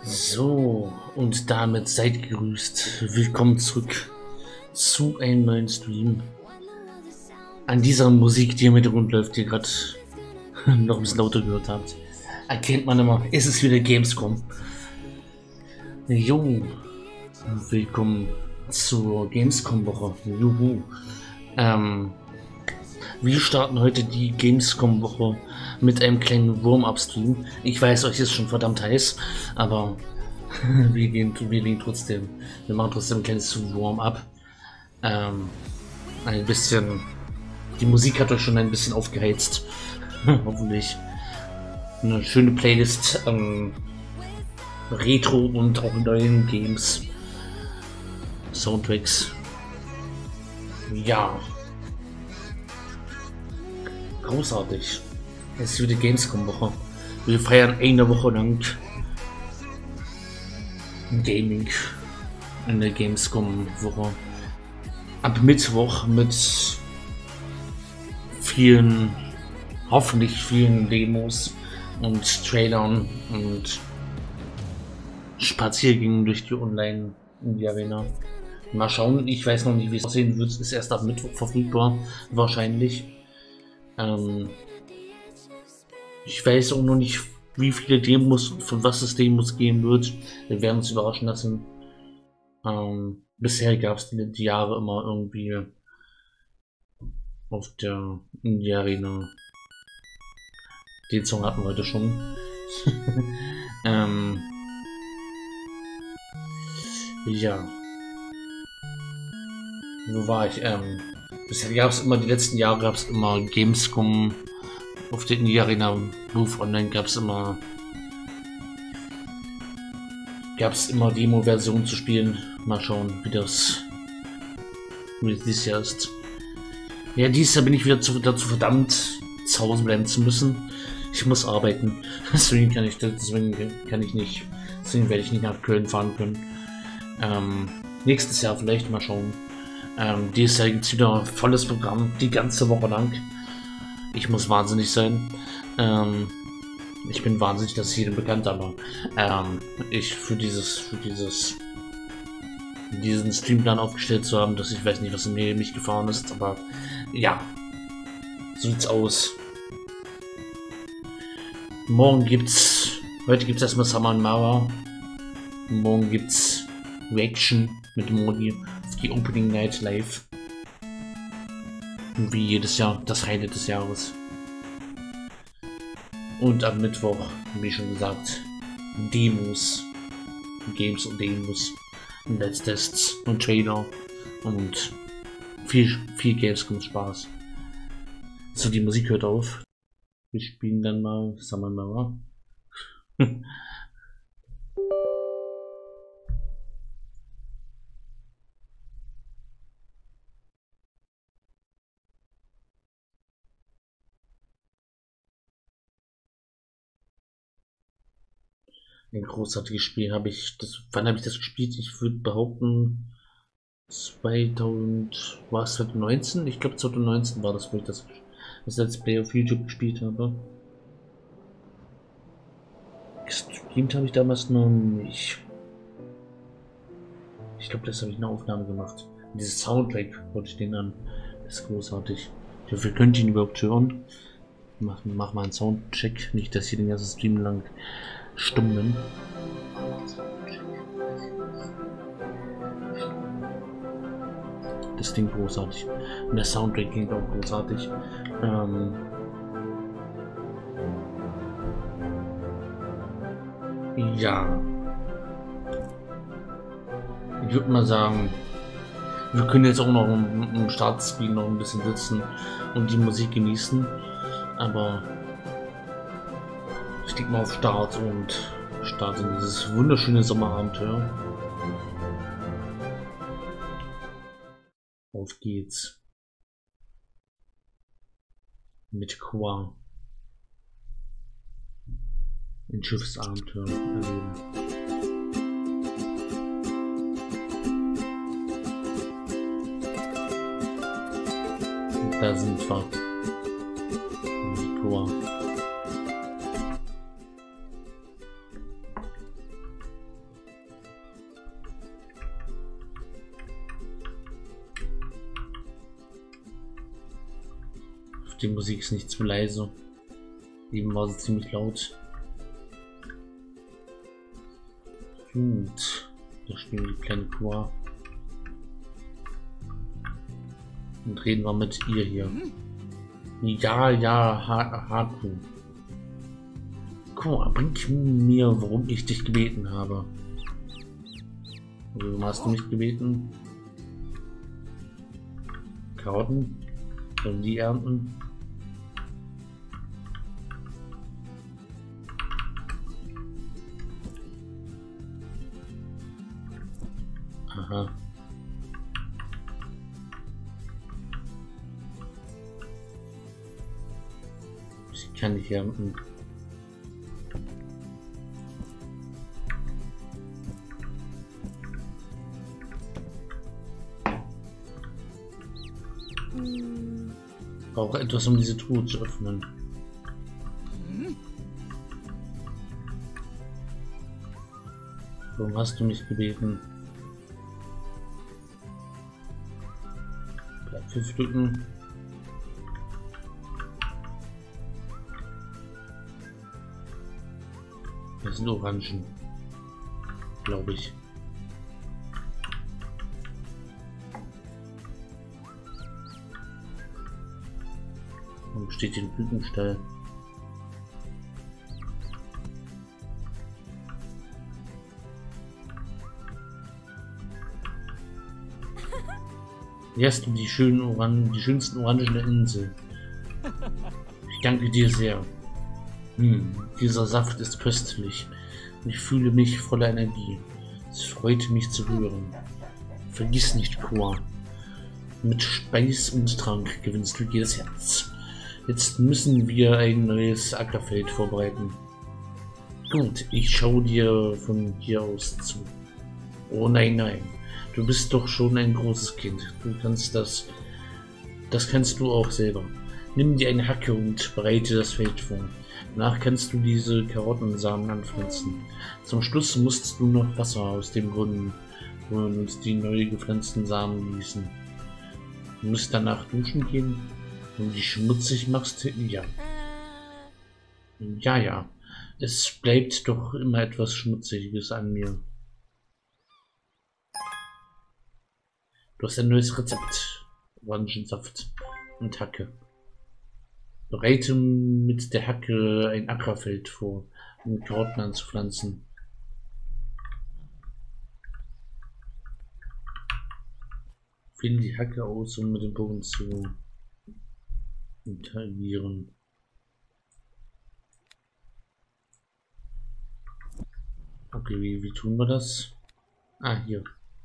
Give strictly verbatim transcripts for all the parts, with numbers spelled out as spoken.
So, und damit seid gegrüßt. Willkommen zurück zu einem neuen Stream. An dieser Musik, die im Hintergrund läuft, die ihr gerade noch ein bisschen lauter gehört habt, erkennt man immer, es ist wieder Gamescom. Jo, willkommen zur Gamescom-Woche. Juhu. Ähm, wir starten heute die Gamescom-Woche mit einem kleinen Warm-Up-Stream. Ich weiß, euch ist schon verdammt heiß, aber wir gehen, wir gehen trotzdem. Wir machen trotzdem ein kleines Warm-Up. Ähm, ein bisschen. Die Musik hat euch schon ein bisschen aufgeheizt. Hoffentlich. Eine schöne Playlist. Ähm, Retro und auch neuen Games. Soundtracks. Ja. Großartig. Es ist wieder Gamescom-Woche. Wir feiern eine Woche lang Gaming in der Gamescom-Woche. Ab Mittwoch mit vielen, hoffentlich vielen Demos und Trailern und Spaziergängen durch die Online in die Arena. Mal schauen, ich weiß noch nicht, wie es aussehen wird. Ist erst ab Mittwoch verfügbar, wahrscheinlich. Ähm, ich weiß auch noch nicht, wie viele Demos und von was es Demos geben wird. Wir werden uns überraschen lassen. Ähm, bisher gab es die, die Jahre immer irgendwie auf der Indie Arena. Den Song hatten wir heute schon. ähm, ja. Wo war ich? Ähm, bisher gab es immer, die letzten Jahre gab es immer Gamescom. Auf der Indie Arena Move Online gab es immer gab es immer Demo-Versionen zu spielen. Mal schauen, wie das wie das dieses Jahr ist. Ja, dieses Jahr bin ich wieder zu, dazu verdammt, zu Hause bleiben zu müssen. Ich muss arbeiten. Deswegen kann ich deswegen kann ich nicht. Deswegen werde ich nicht nach Köln fahren können. Ähm, nächstes Jahr vielleicht mal schauen. Ähm, dieses Jahr gibt es wieder volles Programm, die ganze Woche lang. Ich muss wahnsinnig sein. Ähm, ich bin wahnsinnig, das ist jedem bekannt, aber ähm, ich für dieses, für dieses, diesen Streamplan aufgestellt zu haben, dass ich weiß nicht, was in mir mich gefahren ist, aber ja, so sieht's aus. Morgen gibt's, heute gibt's erstmal Summer and Mara. Morgen gibt's Reaction mit Modi auf die Opening Night live. Wie jedes Jahr, das Highlight des Jahres. Und am Mittwoch, wie schon gesagt, Demos, Games und Demos, Let's Tests und Trailer und viel, viel Gamescom Spaß. So, die Musik hört auf. Wir spielen dann mal Summer Mara. Ein großartiges Spiel habe ich. Das, wann habe ich das gespielt? Ich würde behaupten zweitausend. War es zwanzig neunzehn? Ich glaube zwanzig neunzehn war das, wo ich das, das Let's Play auf YouTube gespielt habe. Gestreamt habe ich damals noch nicht. Ich glaube, das habe ich eine Aufnahme gemacht. Und dieses Soundtrack wollte ich den an. Das ist großartig. Ich hoffe, ihr könnt ihn überhaupt hören. Mach, mach mal einen Soundcheck. Nicht, dass ich den ganzen Stream lang stumm bin. Das klingt großartig. Und der Soundtrack klingt auch großartig. Ähm ja. Ich würde mal sagen, wir können jetzt auch noch im, im Startscreen noch ein bisschen sitzen und die Musik genießen. Aber ich klicke mal auf Start und starte in dieses wunderschöne Sommerabenteuer. Auf geht's. Mit Qua. Ein Schiffsabenteuer erleben. Und da sind wir. Mit Qua. Die Musik ist nicht zu leise. Eben war sie ziemlich laut. Gut. Da stehen die kleine Kuh. Und reden wir mit ihr hier. Ja, ja, Haku. Kuh, bring mir, worum ich dich gebeten habe. Warum hast du mich gebeten? Karotten? Sollen die ernten? Aha. Ich kann nicht ernten. Ich brauche etwas, um diese Truhe zu öffnen. Warum hast du mich gebeten? Äpfel pflücken. Das sind Orangen, glaube ich. Warum steht hier ein Blütenstall? Hier hast du die schönen Orangen, die schönsten Orangen der Insel. Ich danke dir sehr. Hm, dieser Saft ist köstlich. Ich fühle mich voller Energie. Es freut mich zu hören. Vergiss nicht, Kua. Mit Speis und Trank gewinnst du jedes Herz. Jetzt müssen wir ein neues Ackerfeld vorbereiten. Gut, ich schaue dir von hier aus zu. Oh nein, nein. Du bist doch schon ein großes Kind. Du kannst das... Das kannst du auch selber. Nimm dir eine Hacke und bereite das Feld vor. Danach kannst du diese Karottensamen anpflanzen. Zum Schluss musst du noch Wasser aus dem Brunnen holen und die neu gepflanzten Samen gießen. Du musst danach duschen gehen und dich schmutzig machst. Ja. Ja, ja. Es bleibt doch immer etwas Schmutziges an mir. Du hast ein neues Rezept. Orangensaft und Hacke. Bereite mit der Hacke ein Ackerfeld vor, um Karotten anzupflanzen. Finde die Hacke aus, um mit dem Boden zu interagieren. Okay, wie, wie tun wir das? Ah, hier.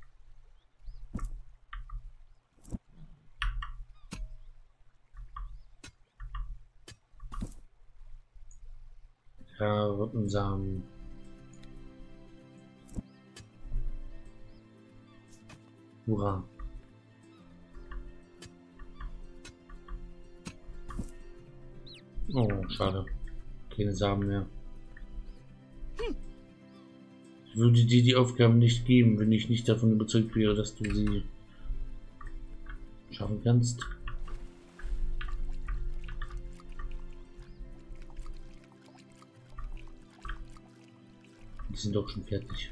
Karottensamen. Hurra. Oh, schade. Keine Samen mehr. Ich würde dir die Aufgaben nicht geben, wenn ich nicht davon überzeugt wäre, dass du sie schaffen kannst. Die sind doch schon fertig.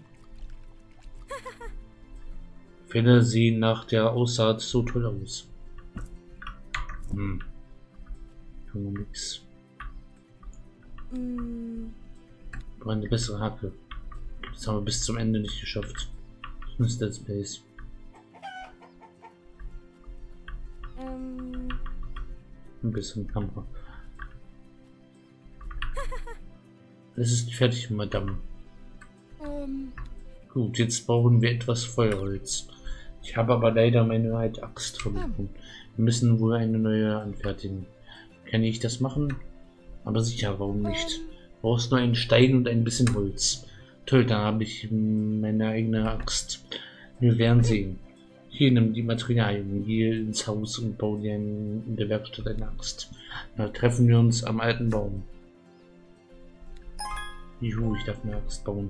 Fälle sehen nach der Aussaat so toll aus. Hm. Tun wir nix. Mm. Aber eine bessere Hacke. Das haben wir bis zum Ende nicht geschafft. Das ist Dead Space. Um. Ein bisschen Kamera. Es ist fertig, Madame. Um. Gut, jetzt brauchen wir etwas Feuerholz. Ich habe aber leider meine alte Axt verloren. Wir müssen wohl eine neue anfertigen. Kann ich das machen? Aber sicher, warum nicht? Du brauchst nur einen Stein und ein bisschen Holz. Toll, dann habe ich meine eigene Axt. Wir werden sehen. Hier, nimm die Materialien, geh ins Haus und bau dir ein, in der Werkstatt eine Axt. Da treffen wir uns am alten Baum. Juhu, ich darf eine Axt bauen.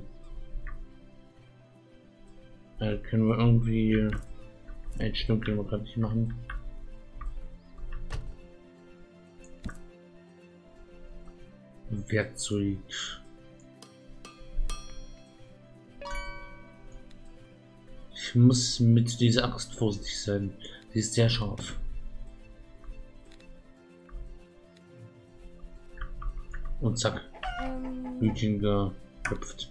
Da können wir irgendwie Einstellung können wir gerade nicht machen. Werkzeug. Ich muss mit dieser Axt vorsichtig sein. Sie ist sehr scharf. Und zack. Hütchen geköpft.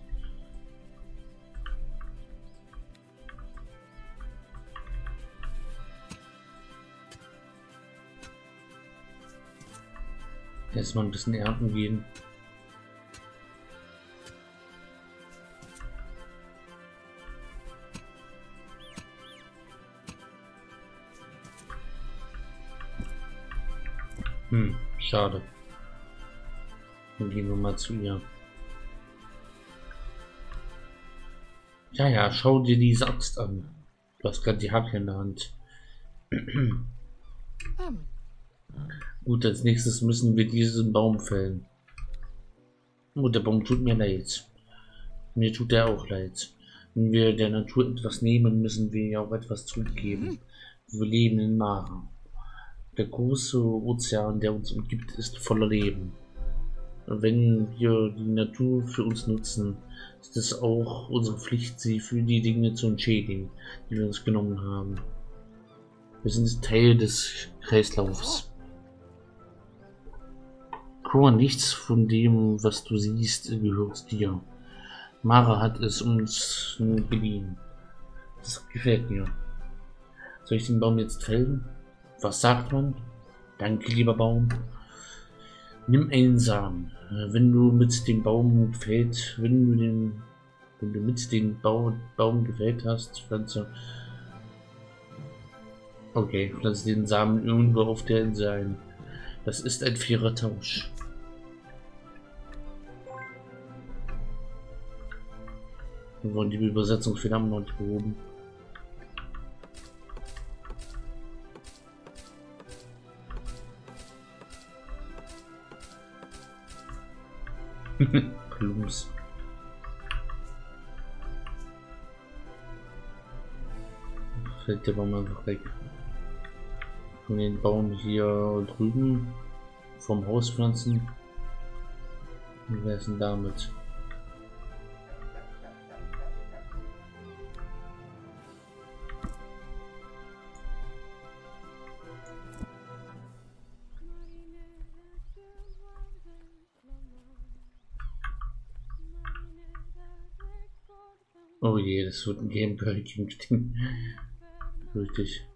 Erstmal ein bisschen ernten gehen. Hm, schade. Dann gehen wir mal zu ihr. Ja, ja, schau dir diese Axt an. Du hast gerade die Hacke in der Hand. Gut, als nächstes müssen wir diesen Baum fällen. Oh, der Baum tut mir leid. Mir tut er auch leid. Wenn wir der Natur etwas nehmen, müssen wir ihr auch etwas zurückgeben. Wir leben in Mara. Der große Ozean, der uns umgibt, ist voller Leben. Wenn wir die Natur für uns nutzen, ist es auch unsere Pflicht, sie für die Dinge zu entschädigen, die wir uns genommen haben. Wir sind Teil des Kreislaufs. Cora, nichts von dem, was du siehst, gehört dir. Mara hat es uns geliehen. Das gefällt mir. Soll ich den Baum jetzt fällen? Was sagt man? Danke, lieber Baum. Nimm einen Samen. Wenn du mit dem Baum gefällt, wenn du den, wenn du mit dem Baum, Baum gefällt hast, pflanze. Okay, pflanze den Samen irgendwo auf der Insel ein. Das ist ein fairer Tausch. Wir wollen die Übersetzungsfehler noch nicht behoben. Plums. Fällt der Baum einfach weg. Und den Baum hier drüben vom Haus pflanzen. Wie wäre es denn damit? Oh je, das wird ein Gameplay-Ding. Richtig.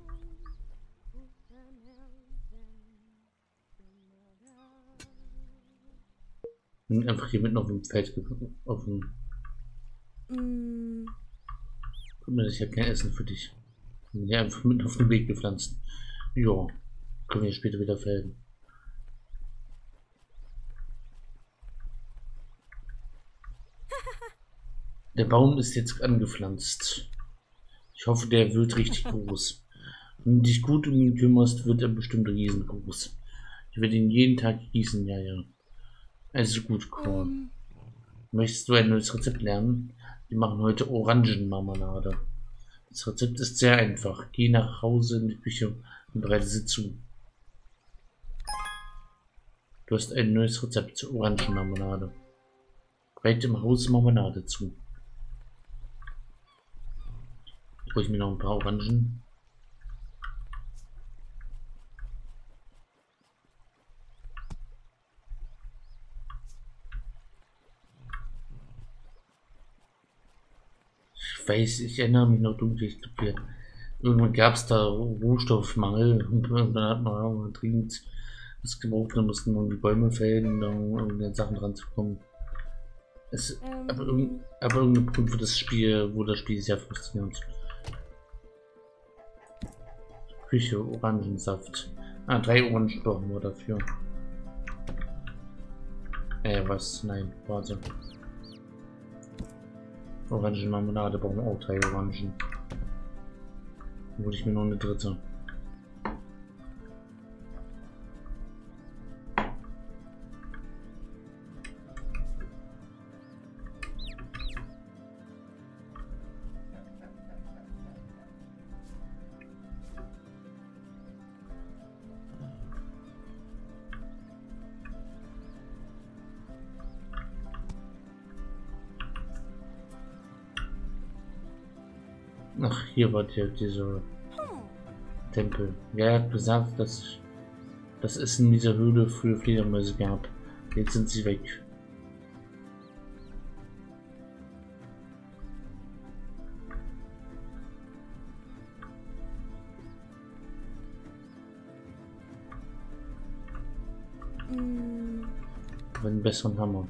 Einfach hier mitten auf dem Feld auf dem. Mm. Guck mal, ich habe kein Essen für dich. Ja, einfach mitten auf dem Weg gepflanzt. Ja, können wir später wieder fällen. Der Baum ist jetzt angepflanzt. Ich hoffe, der wird richtig groß. Wenn du dich gut um ihn kümmerst, wird er bestimmt riesengroß. Ich werde ihn jeden Tag gießen, ja, ja. Also gut, Cora. Um. Möchtest du ein neues Rezept lernen? Wir machen heute Orangenmarmelade. Das Rezept ist sehr einfach. Geh nach Hause in die Küche und bereite sie zu. Du hast ein neues Rezept zur Orangenmarmelade. Bereite im Haus Marmelade zu. Hol ich mir noch ein paar Orangen. Ich weiß, ich erinnere mich noch dunkel. Ich glaube, irgendwann gab es da Rohstoffmangel und dann hat man dringend das gebraucht, dann mussten wir die Bäume fällen, um an den Sachen dran zu kommen. Es, ähm. aber, irgend, aber irgendein Punkt für das Spiel, wo das Spiel sehr frustrierend. Küche, Orangensaft. Ah, drei Orangen brauchen wir dafür. Äh, was? Nein, warte. Orangenmarmelade brauchen wir auch drei Orangen. Dann hole ich mir noch eine dritte. Ach, hier war der, dieser Tempel. Ja, er hat gesagt, dass, dass es in dieser Höhle früher Fledermäuse gab. Jetzt sind sie weg. Einen besseren Hammer.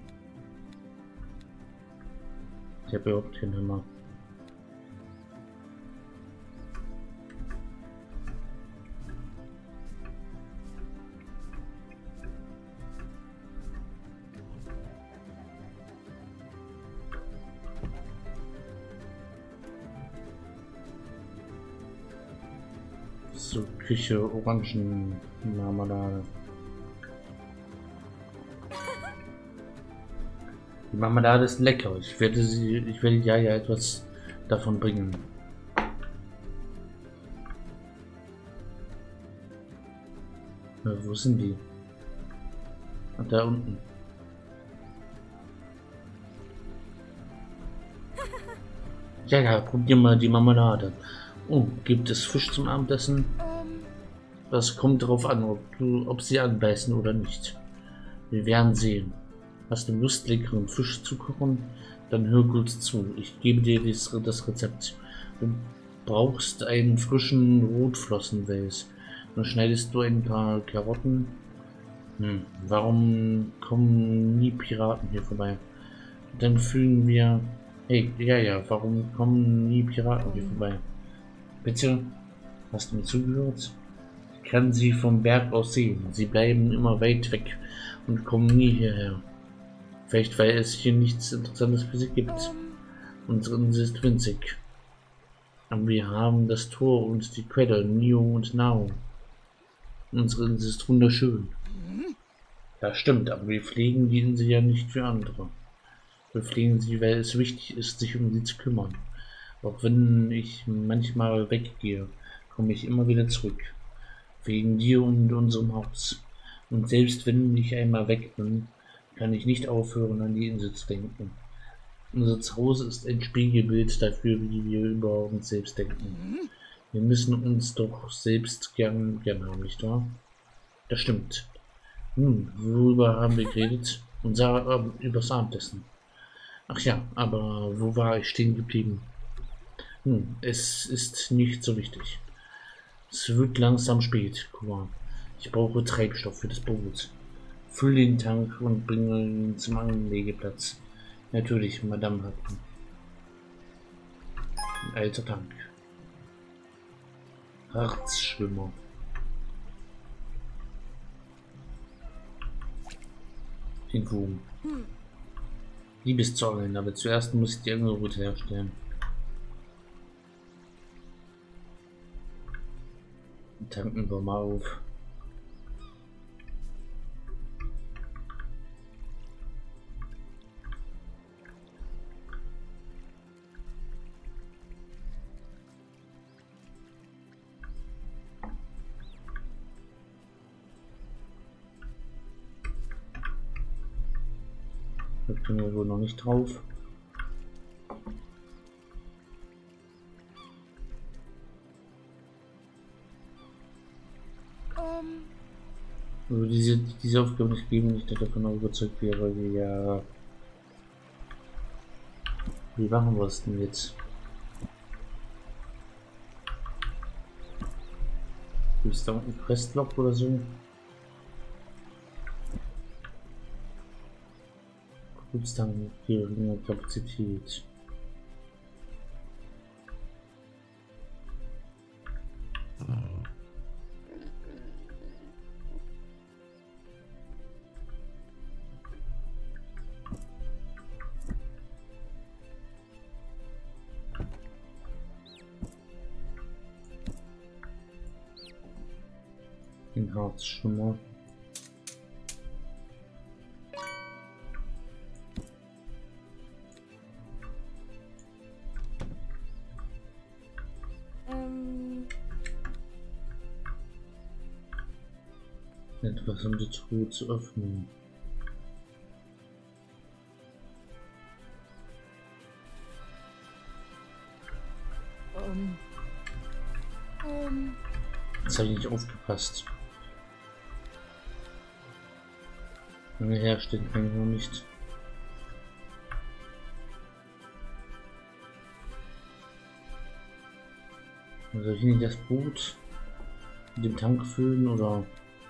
Ich habe überhaupt keinen Hammer. So, Küche, Orangenmarmelade. Die Marmelade ist lecker. Ich werde sie, ich werde ja ja etwas davon bringen. Na, wo sind die? Und da unten. Ja, ja, probier mal die Marmelade. Oh, gibt es Fisch zum Abendessen? Das kommt darauf an, ob, du, ob sie anbeißen oder nicht. Wir werden sehen. Hast du Lust, leckeren Fisch zu kochen? Dann hör gut zu. Ich gebe dir das, das Rezept. Du brauchst einen frischen Rotflossenwels. Dann schneidest du ein paar Karotten. Hm, warum kommen nie Piraten hier vorbei? Dann fügen wir... Hey, ja, ja, warum kommen nie Piraten hier vorbei? Bitte? Hast du mir zugehört? Ich kann sie vom Berg aus sehen. Sie bleiben immer weit weg und kommen nie hierher. Vielleicht, weil es hier nichts Interessantes für sie gibt. Unsere Insel ist winzig. Aber wir haben das Tor und die Quelle, Nio und Nao. Unsere Insel ist wunderschön. Das stimmt, aber wir pflegen die Insel ja nicht für andere. Wir pflegen sie, weil es wichtig ist, sich um sie zu kümmern. Auch wenn ich manchmal weggehe, komme ich immer wieder zurück. Wegen dir und unserem Haus. Und selbst wenn ich einmal weg bin, kann ich nicht aufhören, an die Insel zu denken. Unser Zuhause ist ein Spiegelbild dafür, wie wir über uns selbst denken. Wir müssen uns doch selbst gern, gern haben, nicht wahr? Das stimmt. Nun, worüber haben wir geredet? Unser äh, übers Abendessen. Ach ja, aber wo war ich stehen geblieben? Hm, es ist nicht so wichtig. Es wird langsam spät, Kuan. Ich brauche Treibstoff für das Boot. Fülle den Tank und bringe ihn zum Anlegeplatz. Natürlich, Madame hat ihn. Ein alter Tank. Harzschwimmer. Den Wurm. Liebes zu angeln, aber zuerst muss ich die Angelroute herstellen. Tanken wir mal auf. Da können wir wohl noch nicht drauf. Also diese, diese Aufgabe nicht geben, nicht davon überzeugt wäre, ja. Wie machen wir es denn jetzt? Gibt es da ein Questloch oder so? Gibt es dann geringe Kapazität? Den Harzschwimmer. Etwas um die Truhe zu öffnen. ähm, ähm. Jetzt habe ich nicht aufgepasst. Ja, steht kann ich noch nicht. Soll ich nicht das Boot mit dem Tank füllen oder?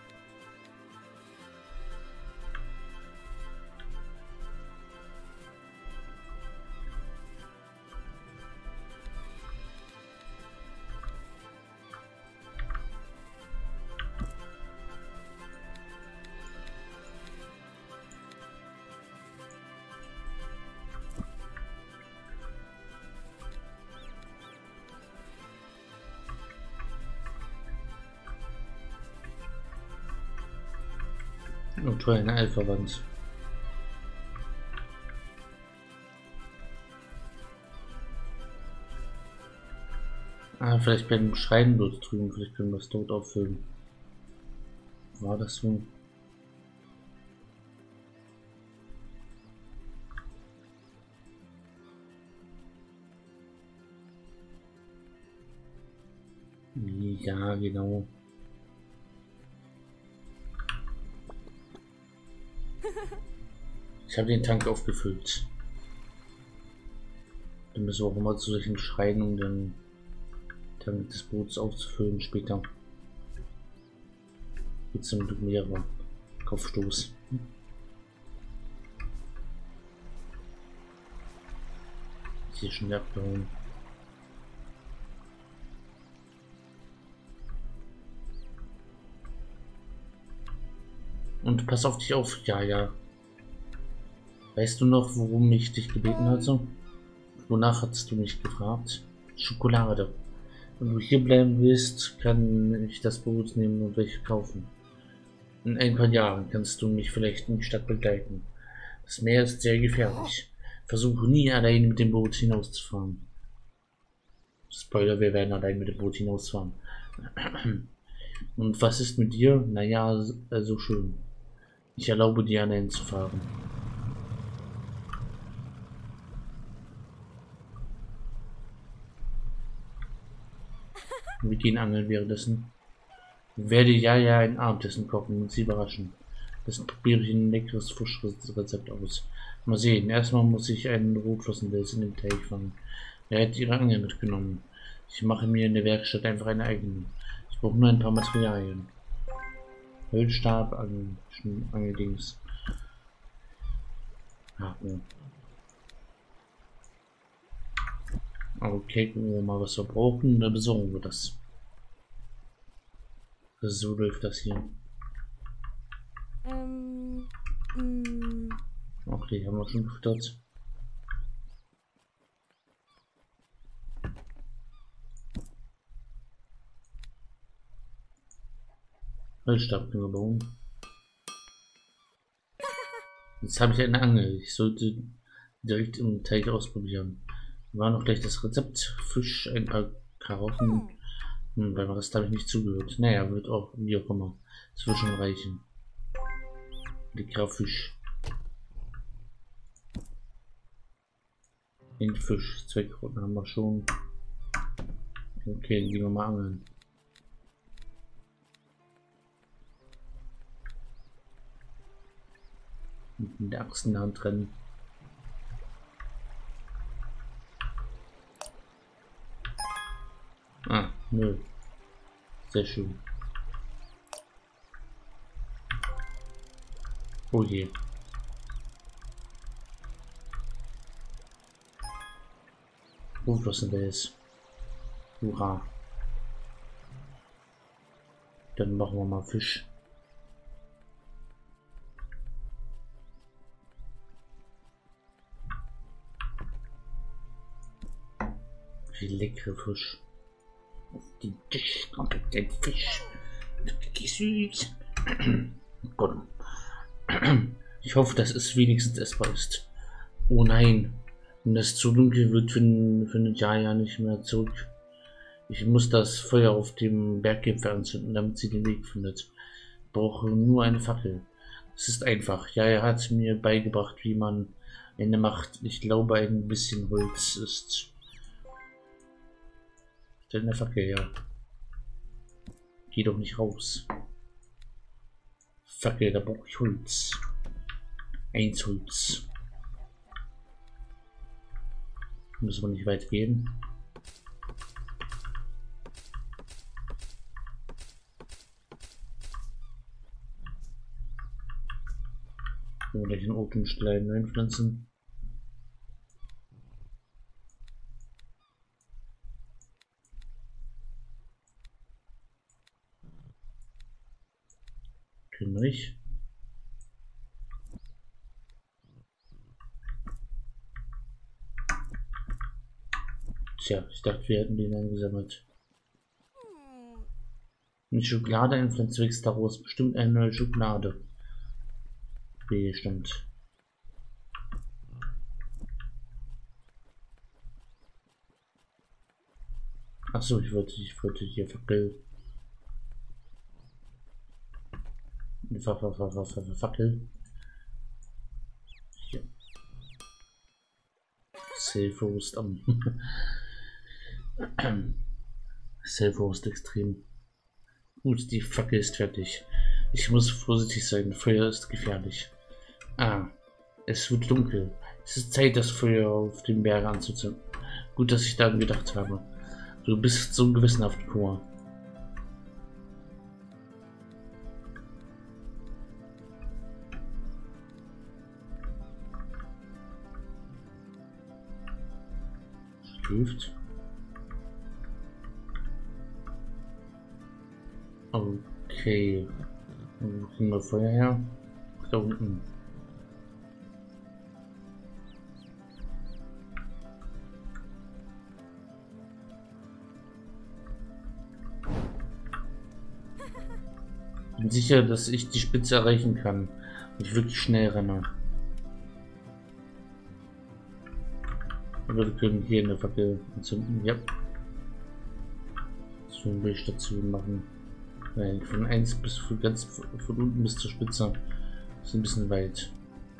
Oh toll, eine Alpha-Wand. Ah, vielleicht beim Schreien dort drüben, vielleicht können wir es dort auffüllen. War das so? Ja, genau. Ich habe den Tank aufgefüllt. Dann müssen wir auch immer zu solchen Schreien, um den Tank des Boots aufzufüllen später. Jetzt mit mehrere Kopfstoß. Hier schon abgehauen. Und pass auf dich auf, ja, ja. Weißt du noch, worum ich dich gebeten hatte? Wonach hast du mich gefragt? Schokolade. Wenn du hier bleiben willst, kann ich das Boot nehmen und welche kaufen. In ein paar Jahren kannst du mich vielleicht in die Stadt begleiten. Das Meer ist sehr gefährlich. Versuche nie allein mit dem Boot hinauszufahren. Spoiler, wir werden allein mit dem Boot hinausfahren. Und was ist mit dir? Naja, so schön. Ich erlaube dir allein zu fahren. Wir gehen angeln währenddessen. Ich werde ja ja ein Abendessen kochen und sie überraschen. Das probiere ich ein leckeres Fischrezept aus. Mal sehen. Erstmal muss ich einen Rotflossenwels in den Teich fangen. Er hat ihre Angel mitgenommen. Ich mache mir in der Werkstatt einfach eine eigene. Ich brauche nur ein paar Materialien. Holzstab, Angel, Angeldings. Haken. Okay, gucken wir mal, was wir brauchen, dann besorgen wir das. So läuft das hier. Ähm. Mm. Okay, haben wir schon gefüttert. Holzstab können wir bauen. Jetzt habe ich eine Angel. Ich sollte direkt im Teich ausprobieren. War noch gleich das Rezept. Fisch, ein paar Karotten. Hm, beim Rest habe ich nicht zugehört. Naja, wird auch, wie auch immer, zwischenreichen. Leckerer Fisch. Den Fisch. Zwei Karotten haben wir schon. Okay, dann gehen wir mal angeln. Mit der Axt in der Hand trennen. Ah, nö. Sehr schön. Oh je. Oh, was denn das? Hurra. Dann machen wir mal Fisch. Wie leckere Fisch. Die Tisch kommt den Fisch. Wirklich süß. Gott. Ich hoffe, dass es wenigstens essbar ist. Oh nein. Wenn das zu dunkel wird, findet Jaja nicht mehr zurück. Ich muss das Feuer auf dem Berggipfel anzünden, damit sie den Weg findet. Ich brauche nur eine Fackel. Es ist einfach. Jaja hat mir beigebracht, wie man eine macht. Ich glaube, ein bisschen Holz ist Stell eine Fackel her. Geh doch nicht raus. Fackel, da brauche ich Holz. Eins Holz. Müssen wir nicht weit gehen. Oder den Openstein einpflanzen. Können wir nicht. Tja, ich dachte, wir hätten den eingesammelt. Eine Schokolade einpflanzen wächst daraus bestimmt eine neue Schokolade. Bestimmt. Achso, ich wollte, ich wollte hier Fackel. Fackel. Hier. Self-Roast am. Self-Roast extrem. Gut, die Fackel ist fertig. Ich muss vorsichtig sein, Feuer ist gefährlich. Ah, es wird dunkel. Es ist Zeit, das Feuer auf dem Berg anzuzünden. Gut, dass ich daran gedacht habe. Du bist so gewissenhaft, Chor. Schläft. Okay. Wo kriegen wir Feuer her? Da unten. Ich bin sicher, dass ich die Spitze erreichen kann und ich wirklich schnell renne. Aber wir können hier eine Fackel entzünden. Ja. So eine Station machen. Nein, von eins bis von ganz von unten bis zur Spitze. Das ist ein bisschen weit.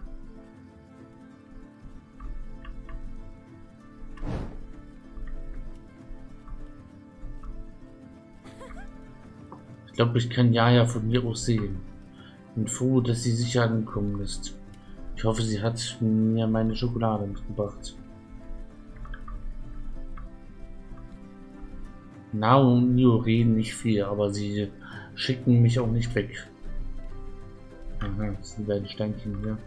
Ich glaube, ich kann Jaja von hier aus sehen. Bin froh, dass sie sicher angekommen ist. Ich hoffe, sie hat mir meine Schokolade mitgebracht. Nao und Nio reden nicht viel, aber sie schicken mich auch nicht weg. Aha, das sind beide Steinchen hier.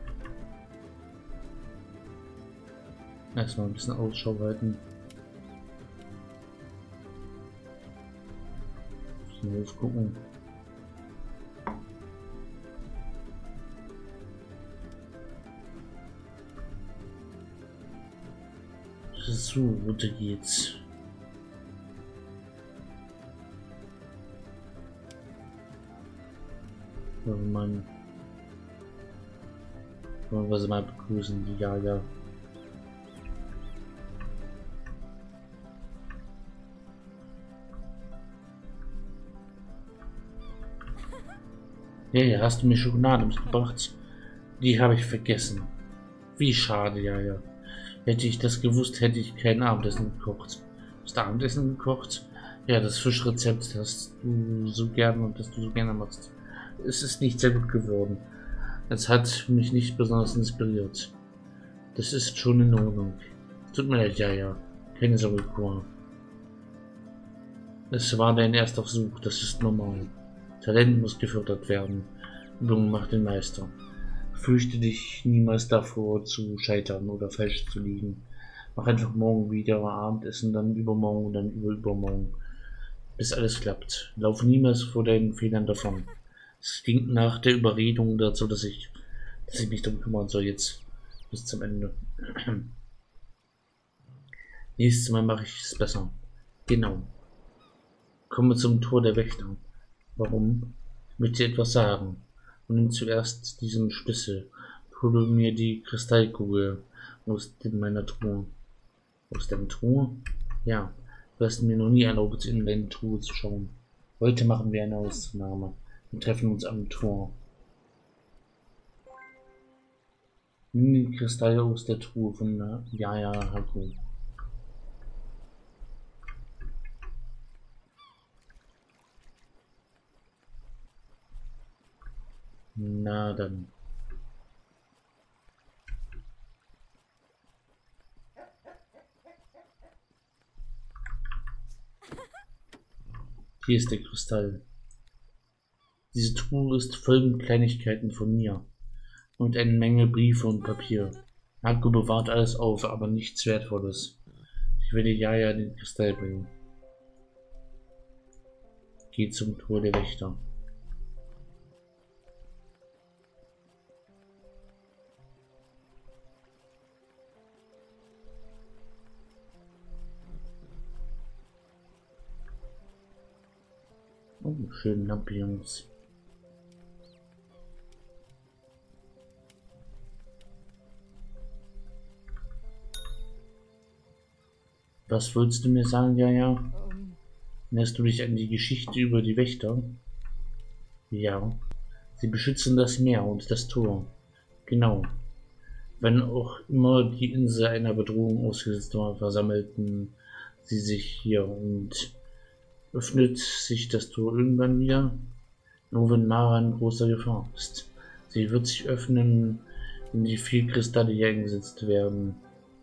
Erstmal ein bisschen Ausschau halten. Mal gucken. So, runter geht's. Wenn man wollen wir sie mal begrüßen, die Jaja. Hey, hast du mir Schokolade mitgebracht? Die habe ich vergessen. Wie schade, Jaja. Hätte ich das gewusst, hätte ich kein Abendessen gekocht. Hast du Abendessen gekocht? Ja, das Fischrezept, das du so gerne und das du so gerne machst. Es ist nicht sehr gut geworden. Es hat mich nicht besonders inspiriert. Das ist schon in Ordnung. Tut mir leid, Jaja. Keine Sorge, Chor. Es war dein erster Versuch, das ist normal. Talent muss gefördert werden. Übung macht den Meister. Fürchte dich niemals davor zu scheitern oder falsch zu liegen. Mach einfach morgen wieder Abendessen, dann übermorgen und dann übermorgen. Bis alles klappt. Lauf niemals vor deinen Fehlern davon. Es klingt nach der Überredung dazu, dass ich, dass ich mich darum kümmern soll jetzt bis zum Ende. Nächstes Mal mache ich es besser. Genau. Kommen wir zum Tor der Wächter. Warum? Ich möchte dir etwas sagen. Und nimm zuerst diesen Schlüssel. Hole mir die Kristallkugel aus meiner Truhe. Aus deiner Truhe? Ja. Du hast mir noch nie erlaubt, in deine Truhe zu schauen. Heute machen wir eine Ausnahme. Wir treffen uns am Tor. Nimm die Kristalle aus der Truhe von Jaja Haku. Na dann. Hier ist der Kristall. Diese Truhe ist voll mit Kleinigkeiten von mir und eine Menge Briefe und Papier. Marco bewahrt alles auf, aber nichts Wertvolles. Ich werde Jaja den Kristall bringen. Geh zum Tor der Wächter. Oh, schöne Lampe, Jungs. Was wolltest du mir sagen, Jaja? Ähm, Erinnerst du dich an die Geschichte über die Wächter? Ja. Sie beschützen das Meer und das Tor. Genau. Wenn auch immer die Insel einer Bedrohung ausgesetzt war, versammelten sie sich hier und öffnet sich das Tor irgendwann wieder, nur wenn Mara in großer Gefahr ist. Sie wird sich öffnen, wenn die vier Kristalle hier eingesetzt werden.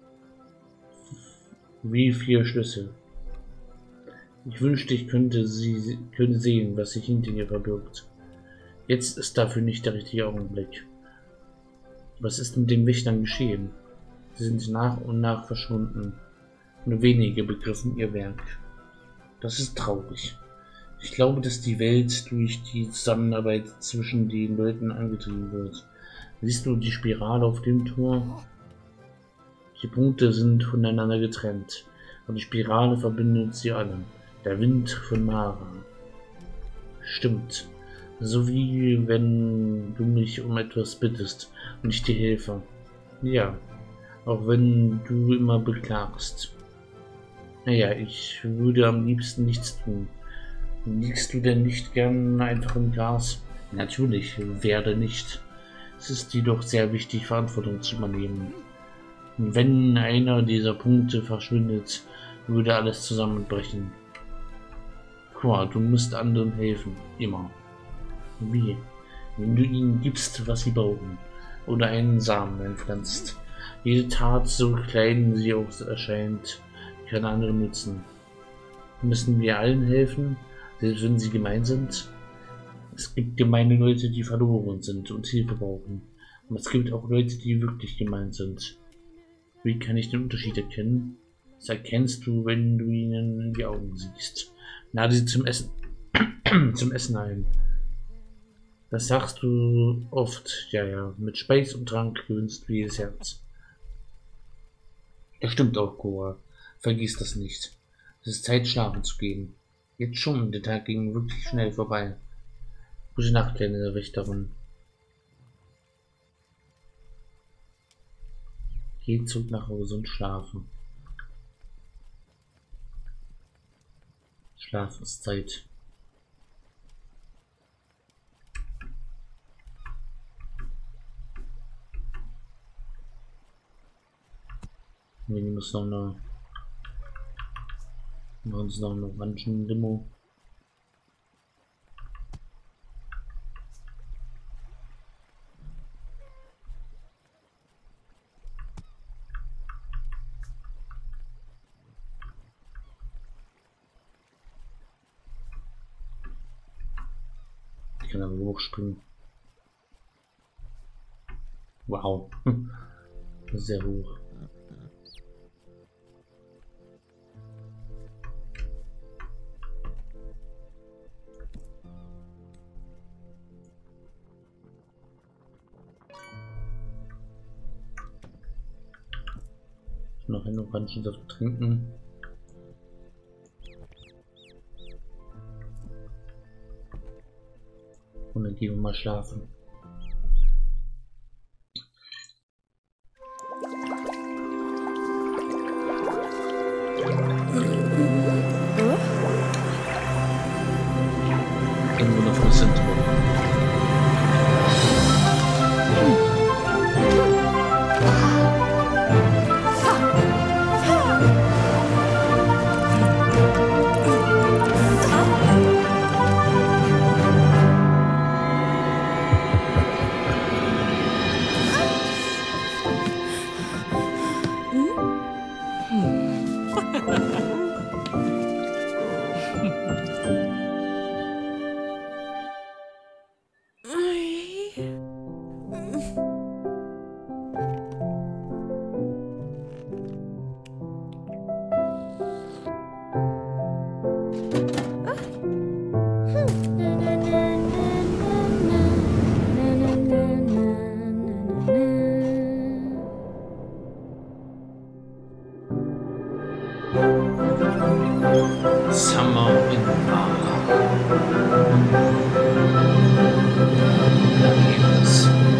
Wie vier Schlüssel. Ich wünschte, ich könnte sie könnte sehen, was sich hinter ihr verbirgt. Jetzt ist dafür nicht der richtige Augenblick. Was ist mit den Wächtern geschehen? Sie sind nach und nach verschwunden. Nur wenige begriffen ihr Werk. Das ist traurig. Ich glaube, dass die Welt durch die Zusammenarbeit zwischen den Leuten angetrieben wird. Siehst du die Spirale auf dem Tor? Die Punkte sind voneinander getrennt, und die Spirale verbindet sie alle. Der Wind von Mara. Stimmt. So wie wenn du mich um etwas bittest und ich dir helfe. Ja, auch wenn du immer beklagst. Naja, ich würde am liebsten nichts tun. Liegst du denn nicht gern einfach im Gras? Natürlich, werde nicht. Es ist jedoch sehr wichtig, Verantwortung zu übernehmen. Und wenn einer dieser Punkte verschwindet, würde alles zusammenbrechen. Qua, du musst anderen helfen. Immer. Wie? Wenn du ihnen gibst, was sie brauchen. Oder einen Samen einpflanzt. Jede Tat, so klein sie auch erscheint, kann anderen nützen. Müssen wir allen helfen, selbst wenn sie gemein sind? Es gibt gemeine Leute, die verloren sind und Hilfe brauchen. Und es gibt auch Leute, die wirklich gemein sind. Wie kann ich den Unterschied erkennen? Das erkennst du, wenn du ihnen in die Augen siehst. Lade sie zum Essen, zum Essen ein. Das sagst du oft, ja, ja. Mit Speis und Trank gewinnst du jedes Herz. Das stimmt auch, Cora. Vergiss das nicht. Es ist Zeit, schlafen zu gehen. Jetzt schon, der Tag ging wirklich schnell vorbei. Gute Nacht, kleine Wächterin. Geh zurück nach Hause und schlafen. Schlafenszeit. Wir nehmen uns noch eine, machen uns noch eine Orangen-Limo. Ich kann aber hochspringen. Wow. Sehr hoch. Noch einen Orangensaft trinken. Und dann gehen wir mal schlafen. Ein wundervolles Zentrum. Summer in Mara. Da geht es.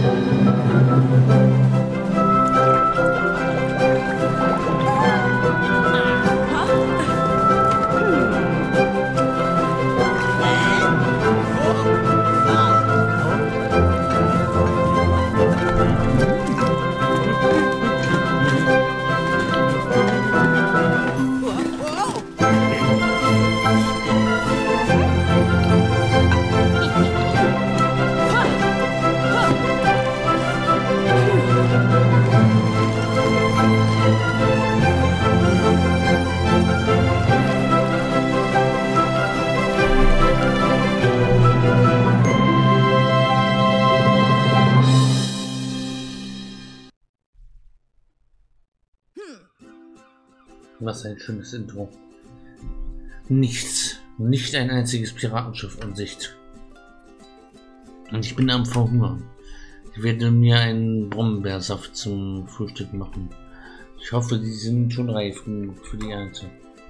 Was ein schönes Intro. Nichts. Nicht ein einziges Piratenschiff in Sicht. Und ich bin am Verhungern. Ich werde mir einen Brombeersaft zum Frühstück machen. Ich hoffe, die sind schon reif für die Ernte.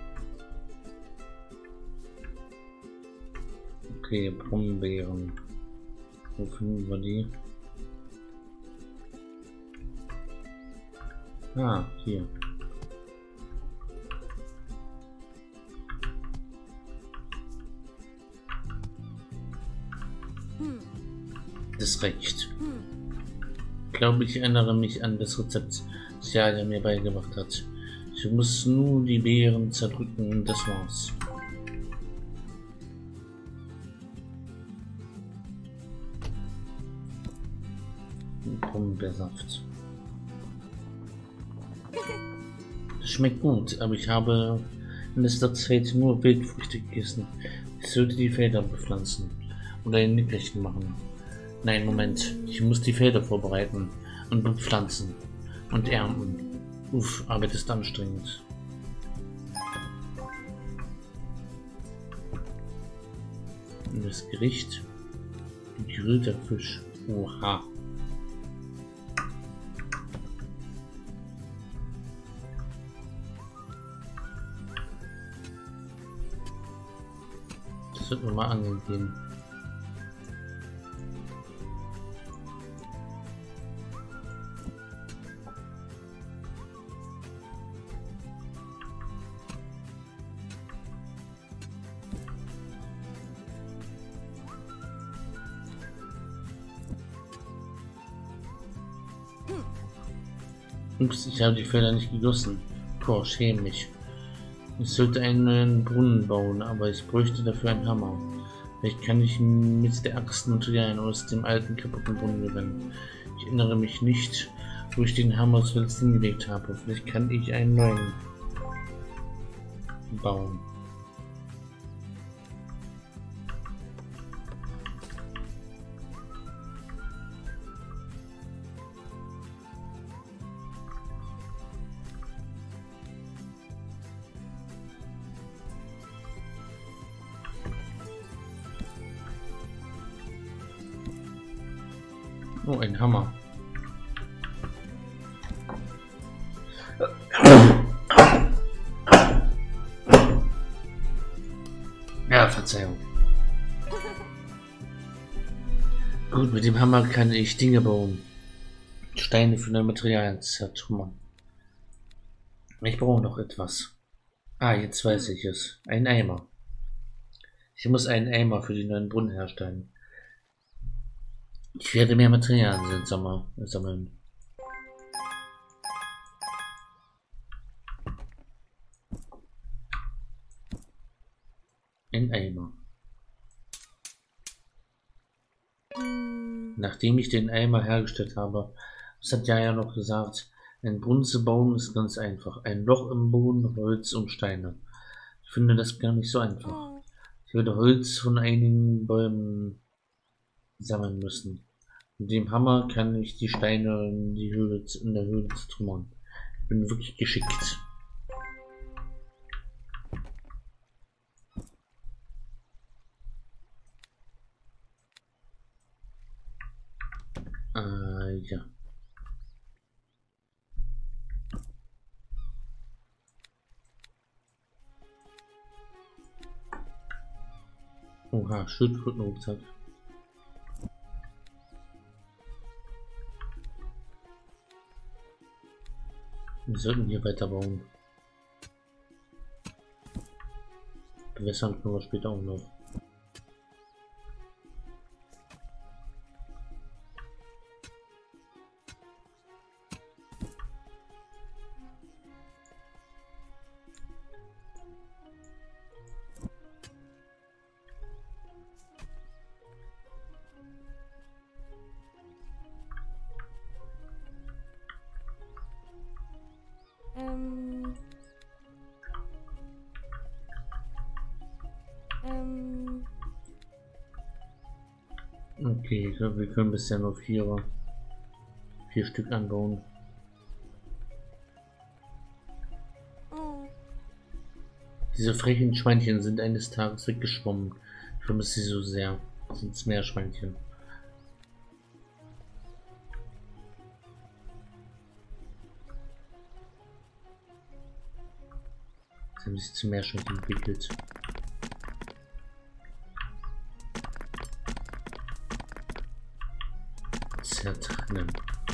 Okay, Brombeeren. Wo finden wir die? Ah, hier. Das reicht. Ich glaube, ich erinnere mich an das Rezept, das Jaja mir beigebracht hat. Ich muss nur die Beeren zerdrücken und das war's. Brombeersaft. Das schmeckt gut, aber ich habe in letzter Zeit nur Wildfrüchte gegessen. Ich sollte die Felder bepflanzen oder ein Nickerchen machen. Nein, Moment. Ich muss die Felder vorbereiten und bepflanzen und ernten. Uff, aber das ist anstrengend. Und das Gericht? Gegrillter Fisch. Oha. Das wird mir mal angegeben. Ups, ich habe die Felder nicht gegossen. Boah, schäme mich. Ich sollte einen neuen Brunnen bauen, aber ich bräuchte dafür einen Hammer. Vielleicht kann ich mit der Axt Materialien aus dem alten kaputten Brunnen gewinnen. Ich erinnere mich nicht, wo ich den Hammer zuletzt hingelegt habe. Vielleicht kann ich einen neuen bauen. Oh, ein Hammer. Ja, Verzeihung. Gut, mit dem Hammer kann ich Dinge bauen. Steine für neue Materialien zertrümmern. Ich brauche noch etwas. Ah, jetzt weiß ich es. Ein Eimer. Ich muss einen Eimer für den neuen Brunnen herstellen. Ich werde mehr Materialien sammeln. Ein Eimer. Nachdem ich den Eimer hergestellt habe, das hat Jaja noch gesagt, einen Brunnen zu bauen ist ganz einfach. Ein Loch im Boden, Holz und Steine. Ich finde das gar nicht so einfach. Ich werde Holz von einigen Bäumen sammeln müssen. Mit dem Hammer kann ich die Steine in, die Höhle, in der Höhle zertrümmern. Ich bin wirklich geschickt. Äh, ja. Oha, Schildkrötenrucksack. Wir sollten hier weiterbauen. Bewässern können wir später auch noch. Ähm. Ähm. Okay, ich glaube, wir können bisher nur vier, vier Stück anbauen. Oh. Diese frechen Schweinchen sind eines Tages weggeschwommen. Ich vermisse sie so sehr. Das sind Meerschweinchen. Sie haben sich zu Meerschweinchen entwickelt. Zertrennen.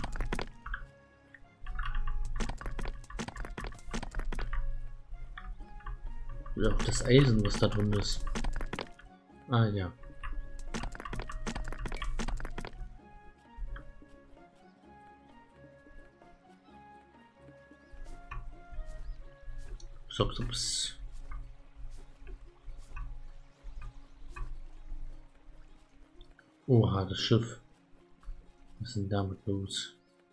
Oder auch das Eisen, was da drin ist. Ah ja. Stopp, stopp. Oha, das Schiff. Was ist denn damit los?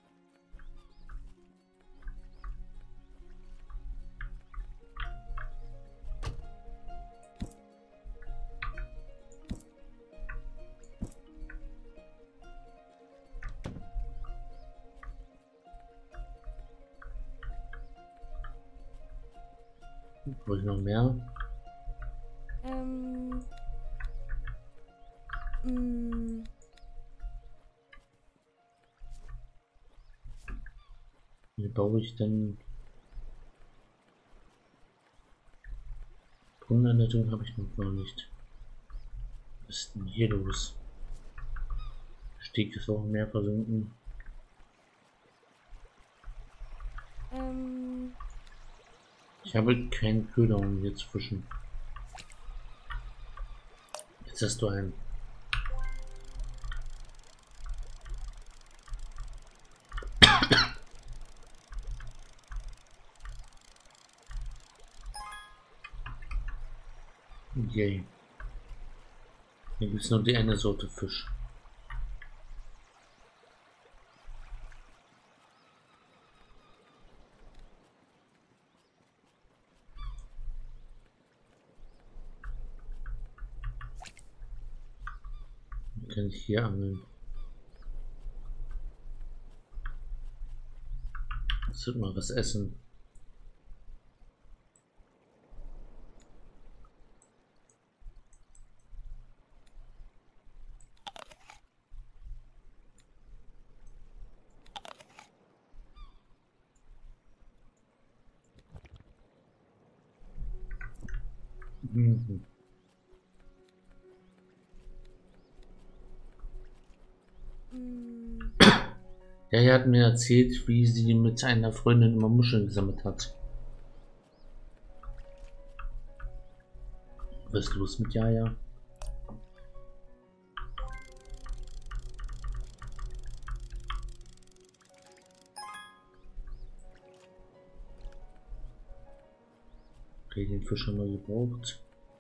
Brauche ich noch mehr? Ähm. Mm. Wie baue ich denn? Brunnenanleitung habe ich noch gar nicht. Was ist denn hier los? Steg ist auch mehr versunken. Ähm. Ich habe keinen Köder, um hier zu fischen. Jetzt hast du einen. Yay. Hier gibt es nur die eine Sorte Fisch. Dann kann ich hier angeln. Jetzt wird mal was essen. Mhm. Mm. Ja, er hat mir erzählt, wie sie mit einer Freundin immer Muscheln gesammelt hat. Was ist los mit Jaja? Okay, den Fisch haben wir gebraucht.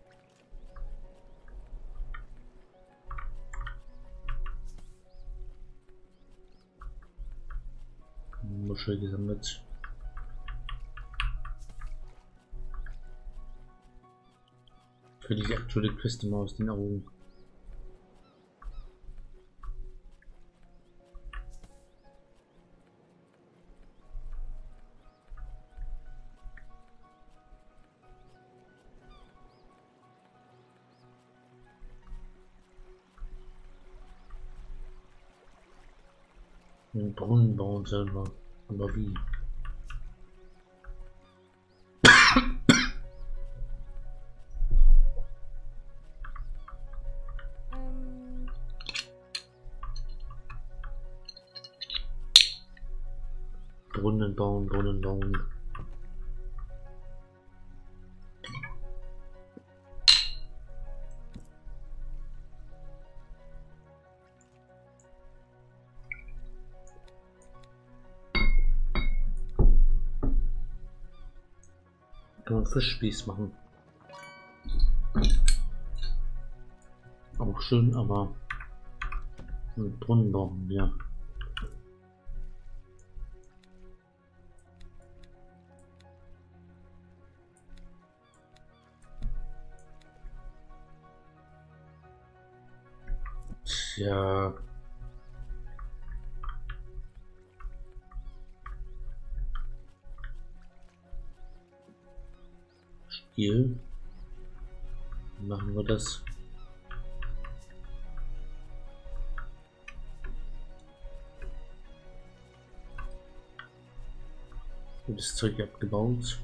Muschel gesammelt. Für die aktuelle Küste mal aus den Augen. Einen Brunnen bauen selber. Aber wie? Brunnen bauen, Brunnen bauen. Kann man Fischspieß machen. Auch schön, aber einen Brunnen bauen, ja. Tja. Spiel. Wie machen wir das? Das Zeug abgebaut.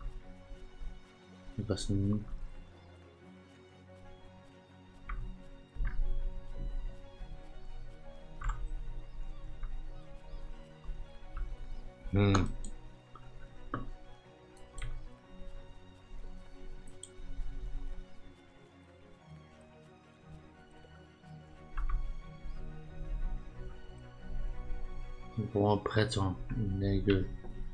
Was nun? Hm. Boah, Bretter, Nägel.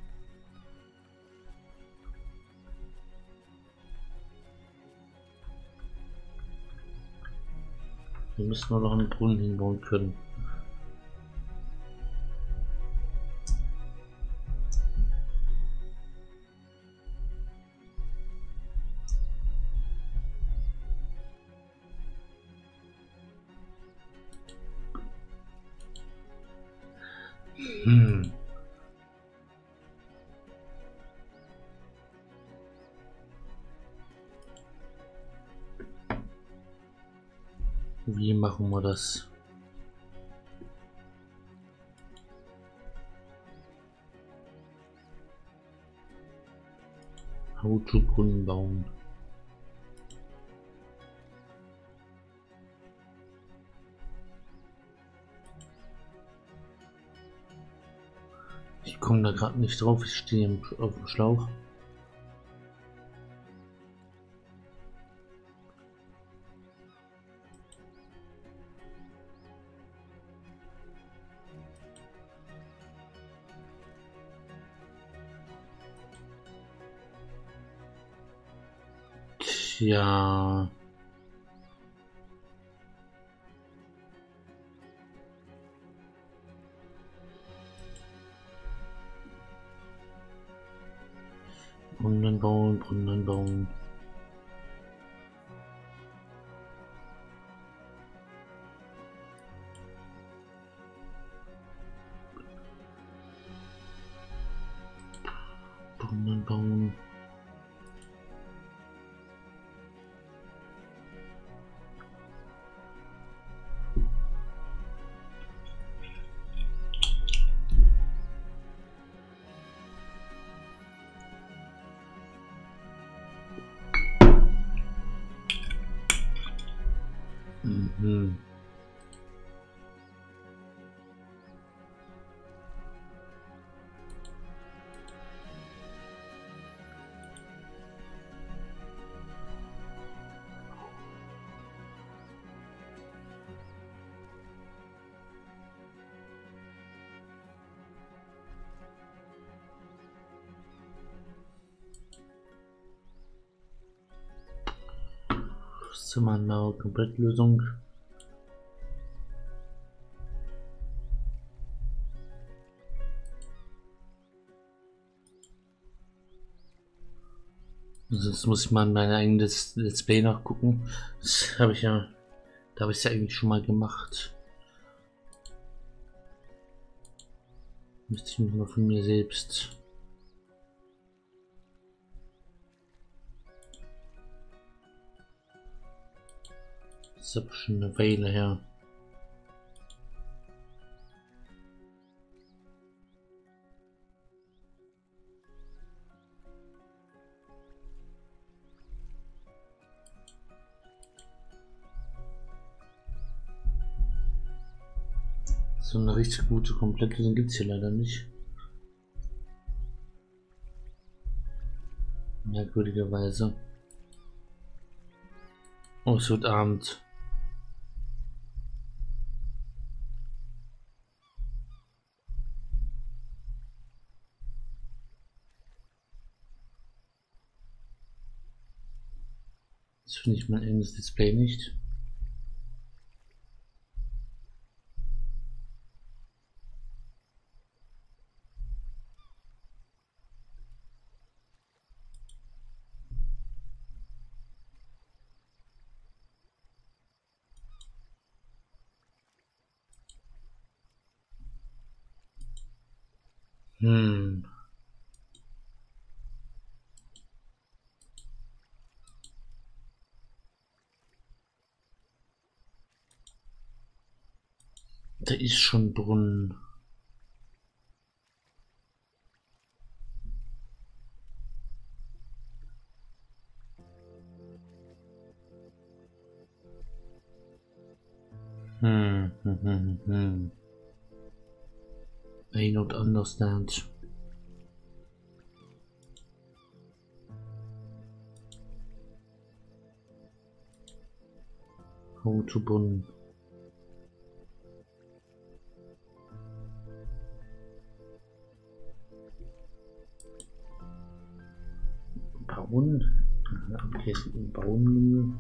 Wir müssen nur noch einen Brunnen hinbauen können. Hm. Wie machen wir das? Autobrunnen bauen. Ich komme da gerade nicht drauf, ich stehe auf dem Schlauch. Tja. Brunnen bauen, Brunnen bauen. Brunnen bauen. Mhm. Zimmer, Komplettlösung. Sonst muss ich mal in mein eigenes Let's Play nachgucken. Das habe ich ja, da habe ich es ja eigentlich schon mal gemacht. Müsste ich mich mal von mir selbst. Das ist aber schon eine Weile her. So eine richtig gute Komplettlösung gibt es hier leider nicht. Merkwürdigerweise. Oh, es wird Abend. Das finde ich mein eigenes Display nicht. Hm. Da ist schon Brunnen. Hm, hm, hm, hm. I don't understand. How to Brunnen. Bauen? Okay, es gibt einen Bauen.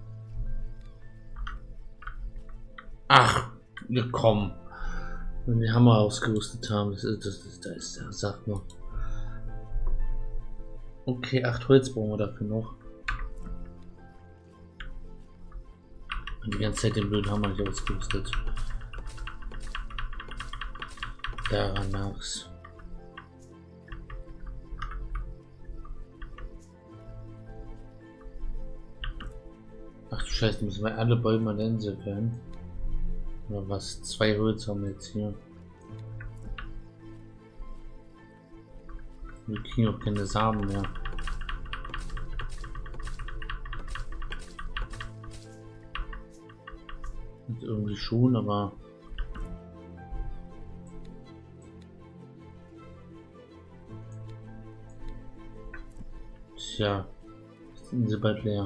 Ach, wir kommen. Wenn wir den Hammer ausgerüstet haben, das ist, das ist, das ist, das sagt man. Okay, acht Holz brauchen wir dafür noch. Und die ganze Zeit den blöden Hammer nicht ausgerüstet. Daran nach's. Ach du Scheiße, müssen wir alle Bäume an der Insel fällen. Oder was? Zwei Holz haben wir jetzt hier. Wir kriegen auch keine Samen mehr. Und irgendwie schon, aber... Tja, sind sie bald leer.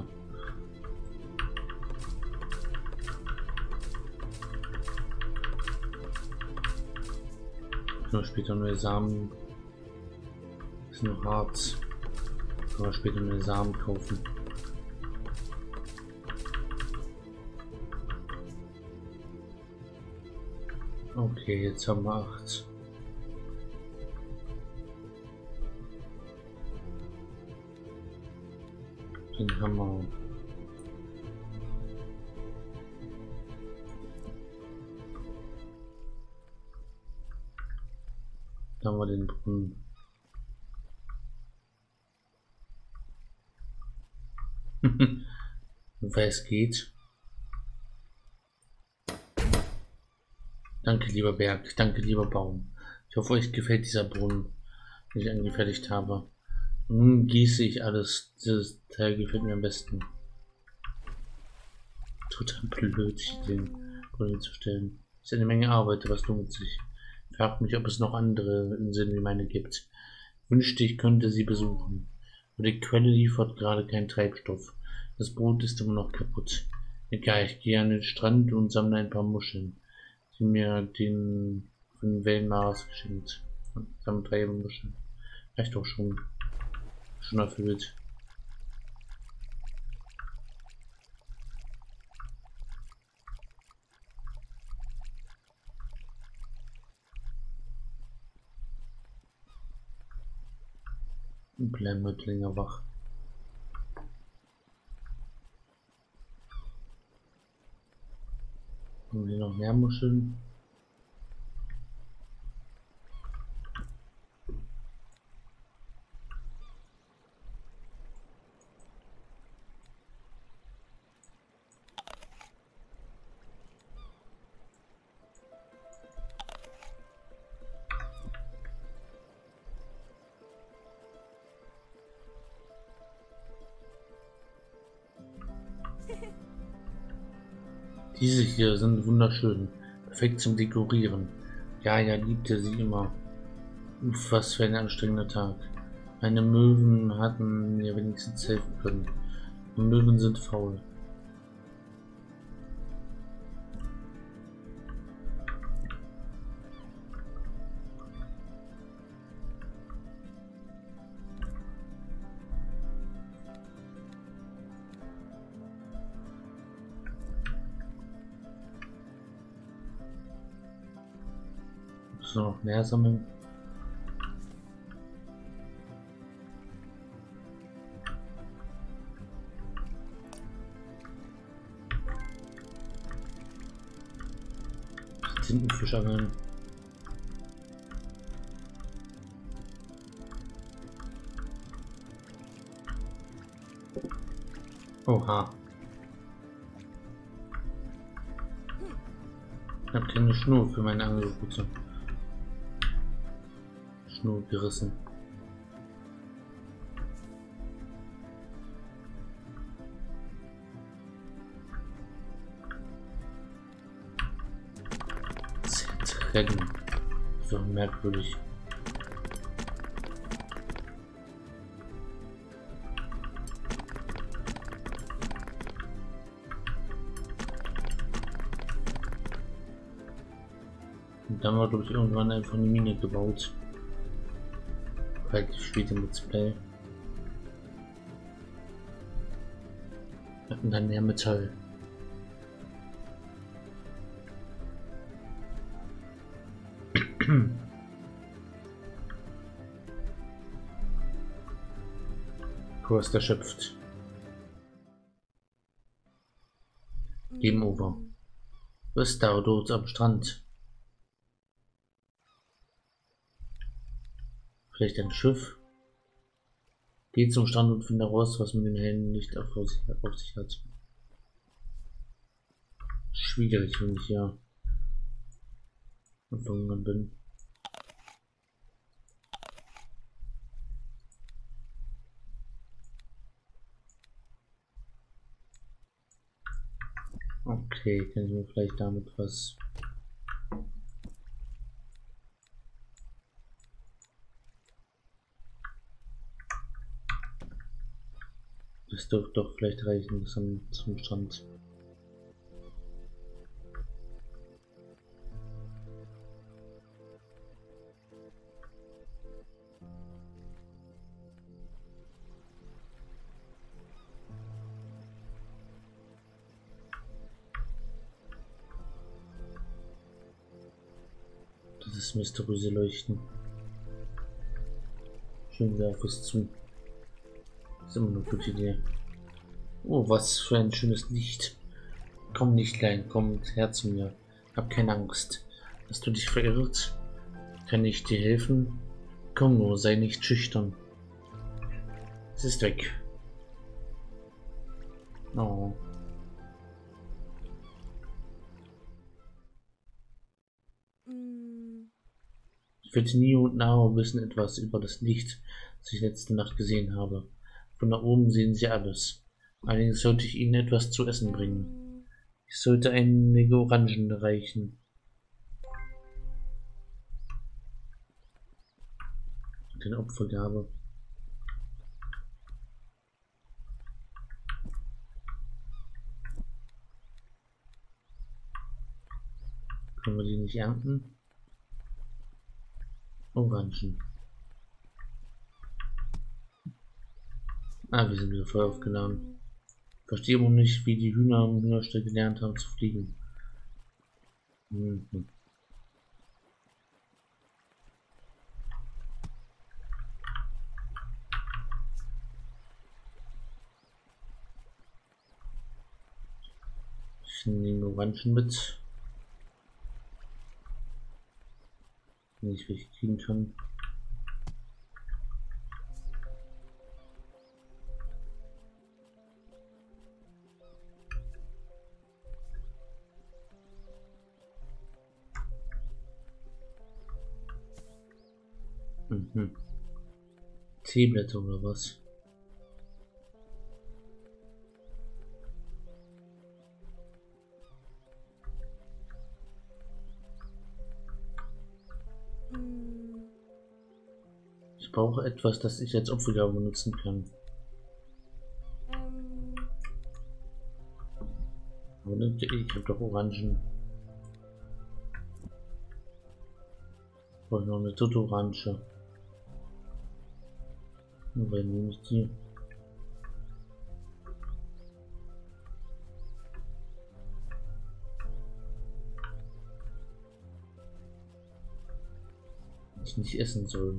Später neue Samen. Ist noch hart. Aber später neue Samen kaufen. Okay, jetzt haben wir acht. Den Hammer. Da haben wir den Brunnen. Weil es geht. Danke, lieber Berg. Danke, lieber Baum. Ich hoffe, euch gefällt dieser Brunnen, den ich angefertigt habe. Und nun gieße ich alles. Dieses Teil gefällt mir am besten. Total blöd, den Brunnen zu stellen. Ist eine Menge Arbeit, aber es lohnt sich. Fragt mich, ob es noch andere Inseln wie meine gibt. Wünschte, ich könnte sie besuchen. Aber die Quelle liefert gerade keinen Treibstoff. Das Boot ist immer noch kaputt. Egal, ich gehe an den Strand und sammle ein paar Muscheln, die mir den von den Wellenmaß geschenkt. Sammle drei Muscheln. Reicht doch schon. Schon erfüllt. Und bleiben wir länger wach. Haben wir noch mehr Muscheln? Diese hier sind wunderschön, perfekt zum Dekorieren. Ja, ja, liebte sie immer. Uff, was für ein anstrengender Tag. Meine Möwen hatten mir wenigstens helfen können. Möwen sind faul. So, noch mehr sammeln. Tintenfisch angeln. Oha. Ich habe keine Schnur für meine Angelrute. Schnur gerissen. Zertrennen. So merkwürdig. Und dann war, glaube ich, irgendwann einfach eine Mine gebaut. Relativ spät im Let's Play. Und dann mehr Metall. Kurs erschöpft. Game over. Was da dort am Strand? Vielleicht ein Schiff? Geh zum Strand und finde raus, was mit dem hellen Licht auf sich hat. Schwierig, wenn ich ja verbunden bin. Okay, kann ich mir vielleicht damit was... Das dürfte doch vielleicht reichen bis zum, zum Strand. Das ist mysteriöse Leuchten. Schön sehr auf es zu. Das ist immer eine gute Idee. Oh, was für ein schönes Licht. Komm nicht klein, komm her zu mir. Hab keine Angst. Hast du dich verirrt? Kann ich dir helfen? Komm nur, sei nicht schüchtern. Es ist weg. Oh. Ich werde nie und nahe wissen etwas über das Licht, das ich letzte Nacht gesehen habe. Von da oben sehen sie alles. Allerdings sollte ich ihnen etwas zu essen bringen. Ich sollte einige Orangen reichen. Eine Opfergabe. Können wir die nicht ernten? Orangen. Ah, wir sind wieder voll aufgeladen. Verstehe auch nicht, wie die Hühner am Hühnerstall gelernt haben zu fliegen. Mhm. Ich nehme Orangen mit. Wenn ich welche kriegen kann. Mhm. Teeblätter oder was? Ich brauche etwas, das ich als Opfergabe benutzen kann. Ähm. Aber nicht, ich habe doch Orangen. Ich brauche noch eine dritte Orange. Wobei nehme ich die? Ich nicht essen soll.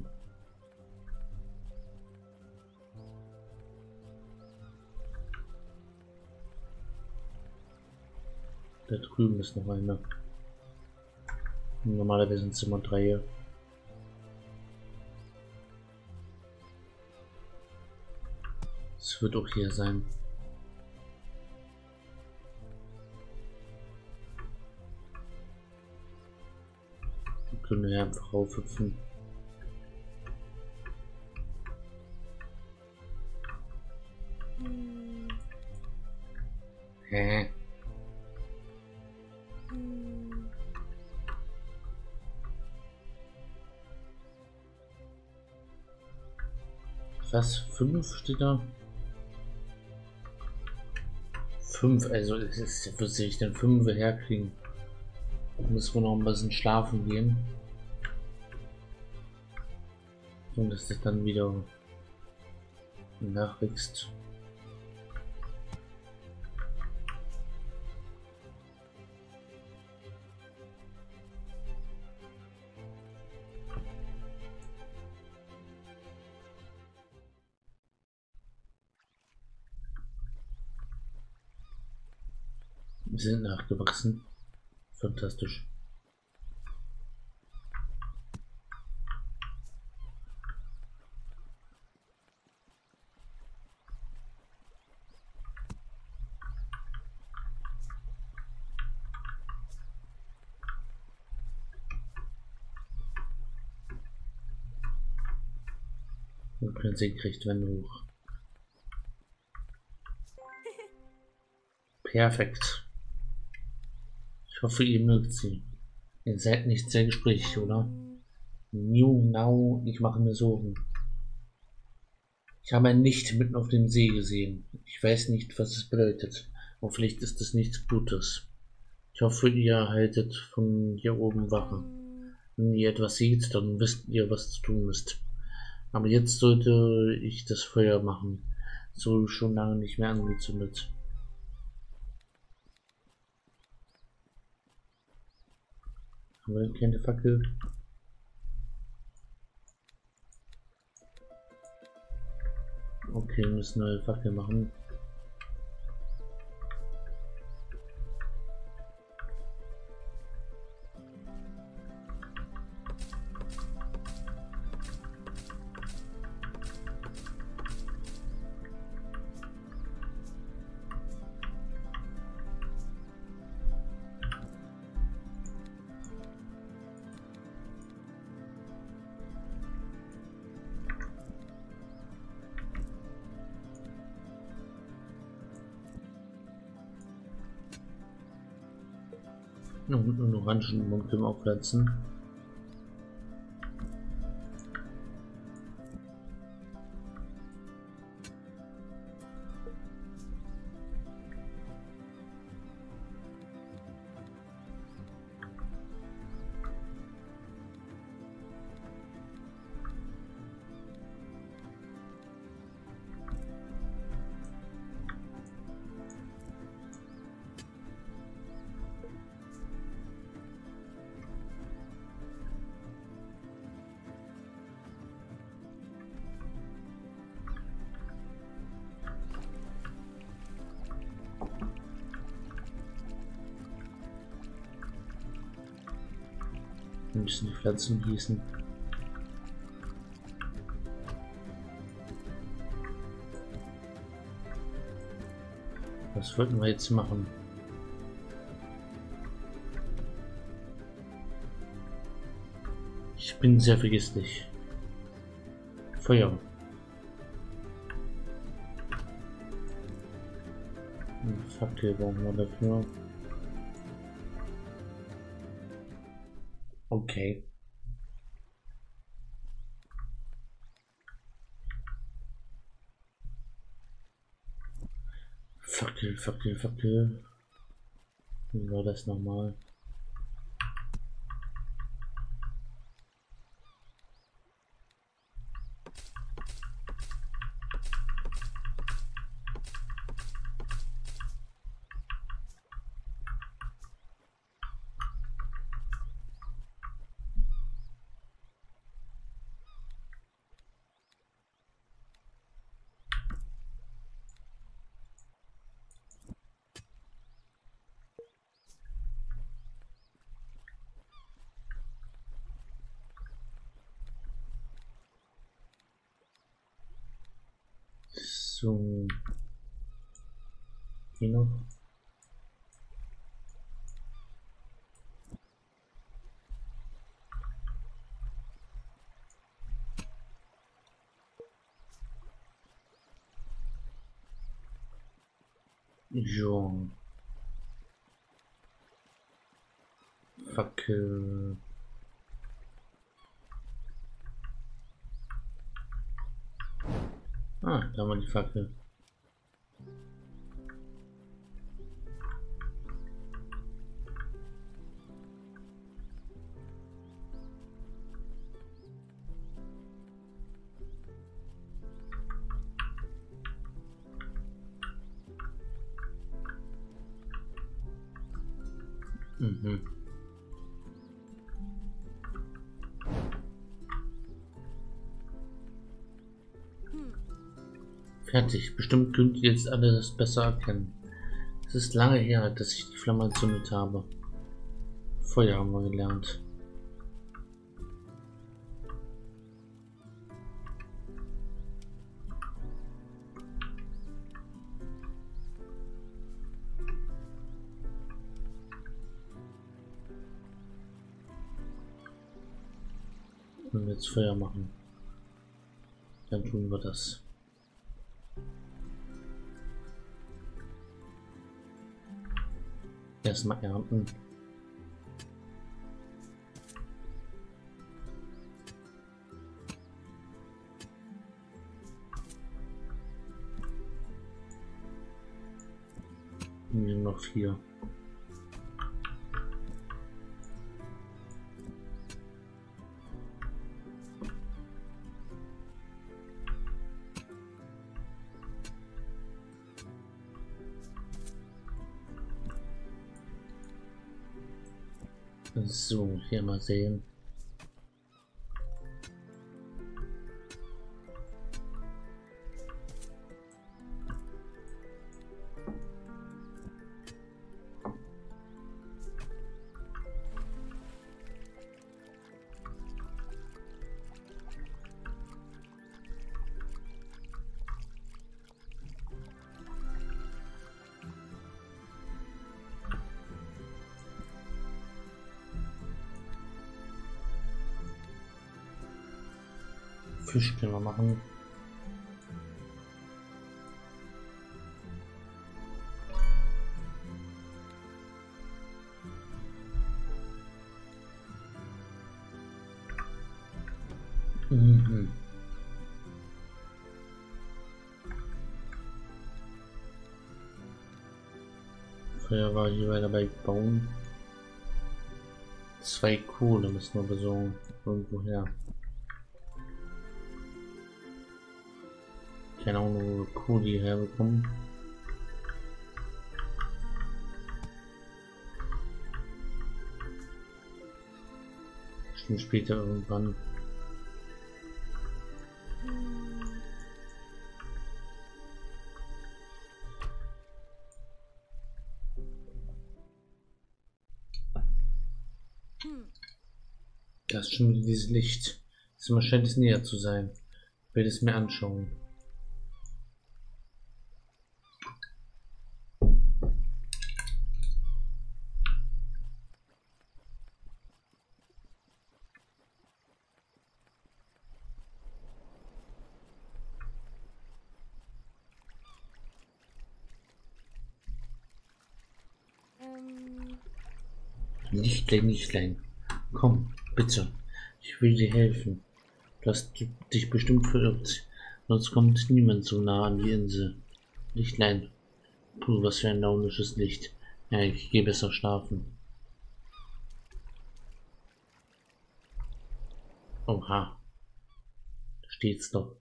Da drüben ist noch eine. Normalerweise sind es immer drei. Es wird auch hier sein. Die können wir einfach aufhüpfen. Hm. Hä? Hm. Was? Fünf steht da? Fünf, also es ist, wo sehe ich denn fünf herkriegen? Müssen wir noch ein bisschen schlafen gehen. Und dass das dann wieder nachwächst. Wir sind nachgewachsen. Fantastisch. Wir können senkrecht Wände hoch. Perfekt. Ich hoffe, ihr mögt sie. Ihr seid nicht sehr gesprächig, oder? New Now, ich mache mir Sorgen. Ich habe ein Licht mitten auf dem See gesehen. Ich weiß nicht, was es bedeutet. Aber vielleicht ist es nichts Gutes. Ich hoffe, ihr haltet von hier oben Wache. Wenn ihr etwas seht, dann wisst ihr, was zu tun ist. Aber jetzt sollte ich das Feuer machen. So schon lange nicht mehr angezündet. Haben wir keine Fackel? Okay, wir müssen eine Fackel machen. Und einen orangen Mumpim aufpflanzen. Wir müssen die Pflanzen gießen. Was wollten wir jetzt machen? Ich bin sehr vergesslich. Feuer. Eine Fackel brauchen wir dafür. Okay. Fackel, Fackel, Fackel. Wie war das nochmal? So. Hier noch. Jo. Fackel. Ah, da war die Fackel. Mhm. Fertig. Bestimmt könnt ihr jetzt alle das besser erkennen. Es ist lange her, dass ich die Flamme entzündet habe. Feuer haben wir gelernt. Und jetzt Feuer machen. Dann tun wir das. Erstmal ernten. Nur noch vier. So, hier mal sehen. Fisch können wir machen. Mhm. Vorher war hier weiter bei Bauen. Zwei Kohle müssen wir besorgen. Irgendwo her. Keine Ahnung, wo wir Kohle herbekommen. Bestimmt später irgendwann. Das ist schon wieder dieses Licht. Es scheint es näher zu sein. Ich will es mir anschauen. Ähm. Lichtlein, Lichtlein. Komm, bitte. Ich will dir helfen. Du hast dich bestimmt verirrt. Sonst kommt niemand so nah an die Insel. Lichtlein, Puh, was für ein launisches Licht. Ja, ich gehe besser schlafen. Oha. Da steht's doch.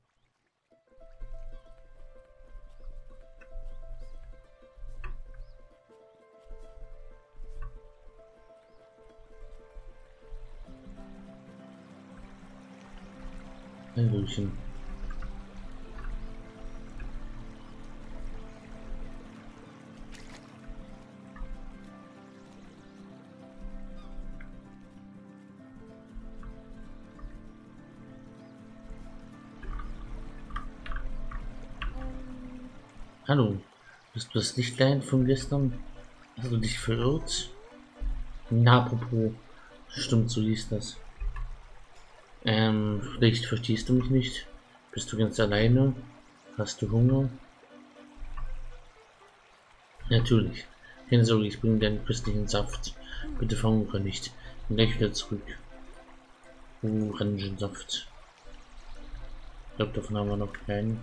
Hallöchen. Ähm, Hallo, bist du das Lichtlein von gestern? Hast du dich verirrt? Na, apropos, stimmt, so hieß das. Ähm, vielleicht verstehst du mich nicht. Bist du ganz alleine? Hast du Hunger? Natürlich. Keine Sorge, ich bringe deinen köstlichen Saft. Bitte verhungere nicht. Bin gleich wieder zurück. Orangensaft. Ich glaube, davon haben wir noch keinen.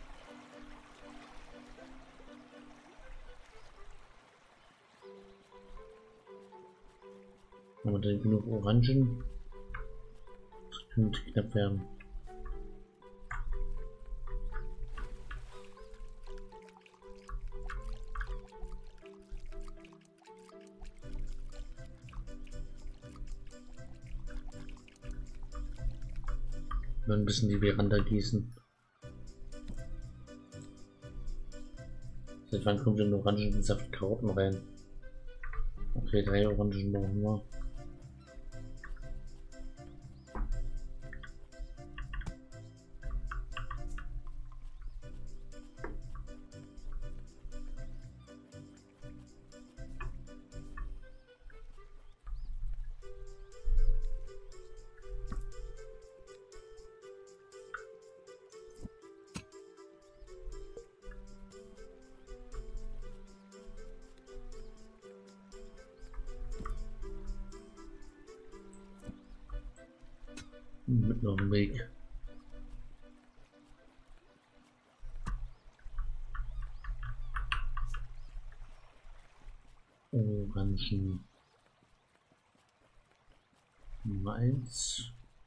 Haben wir da genug Orangen? Das könnte knapp werden. Nur ein bisschen die Veranda gießen. Seit wann kommt denn Orangensaft Karotten rein? Okay, drei Orangen brauchen wir. Mit noch einem Weg. Orangen. Nummer eins.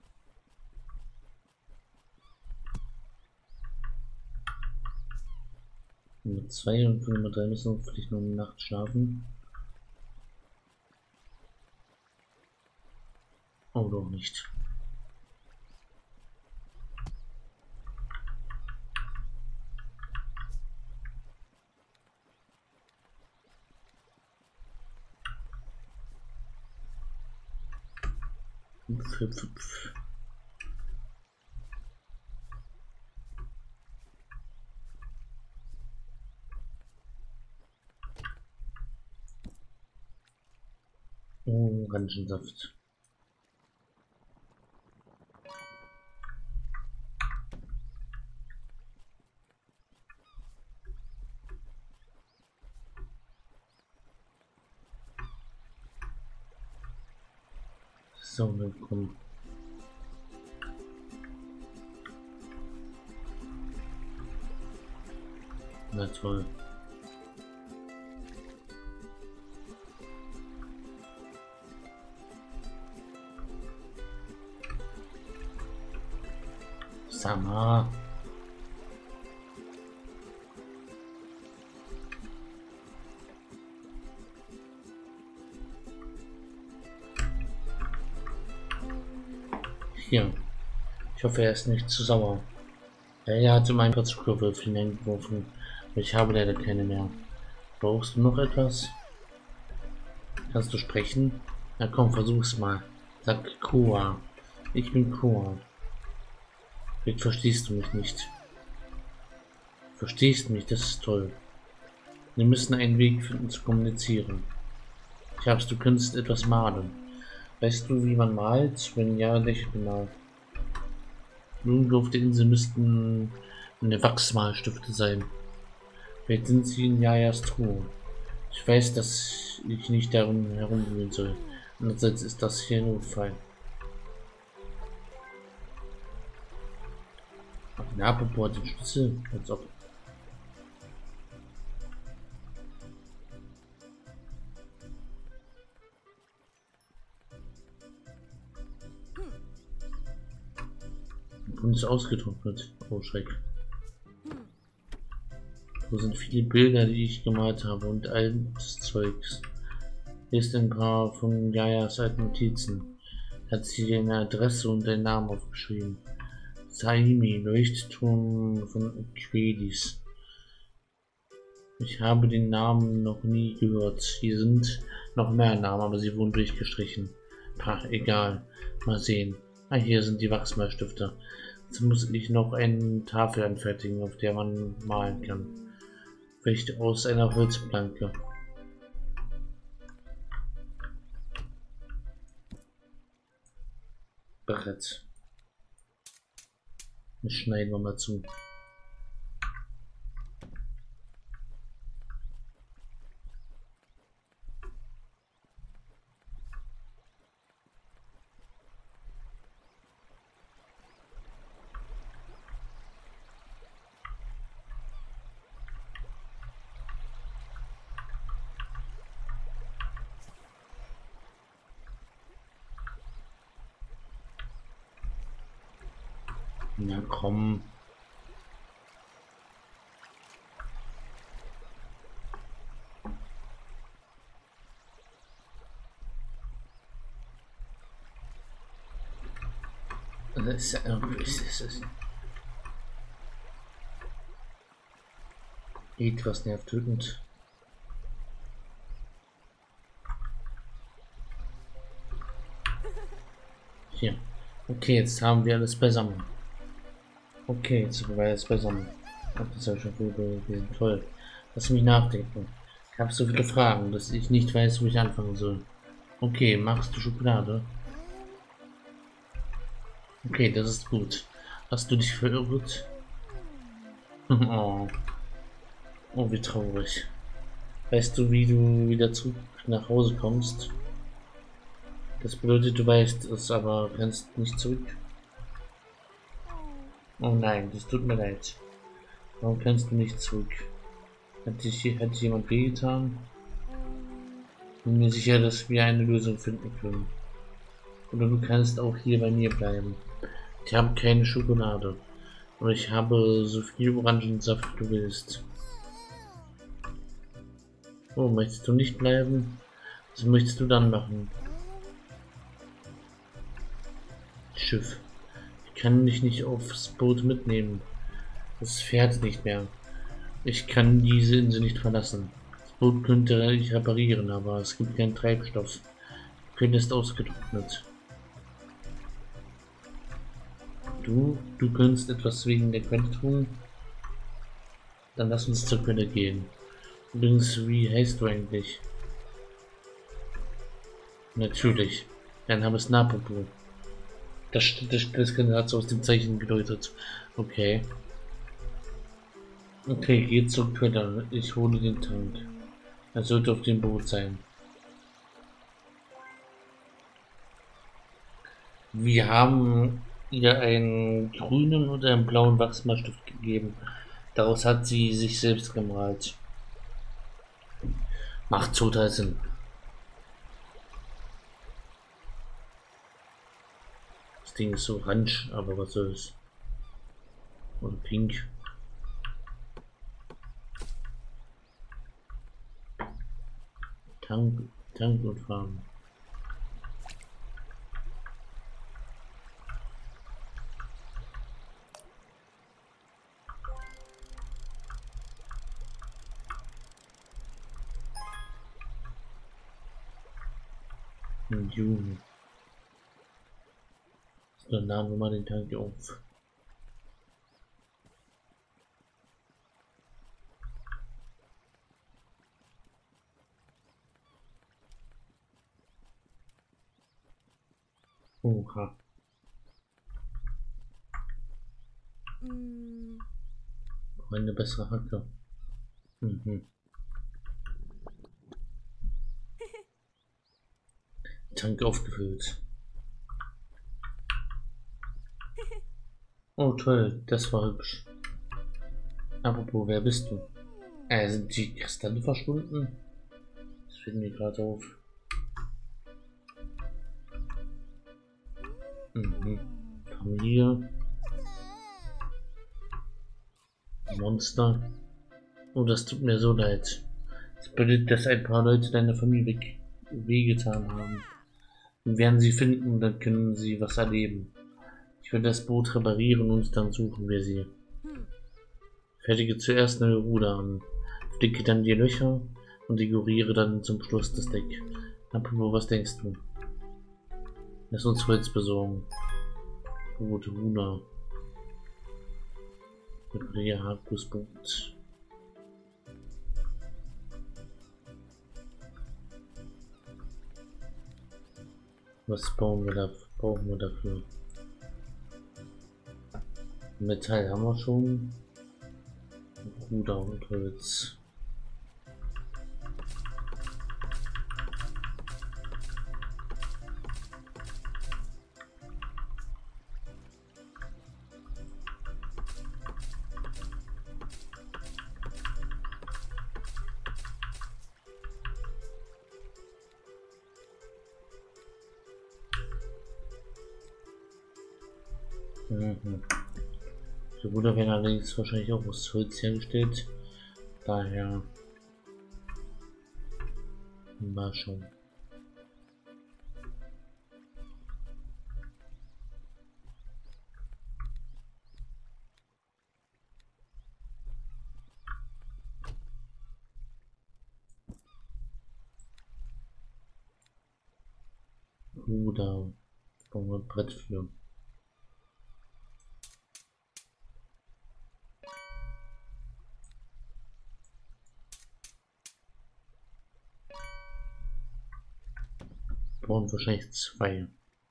Nummer zwei und Nummer drei müssen wir vielleicht noch eine Nacht schlafen. Oh, doch nicht. Hüpf, hüpf, hüpf. Orangensaft. So, willkommen. Na toll. Sama. Hier. Ich hoffe, er ist nicht zu sauer. Er hat um ein paar Zuckerwürfel hineingeworfen. Ich habe leider keine mehr. Brauchst du noch etwas? Kannst du sprechen? Na komm, versuch's mal. Sag Kua. Ich bin Kua. Jetzt verstehst du mich nicht. Verstehst mich, das ist toll. Wir müssen einen Weg finden zu kommunizieren. Ich hab's, du könntest etwas malen. Weißt du, wie man malt? Wenn ja, lächle mal. Irgendwo auf der Insel müssten eine Wachsmalstifte sein. Vielleicht sind sie in Jajas Truhe. Ich weiß, dass ich nicht darum herumgehen soll. Andererseits ist das hier Notfall. Na, apropos den Schlüssel, als ob. ist ausgetrocknet. Oh Schreck. Wo sind viele Bilder, die ich gemalt habe und altes Zeugs. Hier ist ein paar von Jajas alten Notizen. Er hat sie eine Adresse und einen Namen aufgeschrieben. Saimi, Leuchtturm von Quedis. Ich habe den Namen noch nie gehört. Hier sind noch mehr Namen, aber sie wurden durchgestrichen. Pah, egal. Mal sehen. Ah, hier sind die Wachsmalstifte. Jetzt muss ich noch eine Tafel anfertigen, auf der man malen kann. Vielleicht aus einer Holzplanke. Brett. Das schneiden wir mal zu. Na komm. Das ist, äh, ist, ist etwas nervtötend. Hier. Okay, jetzt haben wir alles beisammen. Okay, jetzt sind wir alles beisammen. Das ist ja schon gut gewesen. Toll. Lass mich nachdenken. Ich habe so viele Fragen, dass ich nicht weiß, wo ich anfangen soll. Okay, machst du Schokolade? Okay, das ist gut. Hast du dich verirrt? Oh. Oh, wie traurig. Weißt du, wie du wieder zurück nach Hause kommst? Das bedeutet, du weißt es, aber kannst nicht zurück. Oh nein, das tut mir leid. Warum kannst du nicht zurück? Hat dich, hat dich jemand wehgetan? Bin mir sicher, dass wir eine Lösung finden können. Oder du kannst auch hier bei mir bleiben. Ich habe keine Schokolade. Aber ich habe so viel Orangensaft du willst. Oh, möchtest du nicht bleiben? Was möchtest du dann machen? Schiff. Ich kann dich nicht aufs Boot mitnehmen. Es fährt nicht mehr. Ich kann diese Insel nicht verlassen. Das Boot könnte ich reparieren, aber es gibt keinen Treibstoff. Die Quelle ist ausgetrocknet. Du, du könntest etwas wegen der Quelle tun? Dann lass uns zur Quelle gehen. Übrigens, wie heißt du eigentlich? Natürlich. Dein Name ist Napopo. Das, das, das hat so aus dem Zeichen gedeutet. Okay. Okay, geh zur Quelle. Ich hole den Tank. Er sollte auf dem Boot sein. Wir haben ihr einen grünen und einen blauen Wachsmalstift gegeben. Daraus hat sie sich selbst gemalt. Macht total Sinn. Das Ding ist so orange, aber was soll's? Oder pink. Tank, Tank und Farben. Im Juni. Dann laden wir mal den Tank auf. Oha. Mm. Eine bessere Hacke. Mhm. Tank aufgefüllt. Oh toll, das war hübsch. Apropos, wer bist du? Äh, sind die Kristalle verschwunden? Das fällt mir gerade auf. Mhm. Familie. Monster. Oh, das tut mir so leid. Es bedeutet, dass ein paar Leute deiner Familie wehgetan haben. Und werden sie finden, dann können sie was erleben. Ich werde das Boot reparieren und dann suchen wir sie. Fertige zuerst neue Ruder an. Flicke dann die Löcher und dekoriere dann zum Schluss das Deck. Apropos, was denkst du? Lass uns Holz besorgen. Rote Ruder. Repariere Hartgussboot. Was bauen wir da, brauchen wir dafür? Metall haben wir schon. Ruder und Holz. Mhm. Die Ruder werden allerdings wahrscheinlich auch aus Holz hergestellt. Daher mal schauen. Ruder, brauchen wir ein Brett für. Brauchen wahrscheinlich zwei.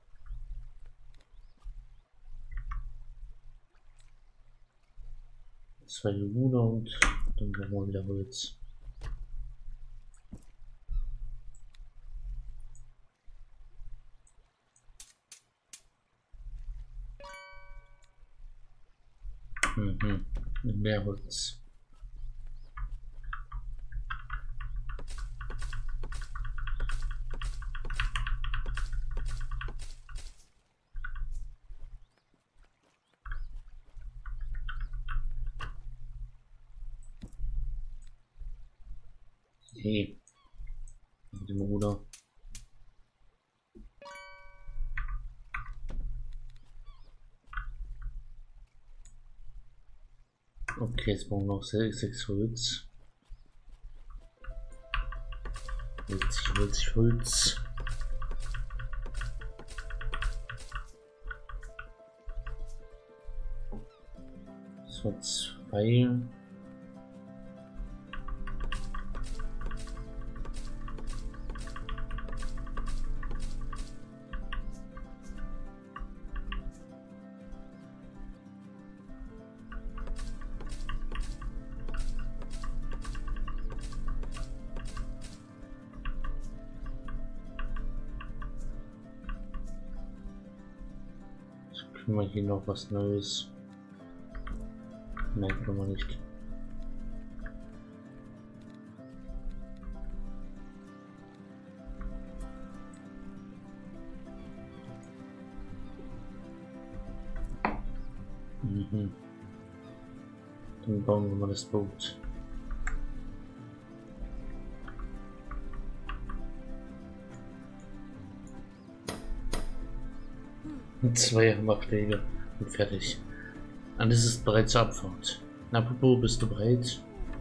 Zwei Ruder und dann brauchen wir wieder Holz. Mhm. Mehr Holz. Okay. Mit dem Ruder. Okay, jetzt brauchen wir noch sechs Holz. sechzig Holz, Holz. Das war zwei. Können wir hier noch was Neues? Nein, können wir nicht. Mhm. Dann bauen wir mal das Boot. Zwei Hammerschläge und fertig. Alles ist bereit zur Abfahrt. Apropos, bist du bereit?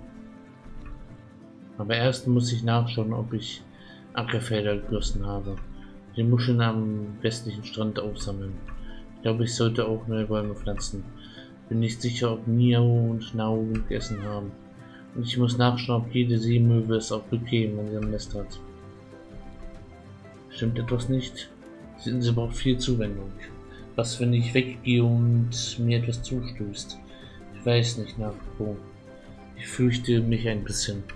Aber erst muss ich nachschauen, ob ich Ackerfelder gegossen habe. Die Muscheln am westlichen Strand aufsammeln. Ich glaube, ich sollte auch neue Bäume pflanzen. Bin nicht sicher, ob Niao und Nao gegessen haben. Und ich muss nachschauen, ob jede Seemöwe es auch bequem in ihrem Nest hat. Stimmt etwas nicht? Sie braucht viel Zuwendung. Was, wenn ich weggehe und mir etwas zustößt? Ich weiß nicht, nach wo. Ich fürchte mich ein bisschen.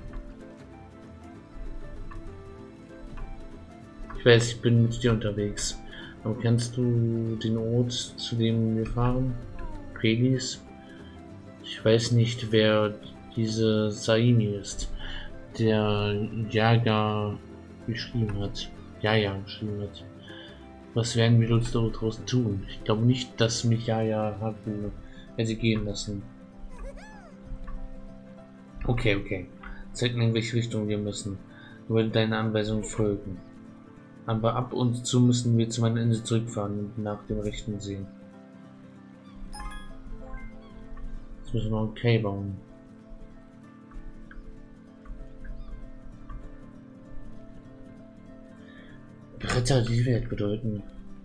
Ich weiß, ich bin mit dir unterwegs. Aber kennst du den Ort, zu dem wir fahren? Prelis? Ich weiß nicht, wer diese Saini ist, der Jaga geschrieben hat. Jaja geschrieben hat. Was werden wir uns dort draußen tun? Ich glaube nicht, dass mich Jaja Haku hätte gehen lassen. Okay, okay. Zeig mir, in welche Richtung wir müssen. Wir werden deinen Anweisungen folgen. Aber ab und zu müssen wir zu meiner Insel zurückfahren und nach dem Rechten sehen. Jetzt müssen wir noch ein Kai bauen. Retter die Welt bedeuten.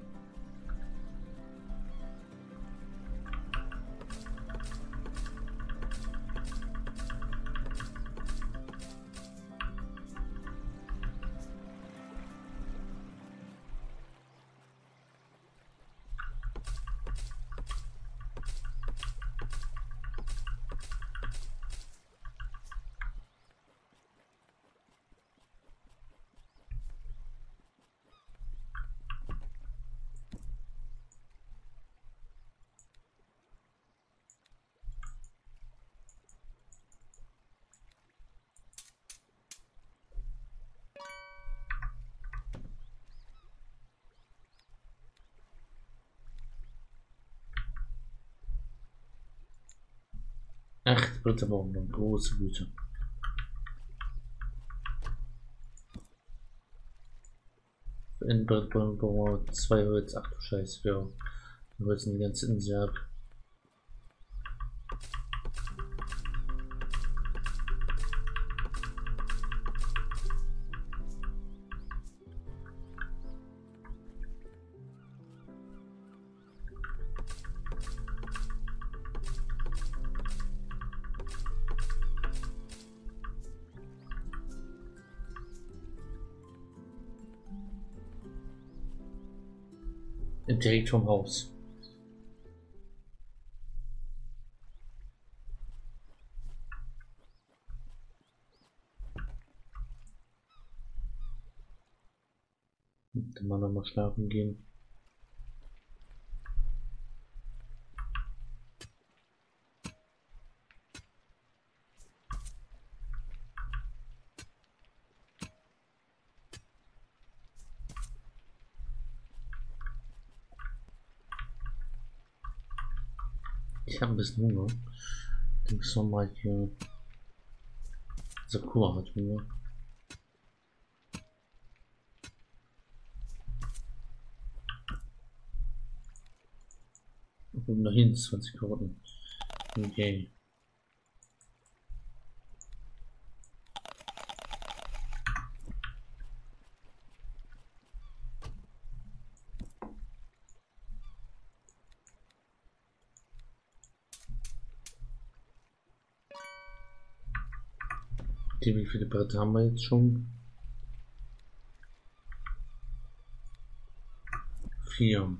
Acht Britterbomben, große Güte. In Britterbomben zwei Holz, ach du Scheiße, ja. Wir holzen die ganze Insel ab. Direkt vom Haus. Dann mal noch mal schlafen gehen. Ich habe ein bisschen Hunger. Den Sommer hier. Sakura hat Hunger. Und dahin zwanzig Karotten. Okay. Die, wie viele Bretter haben wir jetzt schon? Vier.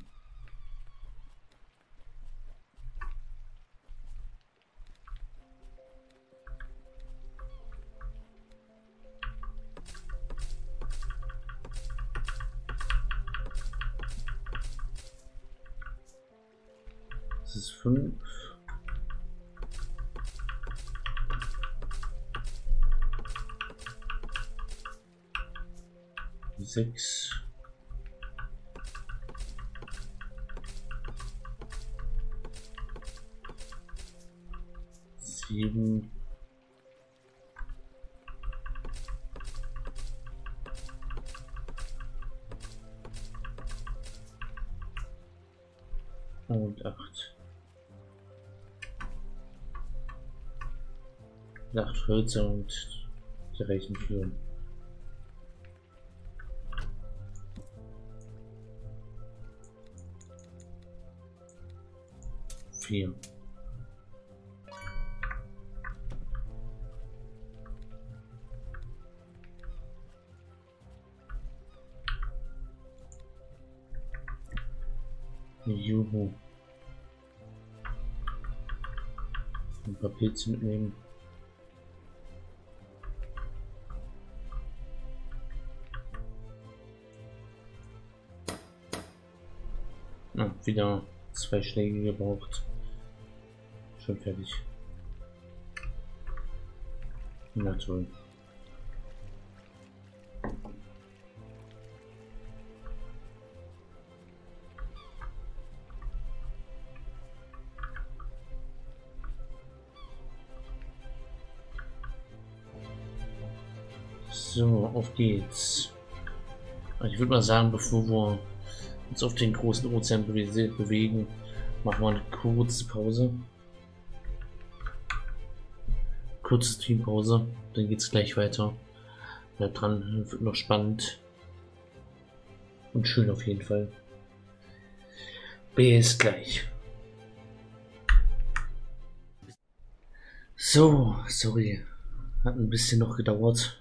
Das ist fünf. Sechs. Sieben. Und acht. Acht Hölzer und die reichen für. Vier. Juhu. Ein paar Pilze mitnehmen. Ah, wieder zwei Schläge gebraucht. Schon fertig. Na toll. So, auf geht's. Ich würde mal sagen, bevor wir uns auf den großen Ozean bewe bewegen, machen wir eine kurze Pause. Kurze Streampause, dann geht's gleich weiter. Bleibt dran, wird noch spannend. Und schön auf jeden Fall. Bis gleich. So, sorry. Hat ein bisschen noch gedauert.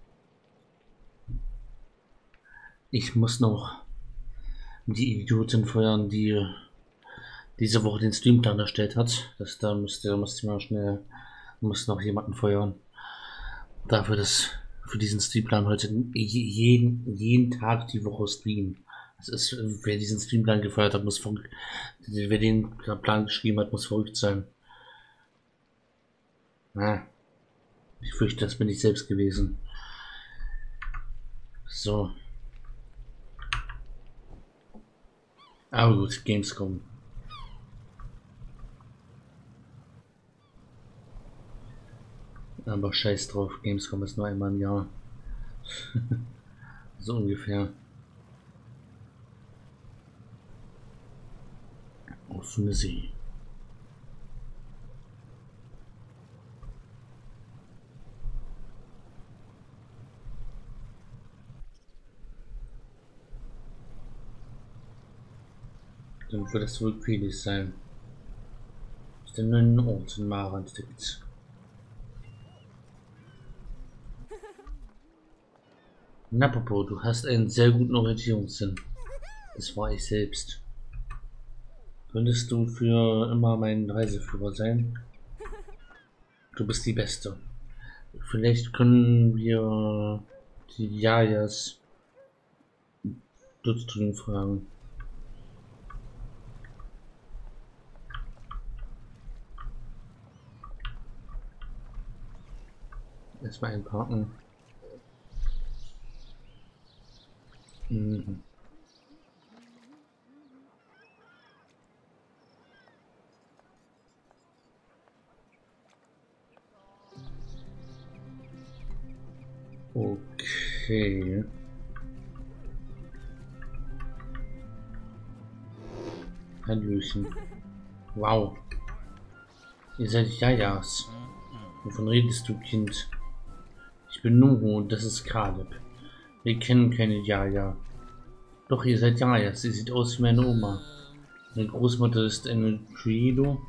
Ich muss noch die Idiotin feuern, die diese Woche den Streamplan erstellt hat. Das da müsste, musste mal schnell, muss noch jemanden feuern. Dafür, dass für diesen Streamplan heute jeden, jeden Tag die Woche streamen. Das ist, wer diesen Streamplan gefeuert hat, muss verrückt, wer den Plan geschrieben hat, muss verrückt sein. Na, ich fürchte, das bin ich selbst gewesen. So. Aber gut, Gamescom. Aber scheiß drauf, Gamescom ist nur einmal im Jahr. So ungefähr. Offene See. Dann wird es wohl Quilis sein. Ist der neuen Ort in Mara entdeckt. Na Popo, du hast einen sehr guten Orientierungssinn. Das war ich selbst. Könntest du für immer mein Reiseführer sein? Du bist die Beste. Vielleicht können wir die Jajas dort drüben fragen. Erstmal einparken. Mhm. Okay. Hallöchen. Wow. Ihr seid Jajas. Wovon redest du, Kind? Ich bin Nuhu und das ist Kaleb. Wir kennen keine Jaja. Doch ihr seid Jajas. Sie sieht aus wie meine Oma. Meine Großmutter ist eine Credo.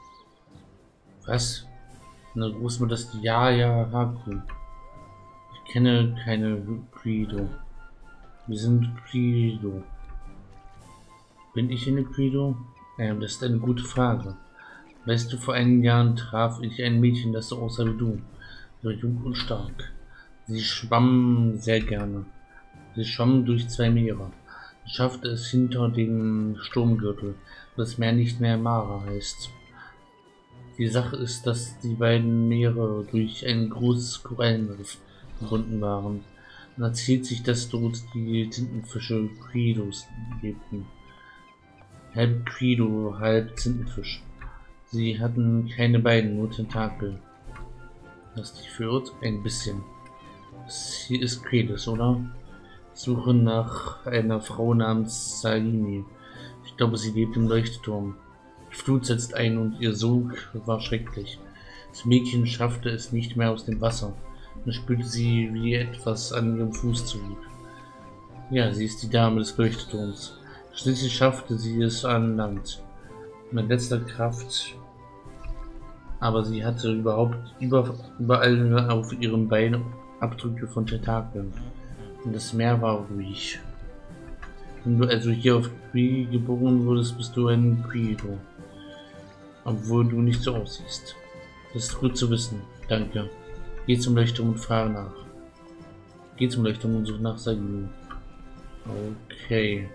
Was? Meine Großmutter ist Jaja Haku. Ich kenne keine Credo. Wir sind Credo. Bin ich eine Credo? Ähm, das ist eine gute Frage. Weißt du, vor einigen Jahren traf ich ein Mädchen, das so aussah wie du. So jung und stark. Sie schwamm sehr gerne. Sie schwamm durch zwei Meere. Sie schaffte es hinter den Sturmgürtel, wo das Meer nicht mehr Mara heißt. Die Sache ist, dass die beiden Meere durch ein großes Korallenriff verbunden waren. Man erzählt sich, dass dort die Tintenfische Credos lebten. Halb Credo, halb Tintenfisch. Sie hatten keine Beine, nur Tentakel. Hast dich verirrt? Ein bisschen. Sie ist Credos, oder? Ich suche nach einer Frau namens Salini. Ich glaube, sie lebt im Leuchtturm. Die Flut setzt ein und ihr Sog war schrecklich. Das Mädchen schaffte es nicht mehr aus dem Wasser. Dann spürte sie, wie etwas an ihrem Fuß zog. Ja, sie ist die Dame des Leuchtturms. Schließlich schaffte sie es an Land. Mit letzter Kraft. Aber sie hatte überhaupt über, überall auf ihrem Bein Abdrücke von Tentakeln. Und das Meer war ruhig. Wenn du also hier auf Qui geboren wurdest, bist du ein Quiro. Obwohl du nicht so aussiehst. Das ist gut zu wissen. Danke. Geh zum Leuchtturm und fahre nach. Geh zum Leuchtturm und such nach Sagini. Okay.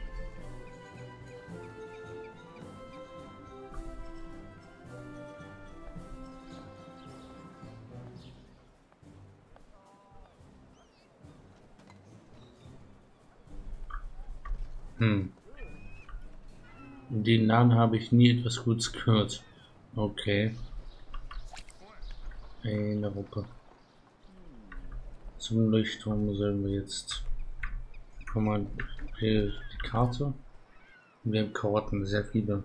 Hm. Den Namen habe ich nie etwas Gutes gehört. Okay. Eine Ruppe. zum Leuchtturm sollen wir jetzt. Guck mal, hier die Karte. Wir haben Karten, sehr viele.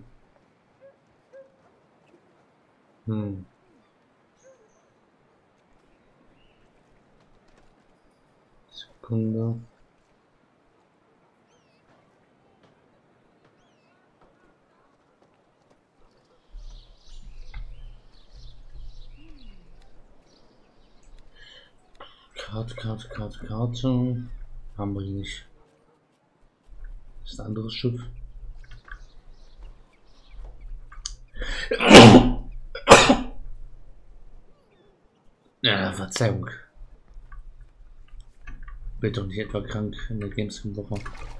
Hm. Sekunde. Karte, Karte, Karte, Karte. Haben wir hier nicht. Das ist ein anderes Schiff. Ja, Verzeihung. Bin doch nicht etwa krank in der Gamescom-Woche.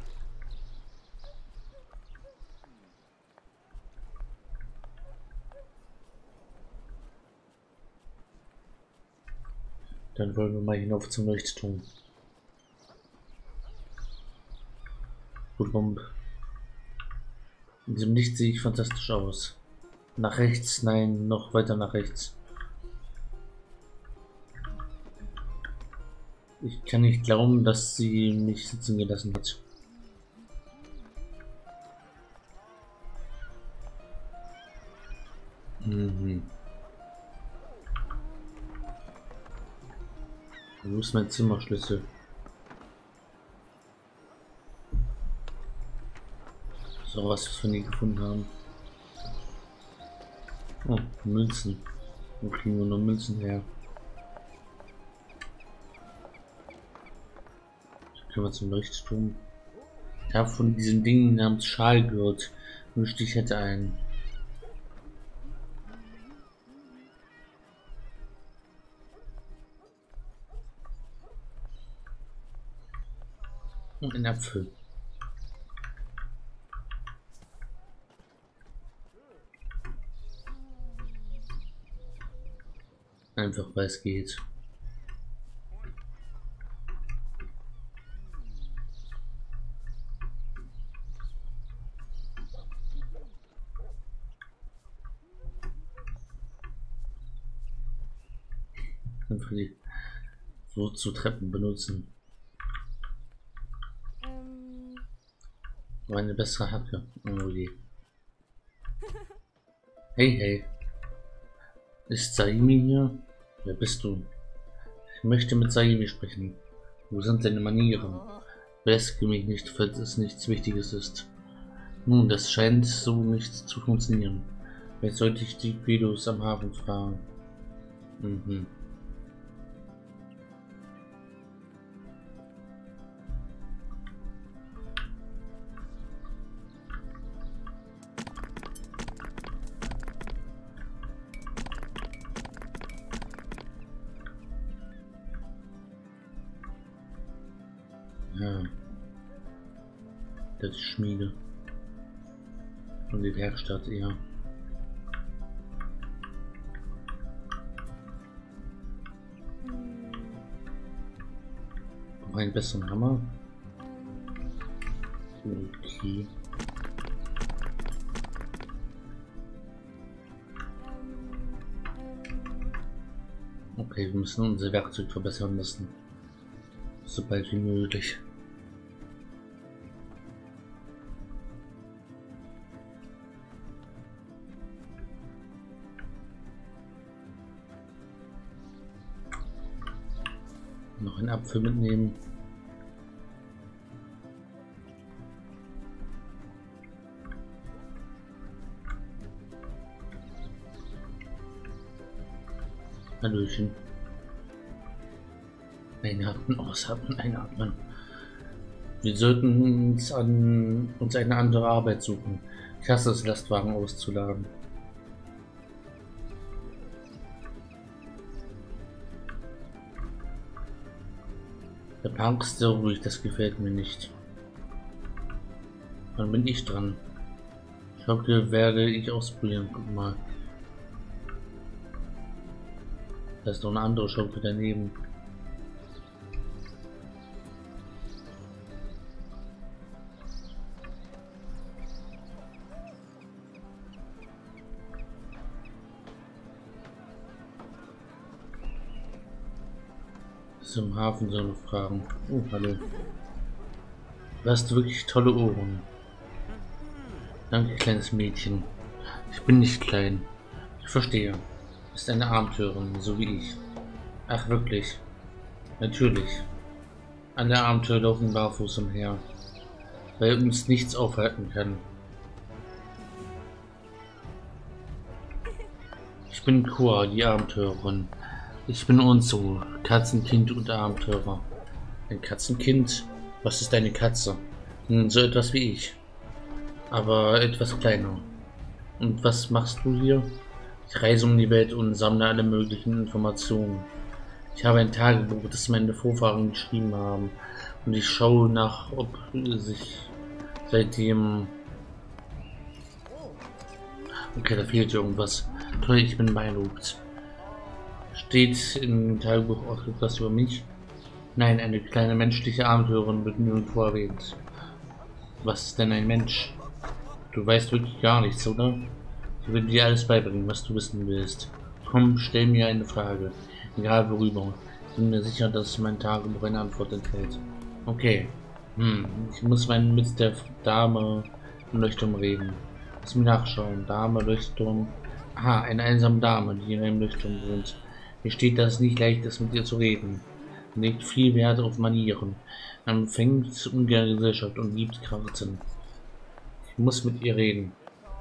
Dann wollen wir mal hinauf zum Leuchtturm. Gut, in diesem Licht sehe ich fantastisch aus. Nach rechts, nein, noch weiter nach rechts. Ich kann nicht glauben, dass sie mich sitzen gelassen hat. Mhm. Wo ist mein Zimmerschlüssel? So was wir nie gefunden haben. Oh, Münzen. Wo kriegen wir nur Münzen her? Können wir zum Leuchtturm. Ich habe von diesen Dingen namens Schal gehört. Wünschte ich hätte einen. Und ein Apfel. Einfach weil es geht. Einfach die so zu Treppen benutzen. Ähm. Aber eine bessere Hacke. Oh je. Hey, hey. Ist Saimi hier? Wer bist du? Ich möchte mit Saimi sprechen. Wo sind deine Manieren? Belästige mich nicht, falls es nichts Wichtiges ist. Nun, das scheint so nicht zu funktionieren. Vielleicht sollte ich die Pedos am Hafen fragen. Mhm. Ja. Das ist Schmiede. Und die Werkstatt eher. Noch einen besseren Hammer. Okay. Okay, wir müssen unser Werkzeug verbessern lassen. Sobald wie möglich. Noch einen Apfel mitnehmen. Hallöchen. Einatmen, ausatmen, einatmen. Wir sollten uns an uns eine andere Arbeit suchen. Ich hasse es, Lastwagen auszuladen. Der Park ist sehr ruhig, das gefällt mir nicht. Dann bin ich dran. Schaukel werde ich ausprobieren. Guck mal. Da ist noch eine andere Schaukel daneben. Zum Hafen soll noch fragen. Oh, hallo. Du hast wirklich tolle Ohren. Danke, kleines Mädchen. Ich bin nicht klein. Ich verstehe. Du bist eine Abenteurerin, so wie ich. Ach, wirklich? Natürlich. Alle Abenteurer laufen barfuß umher, weil uns nichts aufhalten kann. Ich bin Kua, die Abenteurerin. Ich bin Unzo, Katzenkind und Abenteurer. Ein Katzenkind? Was ist eine Katze? Hm, so etwas wie ich. Aber etwas kleiner. Und was machst du hier? Ich reise um die Welt und sammle alle möglichen Informationen. Ich habe ein Tagebuch, das meine Vorfahren geschrieben haben. Und ich schaue nach, ob sich seitdem... Okay, da fehlt irgendwas. Toll, ich bin beeindruckt. Steht im Tagebuch auch etwas über mich? Nein, eine kleine menschliche Abenteurerin wird nirgendwo erwähnt. Was ist denn ein Mensch? Du weißt wirklich gar nichts, oder? Ich will dir alles beibringen, was du wissen willst. Komm, stell mir eine Frage. Egal worüber. Ich bin mir sicher, dass mein Tagebuch eine Antwort enthält. Okay. Hm, ich muss mein mit der Dame im Leuchtturm reden. Lass mich nachschauen. Dame, Leuchtturm. Aha, eine einsame Dame, die in einem Leuchtturm wohnt. Hier steht, dass es nicht leicht ist, mit ihr zu reden. Man legt viel Wert auf Manieren. Man empfängt ungern Gesellschaft und liebt Katzen. Ich muss mit ihr reden.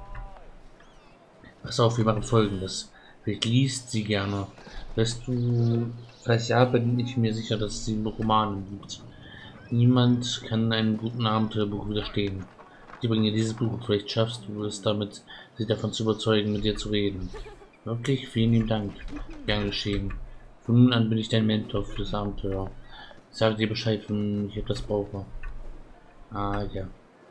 Pass auf, wir machen Folgendes. Vielleicht liest sie gerne. Weißt du, falls ja, bin ich mir sicher, dass sie Romane liebt. Niemand kann einem guten Abenteuerbuch widerstehen. Ich bringe dieses Buch, vielleicht schaffst du es damit, sie davon zu überzeugen, mit dir zu reden. Wirklich, vielen lieben Dank. Gern geschehen. Von nun an bin ich dein Mentor für das Abenteuer. Ich sage dir Bescheid, wenn ich etwas brauche. Ah, ja.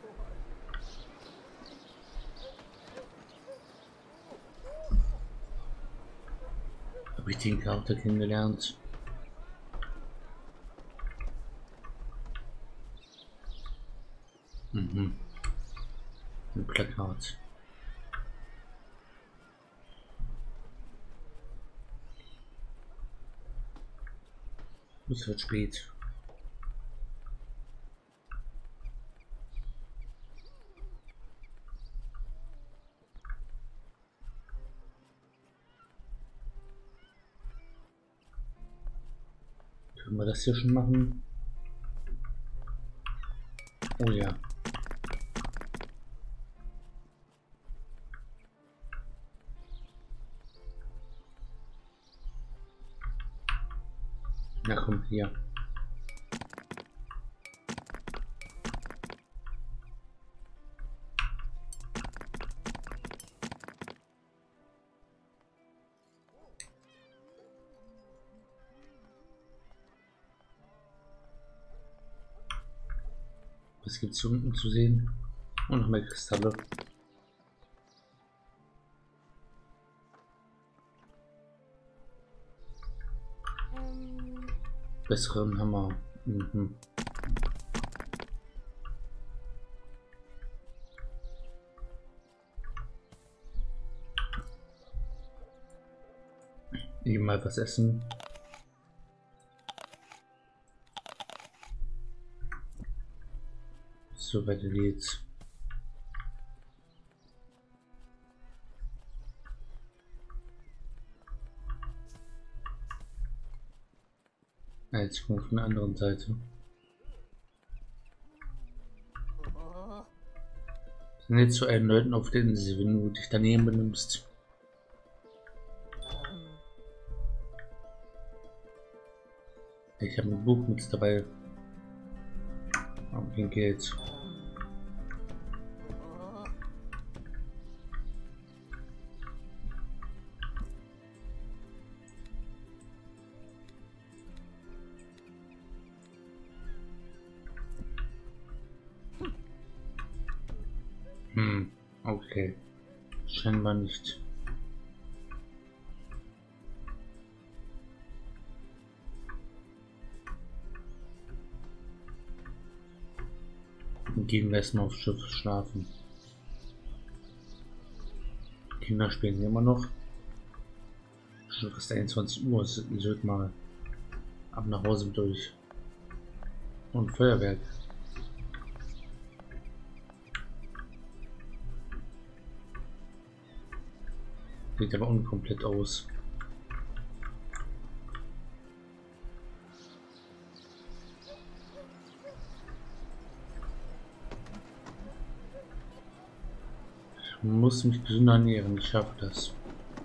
Habe ich den Charakter kennengelernt? Mhm. Ein Plakat. Es wird spät. Können wir das hier schon machen? Oh ja. Na komm, hier. Was gibt's hier unten zu sehen? Und noch mehr Kristalle. Ähm, Besseren Hammer. Mhm. Eben mal was essen. So weiter geht's. Jetzt kommen wir von der anderen Seite. Sind jetzt zu allen Leuten auf der Insel, wenn du dich daneben benimmst. Ich habe ein Buch mit dabei. Um kein Geld. Hm, okay. Scheinbar nicht. Dann gehen wir erstmal aufs Schiff schlafen. Kinder spielen immer noch. Schon fast einundzwanzig Uhr, ihr sollt mal Ab nach Hause durch. Und Feuerwerk. Sieht aber unkomplett aus. Ich muss mich gesünder ernähren, ich schaffe das.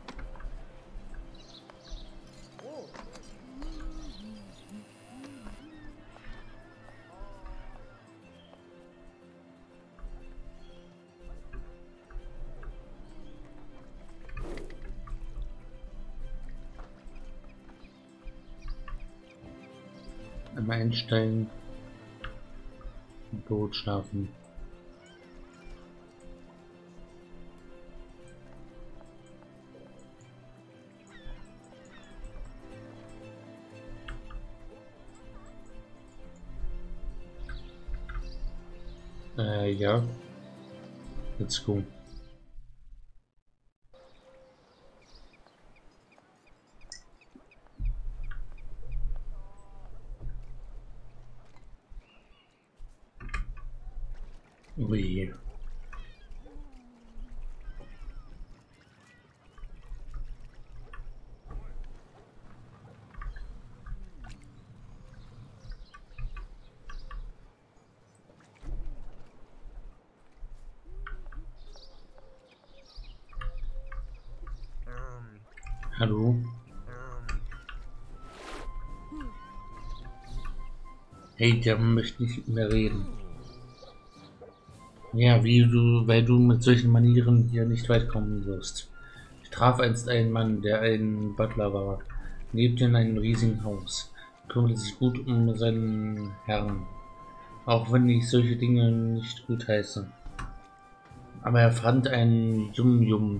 Einmal einsteigen, im Boot schlafen. Äh, ja. Let's go. Ui. Hallo? Hey, der möchte nicht mehr reden. Ja, wie du, weil du mit solchen Manieren hier nicht weit kommen wirst. Ich traf einst einen Mann, der ein Butler war, lebte in einem riesigen Haus, kümmerte sich gut um seinen Herrn, auch wenn ich solche Dinge nicht gut heiße. Aber er fand einen Jum-Jum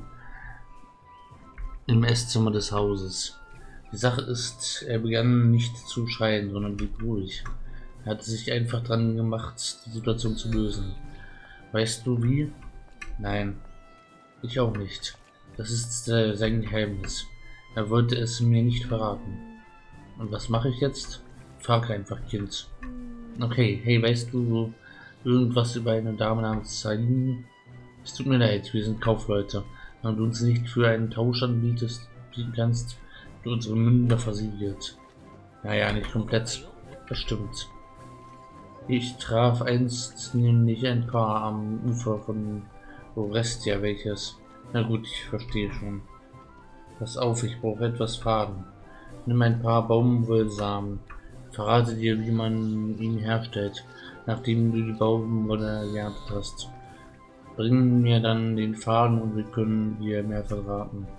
im Esszimmer des Hauses. Die Sache ist, er begann nicht zu schreien, sondern blieb ruhig. Er hatte sich einfach dran gemacht, die Situation zu lösen. Weißt du wie? Nein, ich auch nicht. Das ist äh, sein Geheimnis. Er wollte es mir nicht verraten. Und was mache ich jetzt? Frag einfach, Kind. Okay, hey, weißt du irgendwas über eine Dame namens Salim? Es tut mir leid, wir sind Kaufleute. Wenn du uns nicht für einen Tausch anbietest, bieten kannst, du unsere Münder versiegelt. Naja, nicht komplett. Das stimmt. Ich traf einst nämlich ein Paar am Ufer von Orestia, welches... Na gut, ich verstehe schon. Pass auf, ich brauche etwas Faden. Nimm ein paar Baumwollsamen. Verrate dir, wie man ihn herstellt, nachdem du die Baumwolle geerntet hast. Bring mir dann den Faden und wir können dir mehr verraten.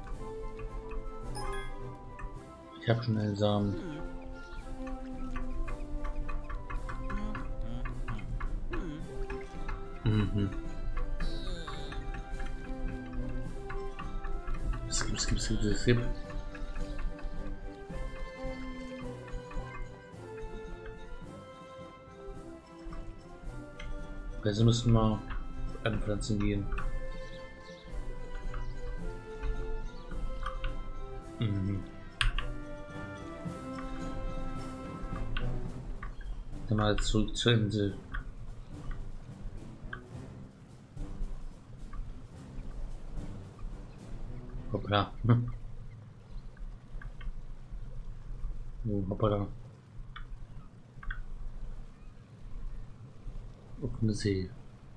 Ich habe schon einen Samen. Mhm. Skip, skip, skip, skip. Also müssen wir anpflanzen gehen. Mhm. Dann mal zurück zur Insel. Hoppla. Oh, hoppla. Offene See.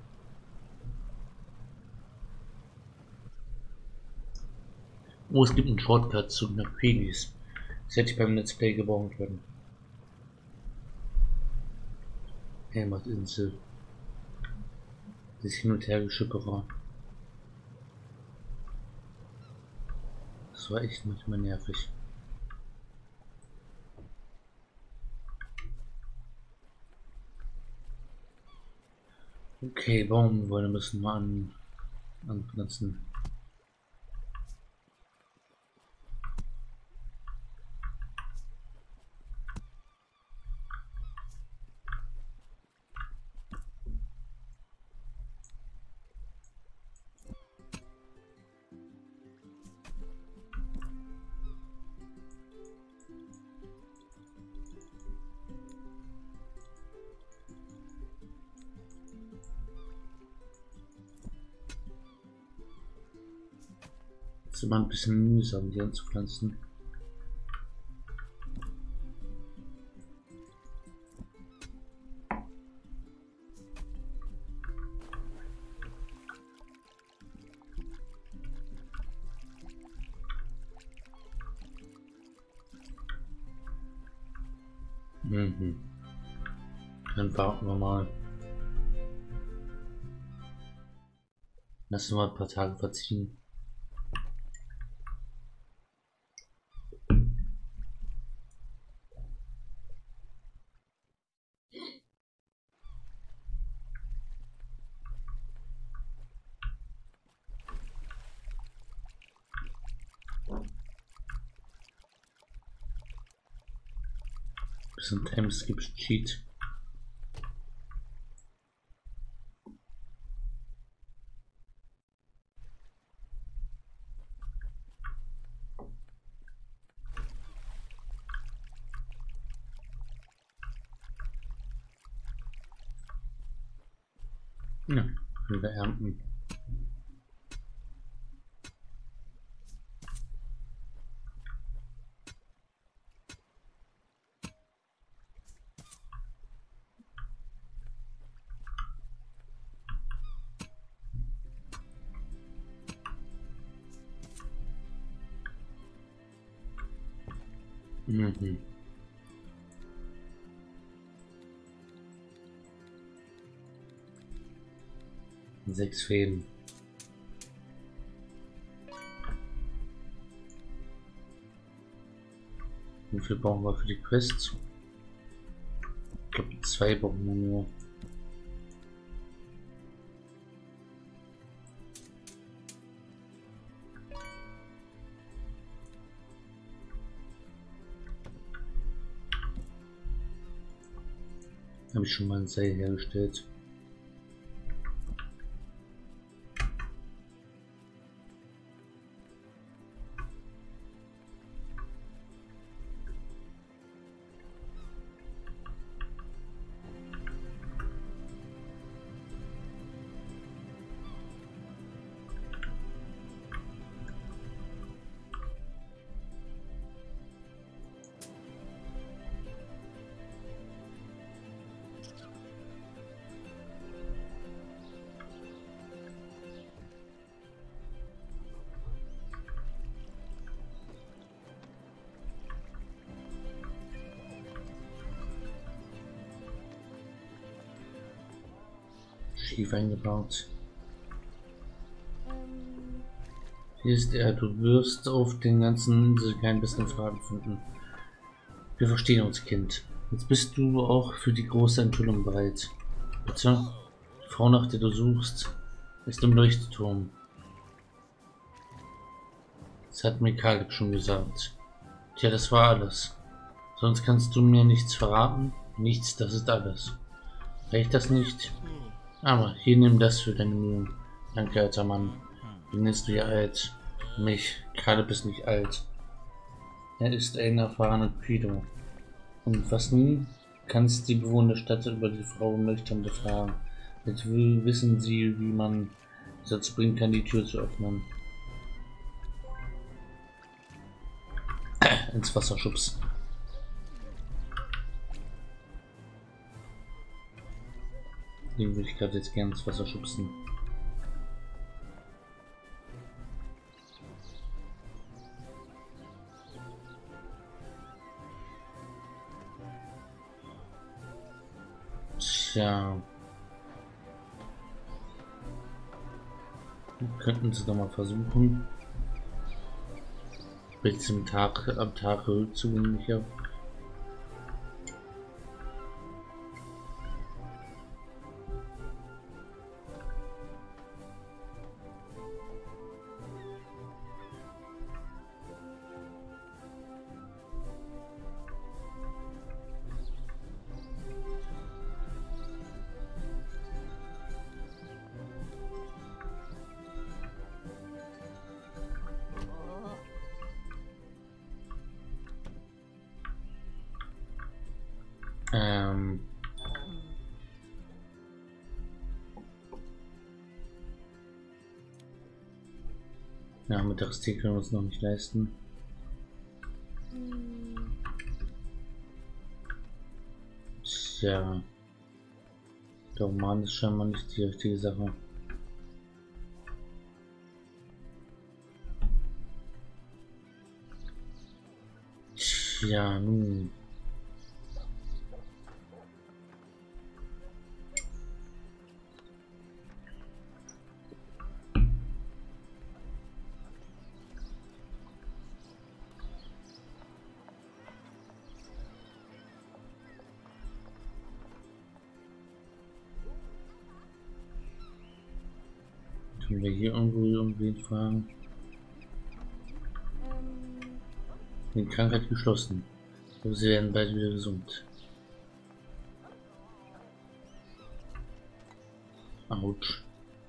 Oh, es gibt einen Shortcut zu nach Pelis. Das hätte ich beim Let's Play gebrauchen können. Heimat-Insel. Das Hin- und Hergeschipperer. Das war echt manchmal nervig. Okay, Baumwolle müssen wir an, anpflanzen. ist immer ein bisschen mühsam, die anzupflanzen. Mhm. Dann warten wir mal. Lassen wir ein paar Tage verziehen. Bisschen Timeskip Cheat. Ja, wieder ernten. Mhm. Sechs Fäden. Wie viel brauchen wir für die Quests? Ich glaube, zwei brauchen wir nur. Habe ich schon mal ein Seil hergestellt. Schief eingebaut. Ähm, Hier ist er, du wirst auf den ganzen Inseln keinen besten Fragen finden. Wir verstehen uns, Kind. Jetzt bist du auch für die große Enthüllung bereit. Bitte? Die Frau, nach der du suchst, ist im Leuchtturm. Das hat mir Kaleb schon gesagt. Tja, das war alles. Sonst kannst du mir nichts verraten. Nichts, das ist alles. Reicht das nicht? Aber hier, nimm das für deine Mühen. Danke, alter Mann. Wie nennst du ja alt? Mich. Kaleb ist nicht alt. Er ist ein erfahrener Pido. Und was nun? Du kannst die Bewohner der Stadt über die Frau nüchtern befragen. Jetzt wissen sie, wie man es dazu bringen kann, die Tür zu öffnen. Ins Wasser schubsen. Den würde ich gerade jetzt gerne ins Wasser schubsen. Tja. Könnten sie doch mal versuchen. Bis zum Tag am Tag zugänglicher. Ähm. Ja, mit der Reste können wir uns noch nicht leisten. Hm, Tja. Der Roman ist scheinbar nicht die richtige Sache. Tja, nun. Können wir hier irgendwo irgendwie fragen? ähm, Die Krankheit geschlossen. Aber sie werden bald wieder gesund. Autsch.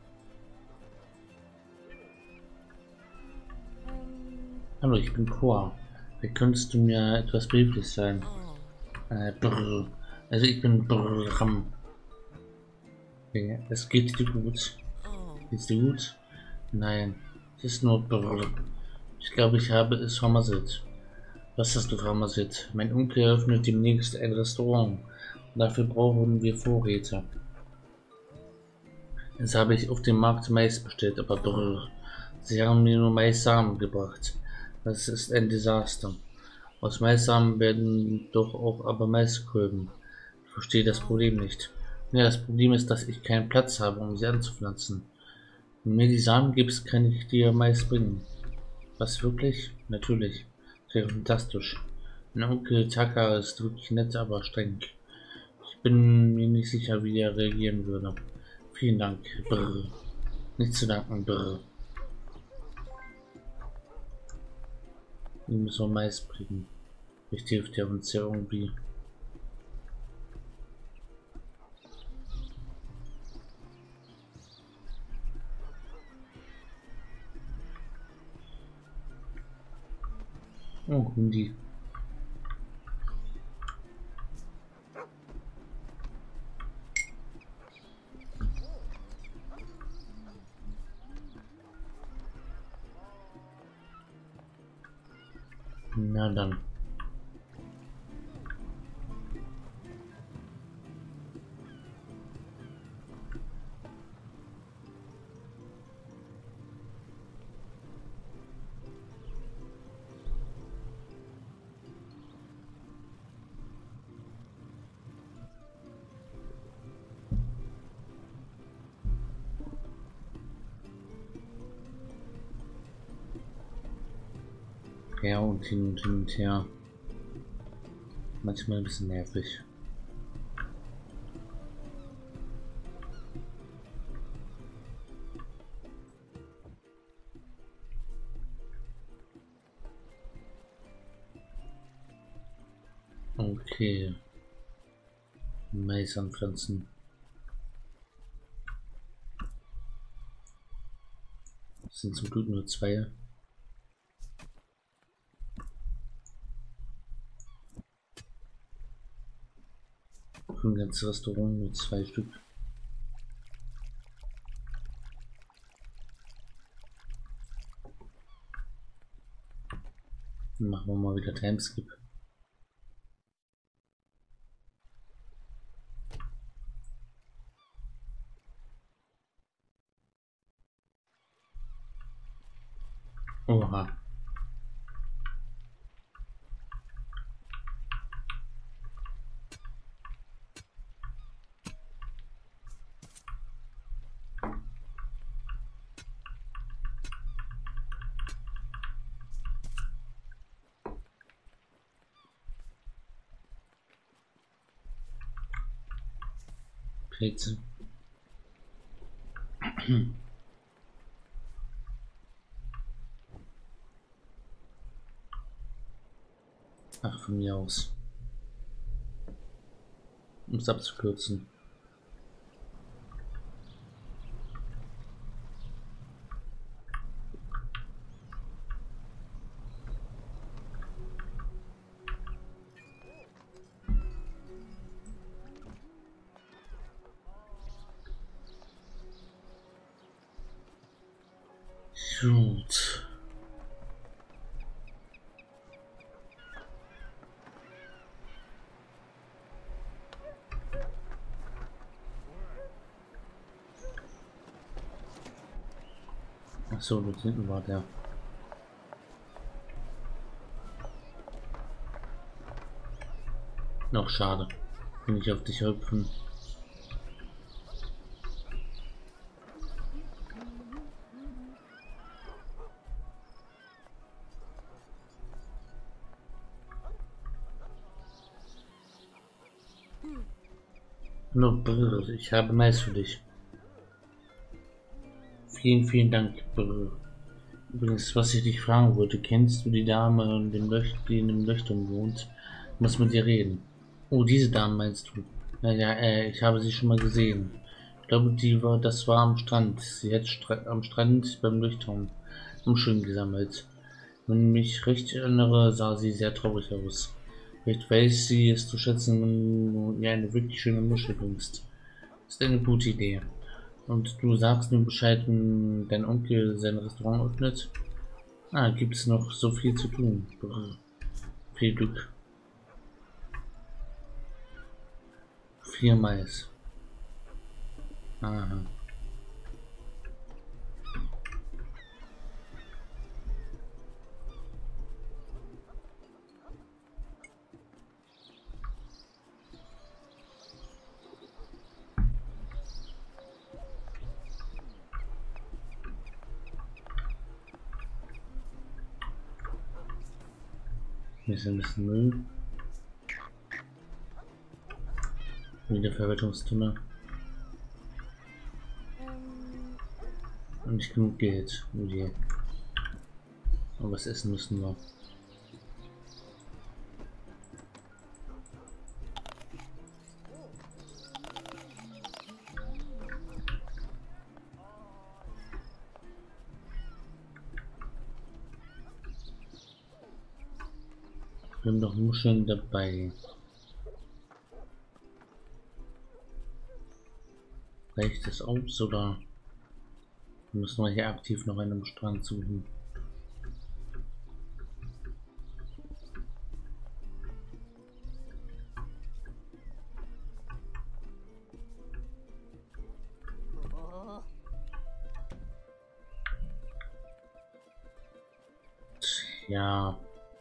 ähm, Hallo, ich bin Chor. Wie könntest du mir etwas behilflich sein? Äh, brr. Also ich bin Brrram. Okay, es geht dir gut. Geht's dir gut? Nein, es ist nur Brrr. Ich glaube, ich habe es vermasselt. Was hast du vermasselt? Mein Onkel eröffnet demnächst ein Restaurant. Dafür brauchen wir Vorräte. Jetzt habe ich auf dem Markt Mais bestellt, aber brrr. Sie haben mir nur Maissamen gebracht. Das ist ein Desaster. Aus Maissamen werden doch auch aber Maiskolben. Ich verstehe das Problem nicht. Ja, das Problem ist, dass ich keinen Platz habe, um sie anzupflanzen. Wenn du mir die Samen gibst, kann ich dir Mais bringen. Was wirklich? Natürlich. Das wäre fantastisch. Mein Onkel Taka ist wirklich nett, aber streng. Ich bin mir nicht sicher, wie er reagieren würde. Vielen Dank. Brr. Nicht zu danken. Brr. Wir müssen Mais bringen. Vielleicht hilft er uns ja irgendwie. Oh, Hundi. Na dann. Ja, und hin und hin und her. Manchmal ein bisschen nervig. Okay. Mais anpflanzen. Das sind zum Glück nur zwei. Für ein ganzes Restaurant nur zwei Stück. Dann machen wir mal wieder Timeskip. Oha. Pilze. Ach, von mir aus. Um es abzukürzen. Gut. Achso, dort hinten war der. Noch schade. Bin ich auf dich hüpfen. Hallo Brr, ich habe Mais für dich. Vielen, vielen Dank, Brr. Übrigens, was ich dich fragen wollte, kennst du die Dame, in dem Löch die in dem Leuchtturm wohnt? Ich muss mit ihr reden. Oh, diese Dame meinst du? Naja, äh, ich habe sie schon mal gesehen. Ich glaube, die war, das war am Strand. Sie hat Stra am Strand beim Leuchtturm Muscheln gesammelt. Wenn ich mich recht erinnere, sah sie sehr traurig aus. Vielleicht weiß sie es zu schätzen, wenn du ihr eine wirklich schöne Muschel bringst. Ist eine gute Idee. Und du sagst mir Bescheid, wenn dein Onkel sein Restaurant öffnet? Ah, gibt es noch so viel zu tun. Brr. Viel Glück. Vier Mais. Aha. Hier ist ein bisschen Müll. Wiederverwertungstunne. Ähm, Und nicht genug Geld. Oh je. Aber was essen müssen wir. Wir haben doch Muscheln dabei. Reicht das aus oder müssen wir hier aktiv noch einen Strand suchen? Ja.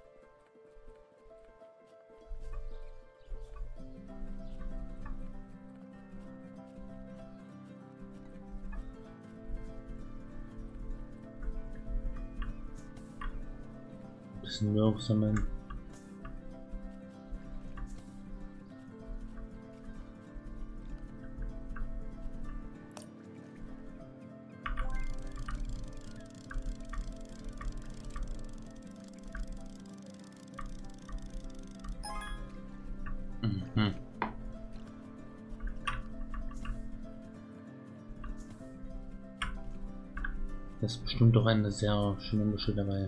Bisschen Müll aufsammeln. Mhm. Das ist bestimmt doch eine sehr schöne Muschel dabei.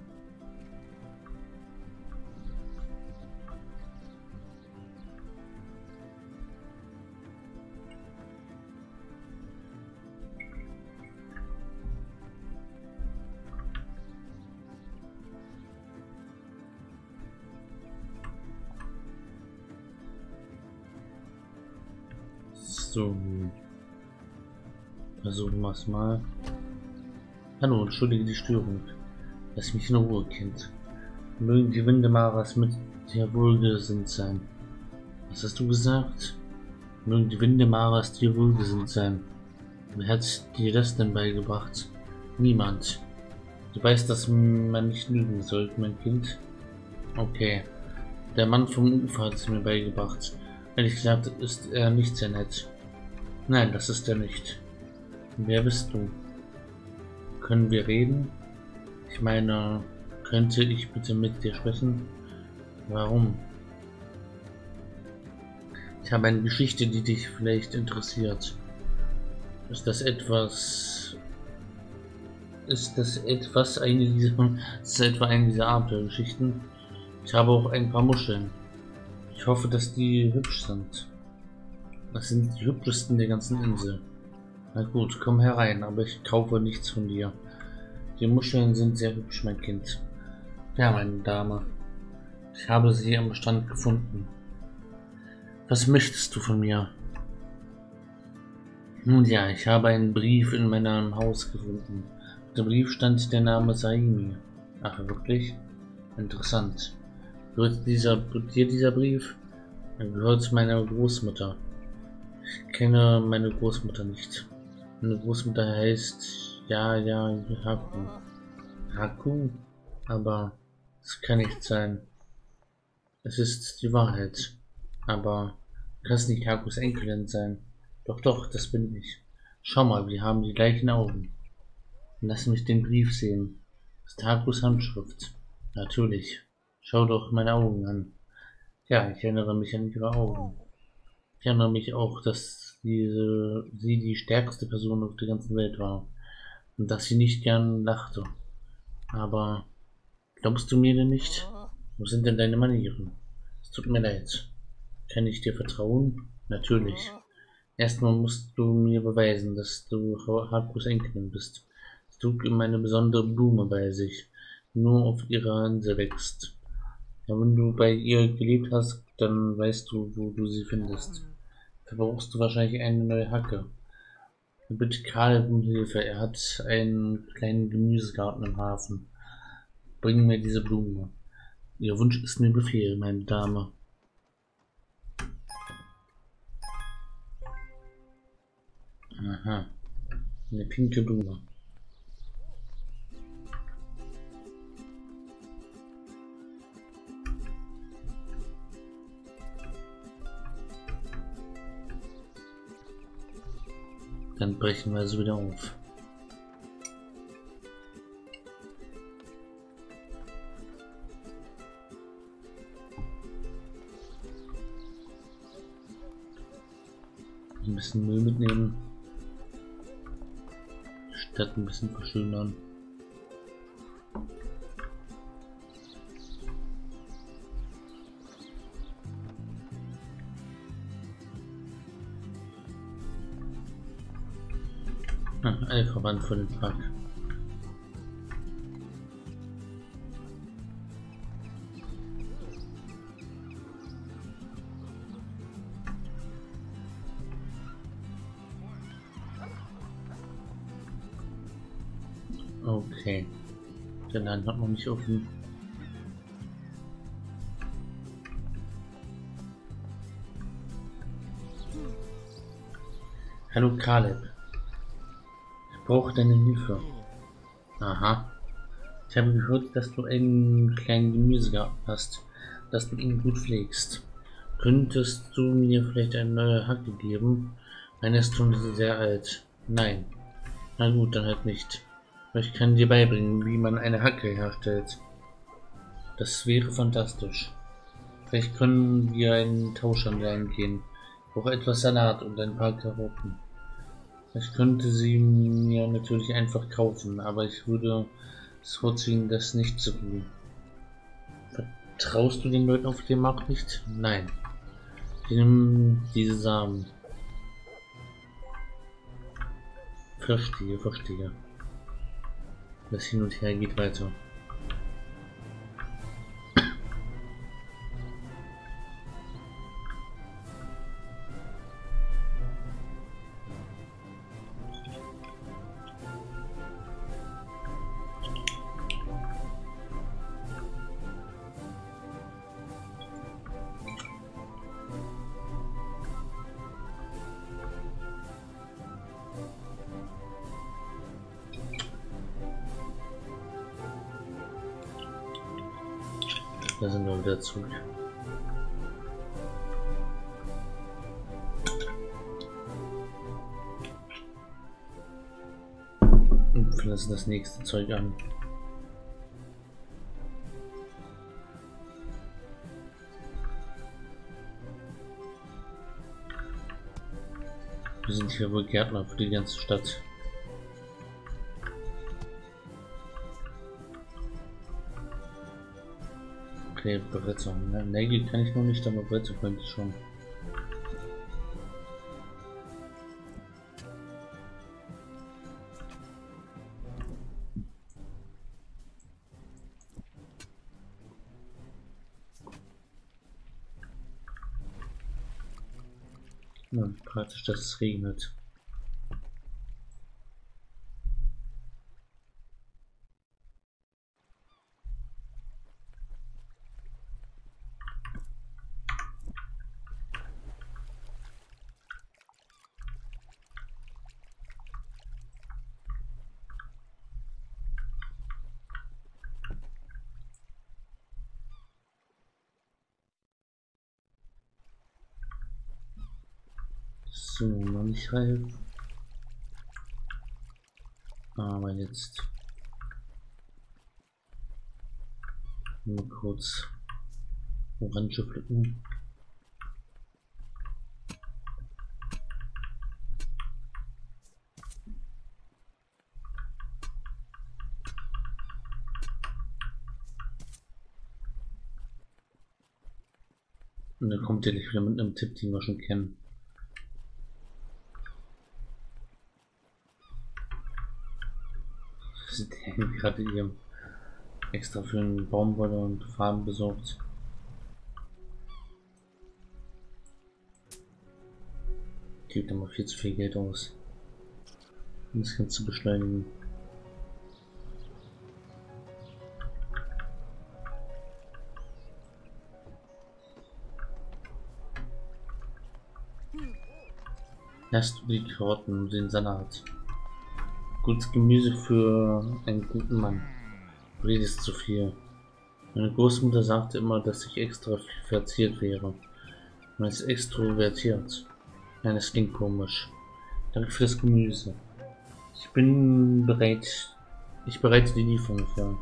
So, versuchen wir es mal. Hallo, entschuldige die Störung. Lass mich in Ruhe, Kind. Mögen die Windemaras mit dir wohlgesinnt sein. Was hast du gesagt? Mögen die Windemaras dir wohlgesinnt sein. Wer hat dir das denn beigebracht? Niemand. Du weißt, dass man nicht lügen sollte, mein Kind. Okay. Der Mann vom Ufer hat es mir beigebracht. Ehrlich gesagt ist er nicht sehr nett. Nein, das ist er nicht. Wer bist du? Können wir reden? Ich meine, könnte ich bitte mit dir sprechen? Warum? Ich habe eine Geschichte, die dich vielleicht interessiert. Ist das etwas... Ist das etwas eine dieser... Ist das etwa eine dieser Abenteuergeschichten? Ich habe auch ein paar Muscheln. Ich hoffe, dass die hübsch sind. Das sind die hübschesten der ganzen Insel. Na gut, komm herein, aber ich kaufe nichts von dir. Die Muscheln sind sehr hübsch, mein Kind. Ja, meine Dame. Ich habe sie am Strand gefunden. Was möchtest du von mir? Nun ja, ich habe einen Brief in meinem Haus gefunden. dem Brief stand der Name Saimi. Ach, wirklich? Interessant. Gehört dieser, dir dieser Brief? Er gehört zu meiner Großmutter. Ich kenne meine Großmutter nicht. Meine Großmutter heißt ja, ja, Haku. Haku? Aber es kann nicht sein. Es ist die Wahrheit. Aber du kannst nicht Hakus Enkelin sein. Doch, doch, das bin ich. Schau mal, wir haben die gleichen Augen. Lass mich den Brief sehen. Das ist Hakus Handschrift. Natürlich. Schau doch meine Augen an. Ja, ich erinnere mich an ihre Augen. Ich erinnere mich auch, dass diese, sie die stärkste Person auf der ganzen Welt war. Und dass sie nicht gern lachte. Aber glaubst du mir denn nicht? Wo sind denn deine Manieren? Es tut mir leid. Kann ich dir vertrauen? Natürlich. Erstmal musst du mir beweisen, dass du Hakus Enkelin bist. Sie trug immer eine besondere Blume bei sich, die nur auf ihrer Insel wächst. Ja, wenn du bei ihr gelebt hast, dann weißt du, wo du sie findest. Da brauchst du wahrscheinlich eine neue Hacke. Bitte Karl um Hilfe, er hat einen kleinen Gemüsegarten im Hafen. Bring mir diese Blume. Ihr Wunsch ist mir Befehl, meine Dame. Aha, eine pinke Blume. Dann brechen wir sie wieder auf. Ein bisschen Müll mitnehmen. Stadt ein bisschen verschönern. Ah, Elferband für den Park. Okay. Der Laden hat noch nicht offen. Hallo Caleb. Ich brauche deine Hilfe. Aha. Ich habe gehört, dass du einen kleinen Gemüsegarten hast, dass du ihn gut pflegst. Könntest du mir vielleicht eine neue Hacke geben? Meine ist schon sehr alt. Nein. Na gut, dann halt nicht. Ich kann dir beibringen, wie man eine Hacke herstellt. Das wäre fantastisch. Vielleicht können wir einen Tauschhandel eingehen. Ich brauche etwas Salat und ein paar Karotten. Ich könnte sie mir natürlich einfach kaufen, aber ich würde es vorziehen, das nicht zu tun. Vertraust du den Leuten auf dem Markt nicht? Nein. Ich nehme diese Samen. Verstehe, verstehe. Das hin und her geht weiter. Da sind wir wieder zurück. Und pflanzen das nächste Zeug an. Wir sind hier wohl Gärtner für die ganze Stadt. Okay, Beretzung. Ne? Nägel kann ich noch nicht, aber Beretzung könnte ich schon. Ja, praktisch, dass es regnet. So, noch nicht reif. Aber jetzt mal kurz Orange pflücken. Und dann kommt ihr gleich wieder mit einem Tipp, den wir schon kennen. Sie haben gerade ihr extra für einen Baumwolle und Farben besorgt. Gibt immer viel zu viel Geld aus, um das Ganze zu beschleunigen. Erst die Karotten und den Salat. Gutes Gemüse für einen guten Mann. Redest zu viel. Meine Großmutter sagte immer, dass ich extra verziert wäre. Man ist extrovertiert. Nein, das klingt komisch. Danke für das Gemüse. Ich bin bereit. Ich bereite die Lieferung für.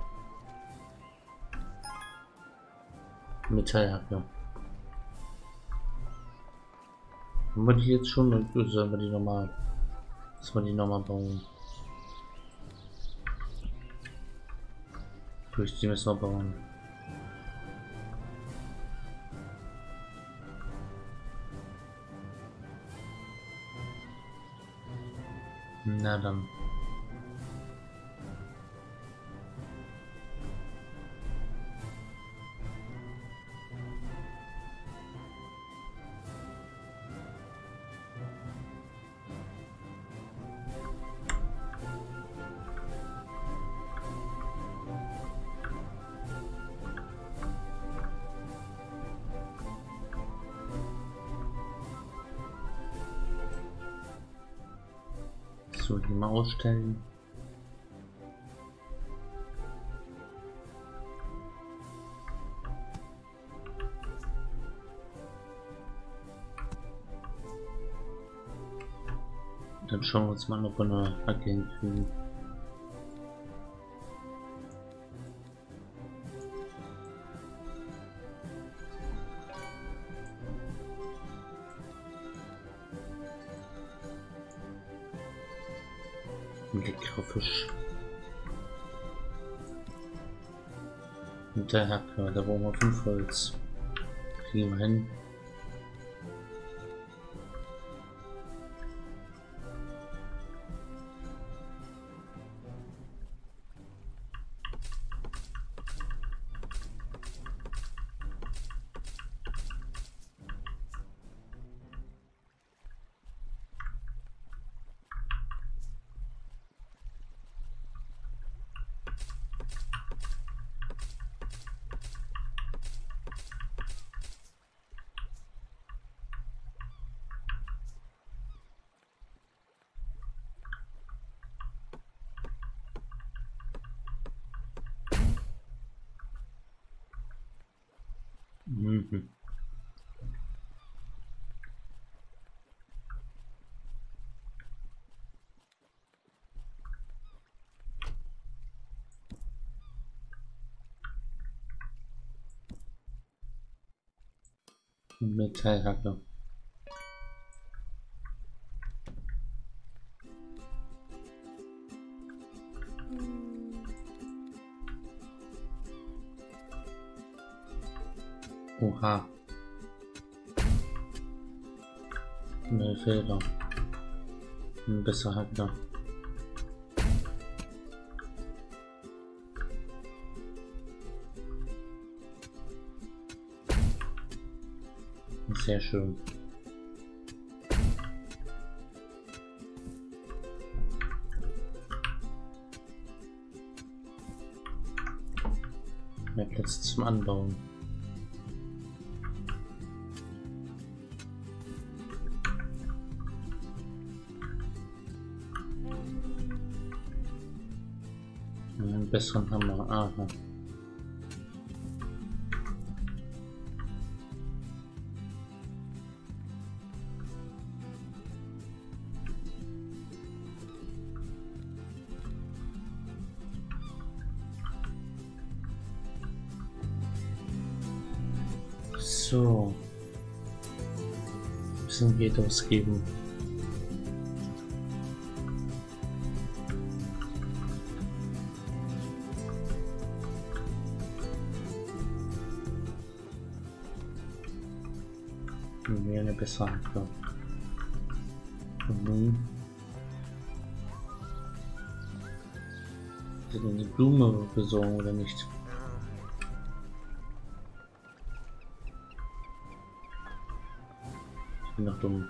Metallhacke. Haben wir die jetzt schon oder sollen wir die nochmal? Sollen wir die nochmal bauen? Durch die müssen wir bauen. Na dann. So, hier mal ausstellen. Dann schauen wir uns mal, ob wir eine Hacke hinkriegen. Ein leckerer Fisch. Und der Hacker, da brauchen wir fünf Holz. Kriegen wir hin. Mhm. Metallhacke. Oha. Neue Felder. Ein besserer Hacker. Sehr schön. Mehr Platz zum Anbauen. Einen besseren Hammer. Aha. So. Ein bisschen Geld ausgeben. Wäre eine bessere Antwort. Und nun sind eine Blume besorgen oder nicht? Ich bin noch dumm.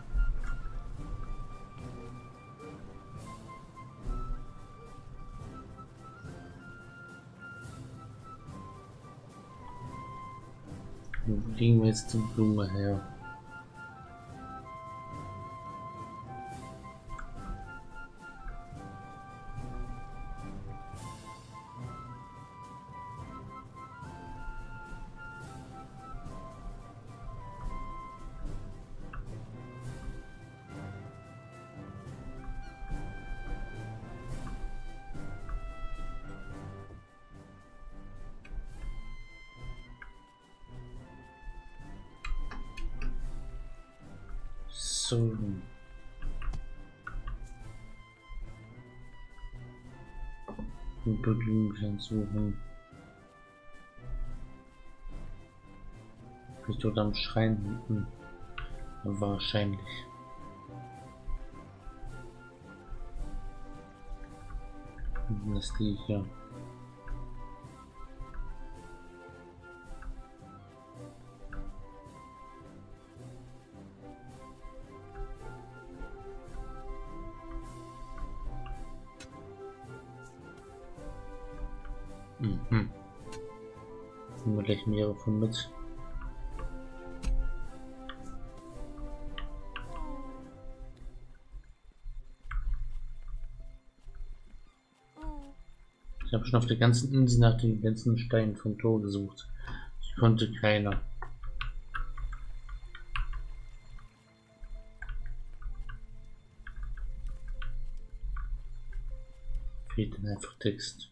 Wo kriegen wir jetzt die Blume her? So. Blümchen suchen. Vielleicht dort am Schrein hinten. Wahrscheinlich. Das ist die hier. Mhm. Nehmen wir gleich mehrere von mit. Ich habe schon auf der ganzen Insel nach den ganzen Steinen vom Tor gesucht. Ich konnte keiner. Fehlt dann einfach Text.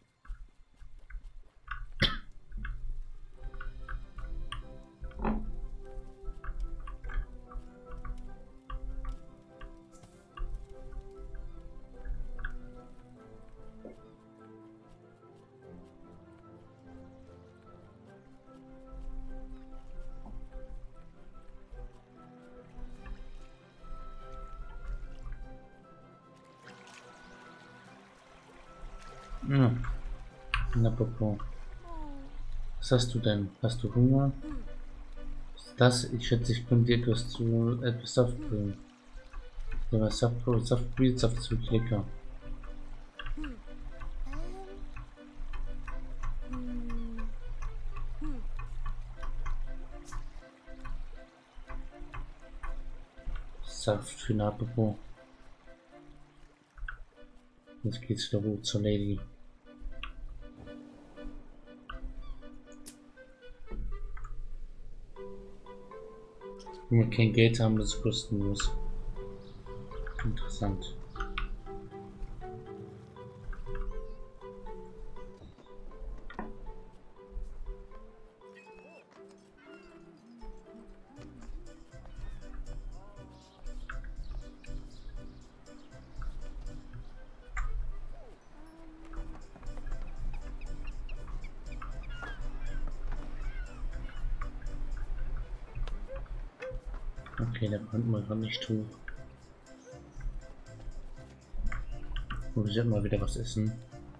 Ja. Na Popo. Was hast du denn? Hast du Hunger? Das, ich schätze, ich könnte dir etwas zu etwas Saft bringen. Ja, Saft, Saft, Saft ist wirklich lecker. Saft für Napopo. Jetzt geht's wieder hoch zur Lady. Wenn wir kein Geld haben, das ist kostenlos. Interessant. Okay, da konnte man gar nicht hoch. Und wir sollten mal wieder was essen.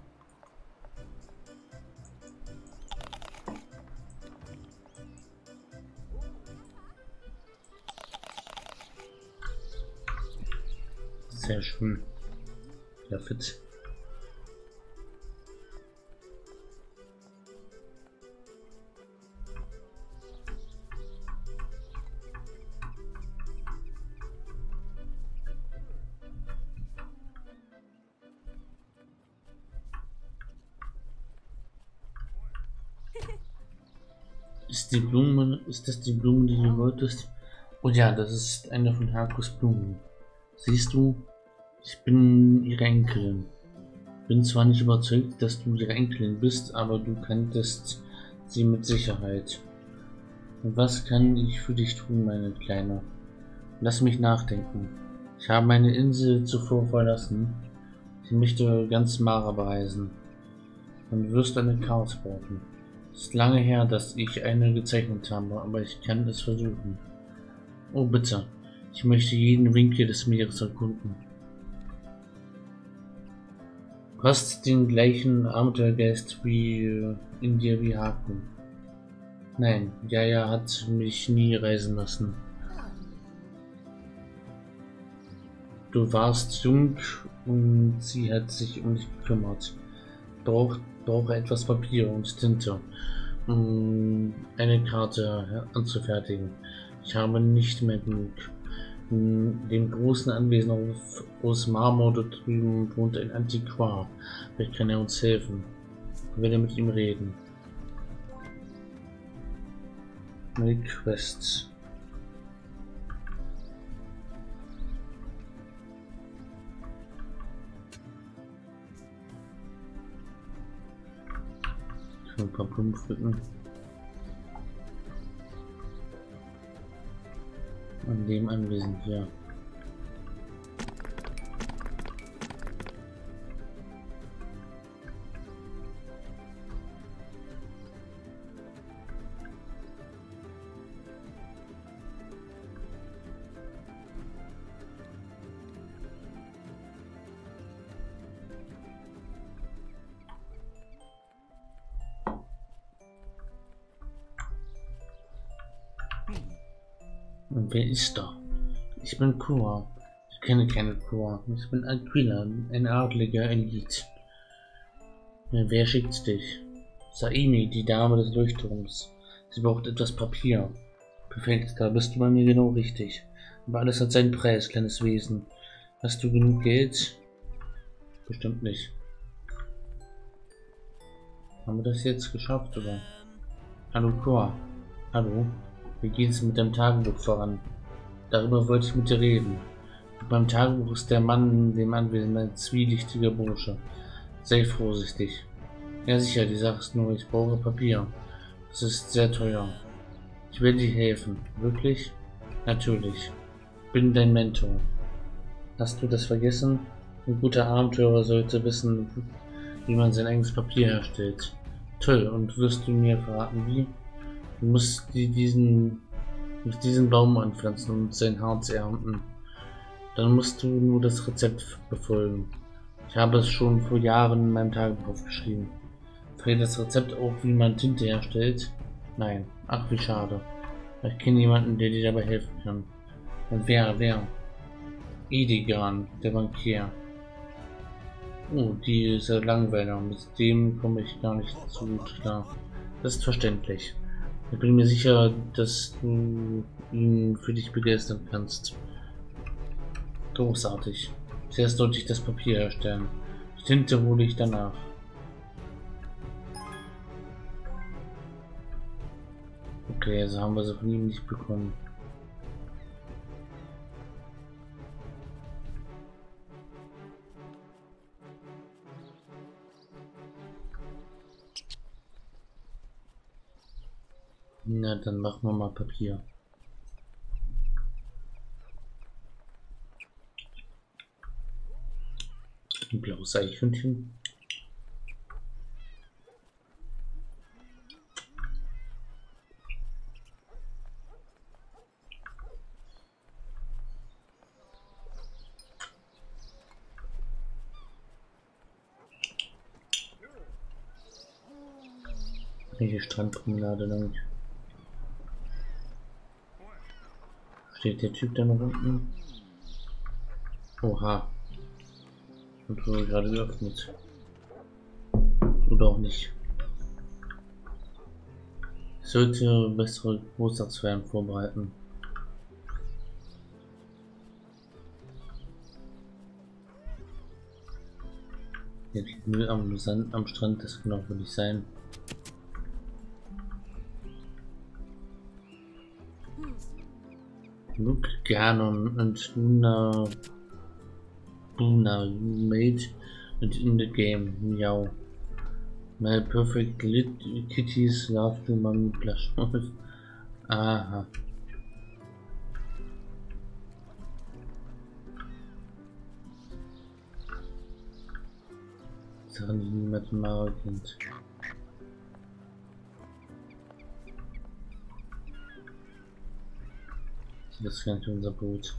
Sehr schön. Ja, fit. Ist die Blume, ist das die Blume, die du wolltest? Oh ja, das ist eine von Hakus Blumen. Siehst du, ich bin ihre Enkelin. Bin zwar nicht überzeugt, dass du ihre Enkelin bist, aber du kanntest sie mit Sicherheit. Was kann ich für dich tun, meine Kleine? Lass mich nachdenken. Ich habe meine Insel zuvor verlassen. Ich möchte ganz Mara bereisen. Und wirst eine Karte brauchen. Es ist lange her, dass ich eine gezeichnet habe, aber ich kann es versuchen. Oh bitte, ich möchte jeden Winkel des Meeres erkunden. Du hast den gleichen Abenteuergeist wie äh, in dir wie Haku. Nein, Jaja hat mich nie reisen lassen. Du warst jung und sie hat sich um dich gekümmert. Brauch, brauche etwas Papier und Tinte, um eine Karte anzufertigen. Ich habe nicht mehr genug. In dem großen Anwesen auf, aus Marmor dort drüben wohnt ein Antiquar. Vielleicht kann er uns helfen. Ich werde mit ihm reden. Meine Quest. Ich kann ein paar Blumen pflücken. An dem Anwesen hier. Und wer ist da? Ich bin Kua. Ich kenne keine Kua. Ich bin Aquila, ein adliger Elit. Wer schickt dich? Saimi, die Dame des Leuchtturms. Sie braucht etwas Papier. Perfekt, da bist du bei mir genau richtig. Aber alles hat seinen Preis, kleines Wesen. Hast du genug Geld? Bestimmt nicht. Haben wir das jetzt geschafft, oder? Hallo Kua. Hallo. Wie geht es mit deinem Tagebuch voran? Darüber wollte ich mit dir reden. Beim Tagebuch ist der Mann in dem Anwesen ein zwielichtiger Bursche. Sei vorsichtig. Ja sicher, die Sache ist nur, ich brauche Papier. Das ist sehr teuer. Ich will dir helfen. Wirklich? Natürlich. Ich bin dein Mentor. Hast du das vergessen? Ein guter Abenteurer sollte wissen, wie man sein eigenes Papier herstellt. Toll, und wirst du mir verraten, wie? Du musst die, diesen, musst diesen Baum anpflanzen und sein Harz ernten. Dann musst du nur das Rezept befolgen. Ich habe es schon vor Jahren in meinem Tagebuch aufgeschrieben. Fällt das Rezept auch, wie man Tinte herstellt? Nein. Ach, wie schade. Ich kenne jemanden, der dir dabei helfen kann. Und wer, wer? Edigan, der Bankier. Oh, die ist ja Langweiler. Mit dem komme ich gar nicht so gut klar. Das ist verständlich. Ich bin mir sicher, dass du ihn für dich begeistern kannst. Großartig. Zuerst sollte ich das Papier herstellen. Die Tinte hole ich danach. Okay, also haben wir sie von ihm nicht bekommen. Na, dann machen wir mal Papier. Ein blaues Eichhörnchen. Welche Strandpromenade lang? Steht der Typ da noch unten? Oha. Und wurde gerade geöffnet. Oder auch nicht. Ich sollte bessere Geburtstagsfeiern vorbereiten. Hier liegt Müll am Sand am Strand, das kann auch wohl nicht sein. Look, Ganon and Luna, Luna, you made it in the game, meow. My perfect lit kitties love to mommy plush. Aha. Sachen, die niemand mal kennt. Das ist gar nicht unser Boot.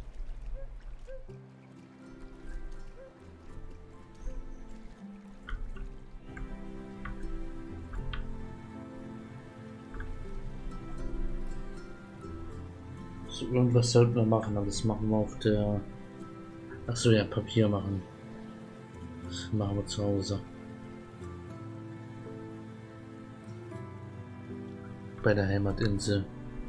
So, irgendwas sollten wir machen, aber das machen wir auf der... Achso, ja, Papier machen. Das machen wir zu Hause. Bei der Heimatinsel.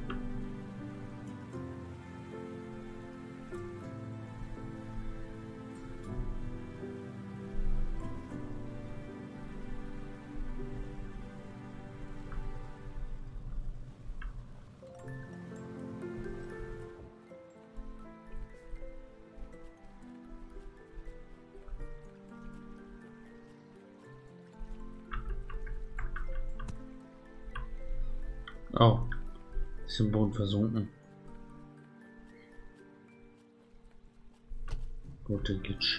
Oh, ist im Boden versunken. Gute Glitch.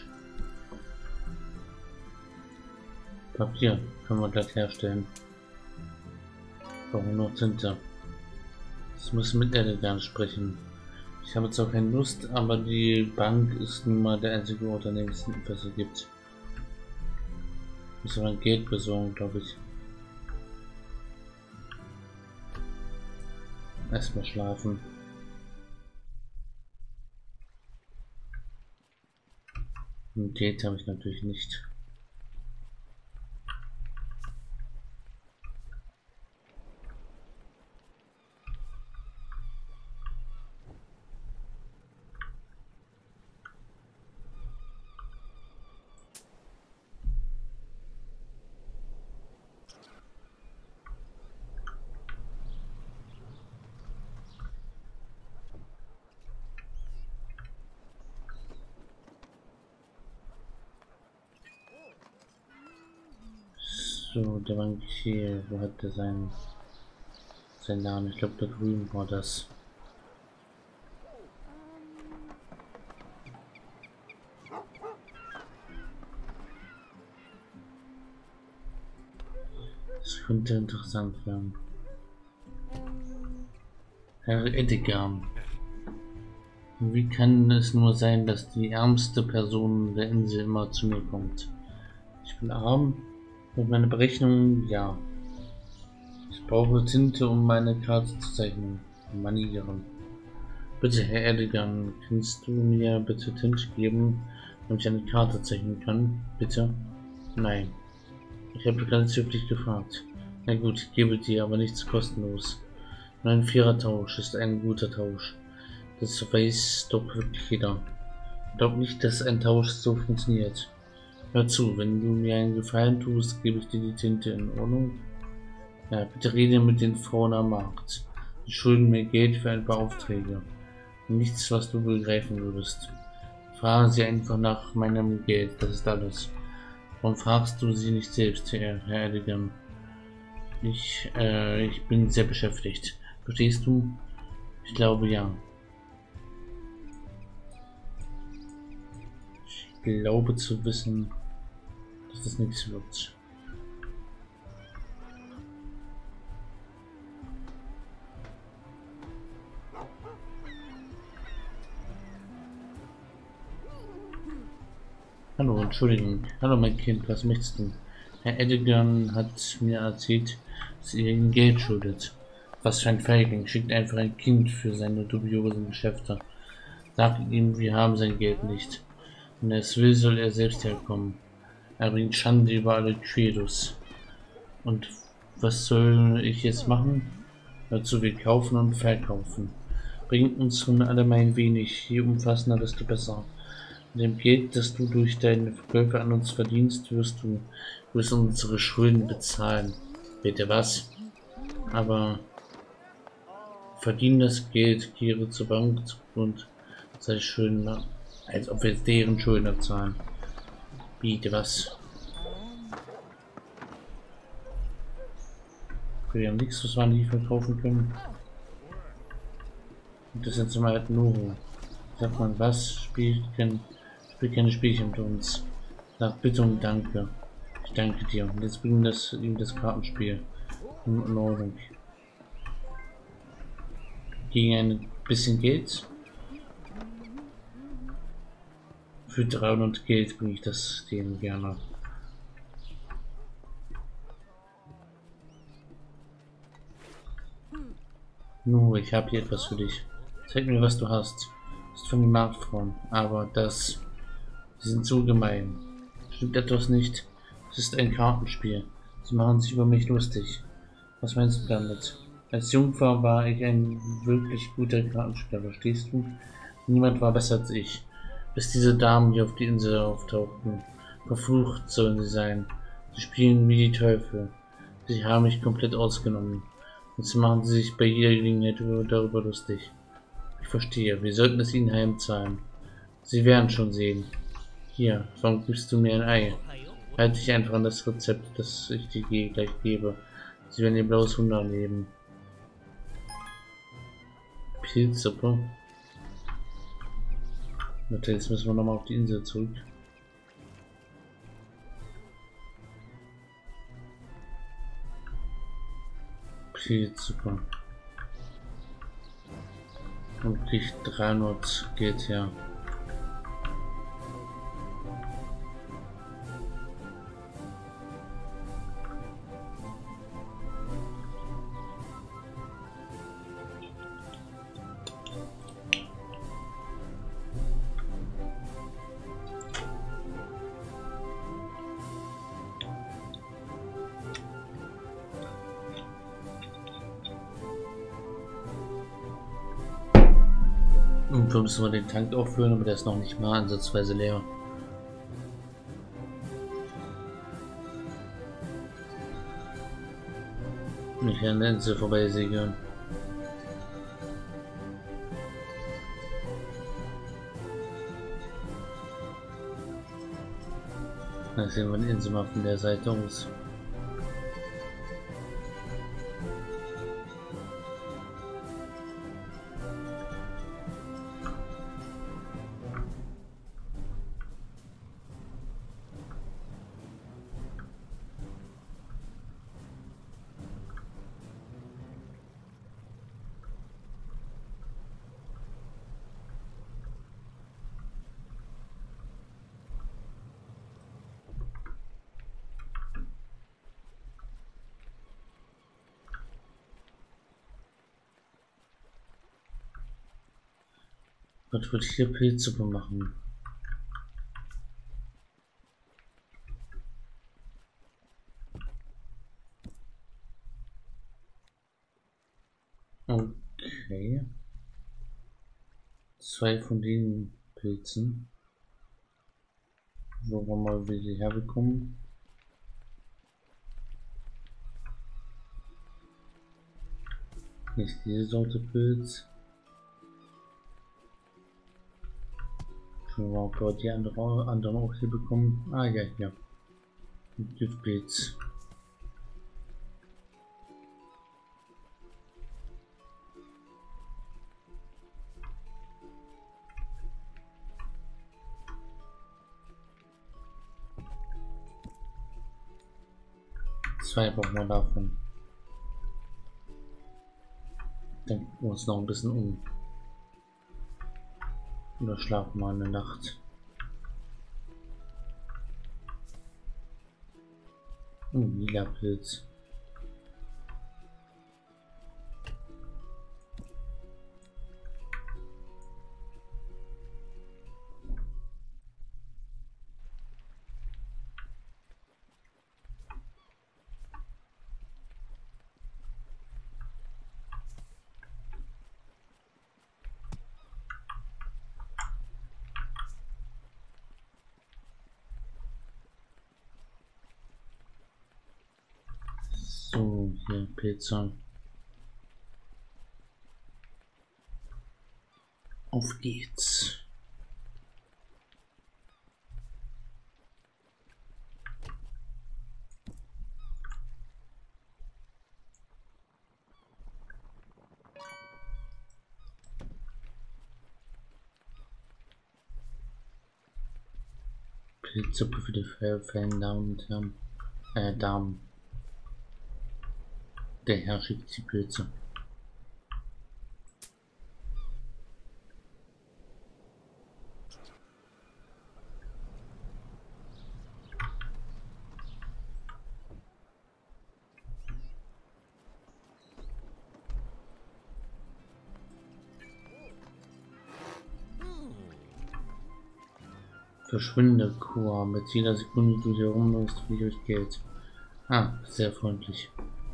Papier können wir gleich herstellen. Warum noch Tinte? Das müssen mit Edelgarn sprechen. Ich habe zwar keine Lust, aber die Bank ist nun mal der einzige Ort, an dem es Fässer gibt. Müssen wir ein Geld besorgen, glaube ich. Erstmal schlafen. Und Geld habe ich natürlich nicht. So, der Bankier, wo hat der sein, sein Name? Ich glaube, da drüben war das. Das könnte interessant werden. Herr Edegarn. Wie kann es nur sein, dass die ärmste Person der Insel immer zu mir kommt? Ich bin arm. Mit meiner Berechnung, ja. Ich brauche Tinte, um meine Karte zu zeichnen. Manieren. Bitte, Herr Edegarn, kannst du mir bitte Tinte geben, damit ich eine Karte zeichnen kann? Bitte? Nein. Ich habe ganz höflich gefragt. Na gut, ich gebe dir aber nichts kostenlos. Nur ein fairer Tausch ist ein guter Tausch. Das weiß doch wirklich jeder. Ich glaube nicht, dass ein Tausch so funktioniert. Hör zu, wenn du mir einen Gefallen tust, gebe ich dir die Tinte, in Ordnung? Ja, bitte rede mit den Frauen am Markt. Sie schulden mir Geld für ein paar Aufträge. Nichts, was du begreifen würdest. Fragen sie einfach nach meinem Geld, das ist alles. Warum fragst du sie nicht selbst, Herr, Herr Edegarn? Ich, äh, ich bin sehr beschäftigt. Verstehst du? Ich glaube, ja. Ich glaube zu wissen, dass das nichts wird. Hallo, Entschuldigung. Hallo, mein Kind, was möchtest du? Herr Edegarn hat mir erzählt, dass ihr ihm Geld schuldet. Was für ein Feigling. Schickt einfach ein Kind für seine dubiosen Geschäfte. Sagt ihm, wir haben sein Geld nicht. Wenn er es will, soll er selbst herkommen. Er bringt Schande über alle Quedos. Und was soll ich jetzt machen? Dazu wir kaufen und verkaufen. Bringt uns nun alle ein wenig, je umfassender, desto besser. Mit dem Geld, das du durch deine Verkäufe an uns verdienst, wirst du wirst unsere Schulden bezahlen. Bitte was? Aber verdienen das Geld, kehre zur Bank und sei schön, als ob wir jetzt deren Schulden abzahlen. Bitte was? Wir haben nichts, was wir nicht verkaufen können. Und das jetzt mal halt nur. Sagt man, was? Spielt kein, spielt keine Spielchen mit uns. Sag bitte und danke. Ich danke dir. Und jetzt bringen das ihm das Kartenspiel. In Ordnung. Gegen ein bisschen Geld. Für dreihundert Geld bringe ich das denen gerne. Nur, ich habe hier etwas für dich. Zeig mir, was du hast. Das ist von den Marktfrauen. Aber das... Sie sind so gemein. Stimmt etwas nicht? Es ist ein Kartenspiel. Sie machen sich über mich lustig. Was meinst du damit? Als Jungfer war ich ein wirklich guter Kartenspieler, verstehst du? Niemand war besser als ich. Bis diese Damen hier auf die Insel auftauchten. Verflucht sollen sie sein. Sie spielen wie die Teufel. Sie haben mich komplett ausgenommen. Jetzt machen sie sich bei jeder Gelegenheit darüber lustig. Ich verstehe, wir sollten es ihnen heimzahlen. Sie werden schon sehen. Hier, warum gibst du mir ein Ei? Halte dich einfach an das Rezept, das ich dir gleich gebe. Sie werden ihr blaues Wunder erleben. Pilzsuppe. Jetzt müssen wir nochmal auf die Insel zurück. Pilzsuppe. Und kriegt dreihundert Geld her. Und wir müssen wir den Tank auffüllen, aber der ist noch nicht mal ansatzweise leer. Ich werde an der Insel vorbei segeln. Dann sehen wir die Insel mal von der Seite aus. Was würde ich hier Pilzsuppe machen? Okay. Zwei von den Pilzen. Wo wir mal wieder herbekommen. Nicht diese Sorte Pilz. Schauen wir mal, ob wir die andere, anderen auch hier bekommen. Ah ja, ja. Giftpilz. Zwei brauchen wir davon. Dann gucken wir uns noch ein bisschen um. Oder schlafen wir eine Nacht. Oh, lila Pilz. So, hier Pilze. Auf geht's. Pilzsuppe für die Fan, Damen und Herren. Äh, Damen. Der Herr schickt die Pilze. Verschwinde, Kua. Mit jeder Sekunde, die du hier rumläufst, verliere ich Geld. Ah, sehr freundlich.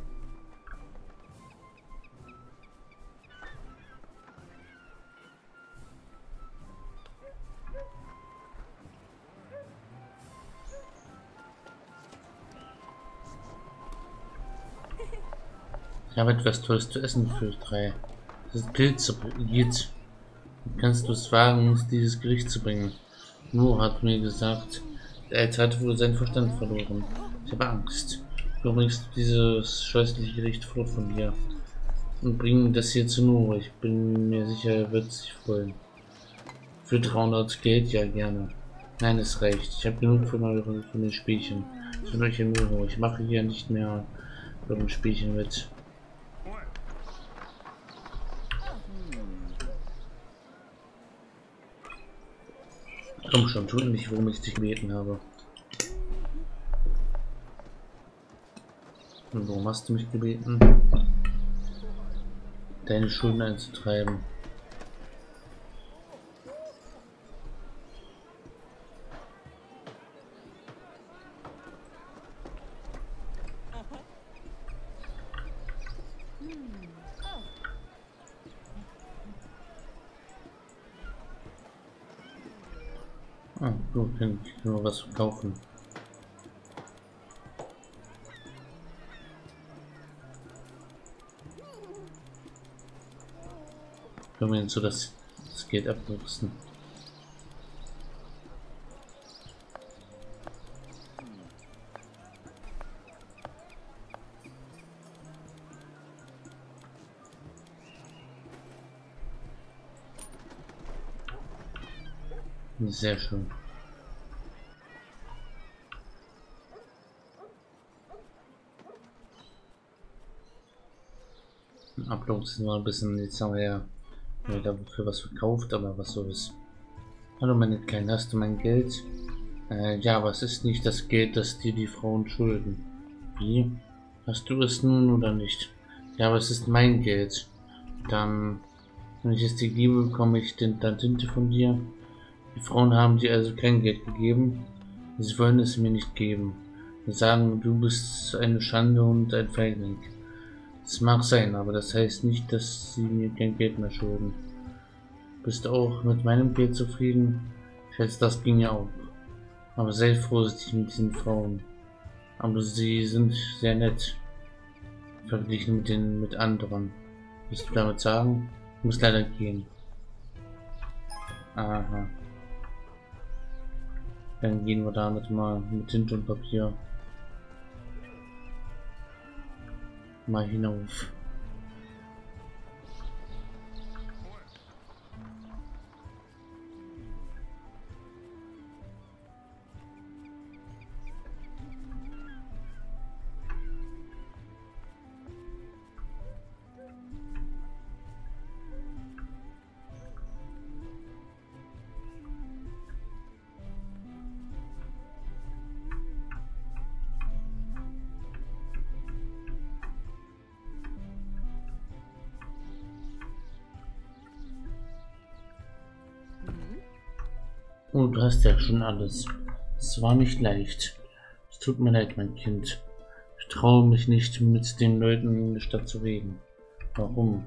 Ich habe etwas Tolles zu essen für drei. Das ist Pilzsuppe. Jetzt kannst du es wagen, uns dieses Gericht zu bringen. Nur hat mir gesagt, der Alte hat wohl seinen Verstand verloren. Ich habe Angst. Du bringst dieses scheußliche Gericht fort von hier und bring das hier zu Nur. Ich bin mir sicher, er wird sich freuen. Für dreihundert Geld, ja gerne. Nein, es reicht. Ich habe genug von euren von den Spielchen. Ich will euch ja nur. Ich mache hier nicht mehr euren Spielchen mit. Komm schon, tu nicht, worum ich dich gebeten habe. Und warum hast du mich gebeten? Deine Schulden einzutreiben. Ah, du kannst nur was verkaufen. Können wir so das, das Geld abnutzen. Sehr schön. Upload ist noch ein bisschen, jetzt haben wir ja dafür was verkauft, aber was soll's. Hallo meine Kleine, hast du mein Geld? Äh, ja, aber es ist nicht das Geld, das dir die Frauen schulden. Wie? Hast du es nun oder nicht? Ja, aber es ist mein Geld. Dann, wenn ich es dir gebe, bekomme ich den, dann Tinte von dir. Die Frauen haben dir also kein Geld gegeben. Sie wollen es mir nicht geben. Sie sagen, du bist eine Schande und ein Feigling. Das mag sein, aber das heißt nicht, dass sie mir kein Geld mehr schulden. Bist du auch mit meinem Geld zufrieden? Ich schätze, das ging ja auch. Aber sei vorsichtig mit diesen Frauen. Aber sie sind sehr nett. Verglichen mit den mit anderen. Willst du damit sagen? Ich muss leider gehen. Aha. Dann gehen wir damit mal mit Tinte und Papier mal hinauf. Oh, du hast ja schon alles. Es war nicht leicht. Es tut mir leid, mein Kind. Ich traue mich nicht, mit den Leuten in der Stadt zu reden. Warum?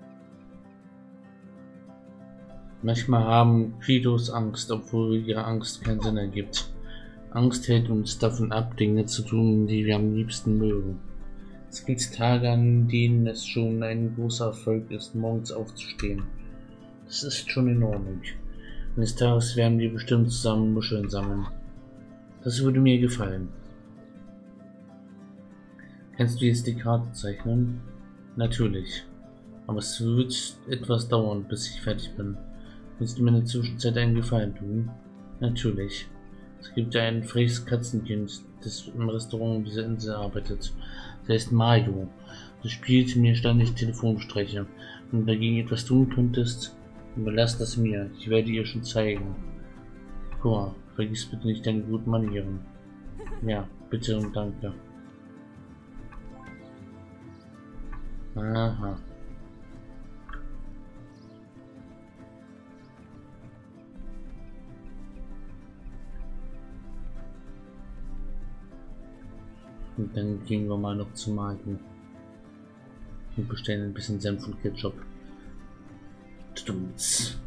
Manchmal haben Quidos Angst, obwohl ihre Angst keinen Sinn ergibt. Angst hält uns davon ab, Dinge zu tun, die wir am liebsten mögen. Es gibt Tage, an denen es schon ein großer Erfolg ist, morgens aufzustehen. Das ist schon in Ordnung. Eines Tages werden wir bestimmt zusammen Muscheln sammeln. Das würde mir gefallen. Kannst du jetzt die Karte zeichnen? Natürlich. Aber es wird etwas dauern, bis ich fertig bin. Willst du mir in der Zwischenzeit einen Gefallen tun? Natürlich. Es gibt ja ein freches Katzenkind, das im Restaurant dieser Insel arbeitet. Das heißt Mario. Das spielt mir ständig Telefonstreiche. Wenn du dagegen etwas tun könntest, überlass das mir. Ich werde ihr schon zeigen. Guck mal, vergiss bitte nicht deine guten Manieren. Ja, bitte und danke. Aha. Und dann gehen wir mal noch zu Mario und bestellen ein bisschen Senf und Ketchup. Stimmt's.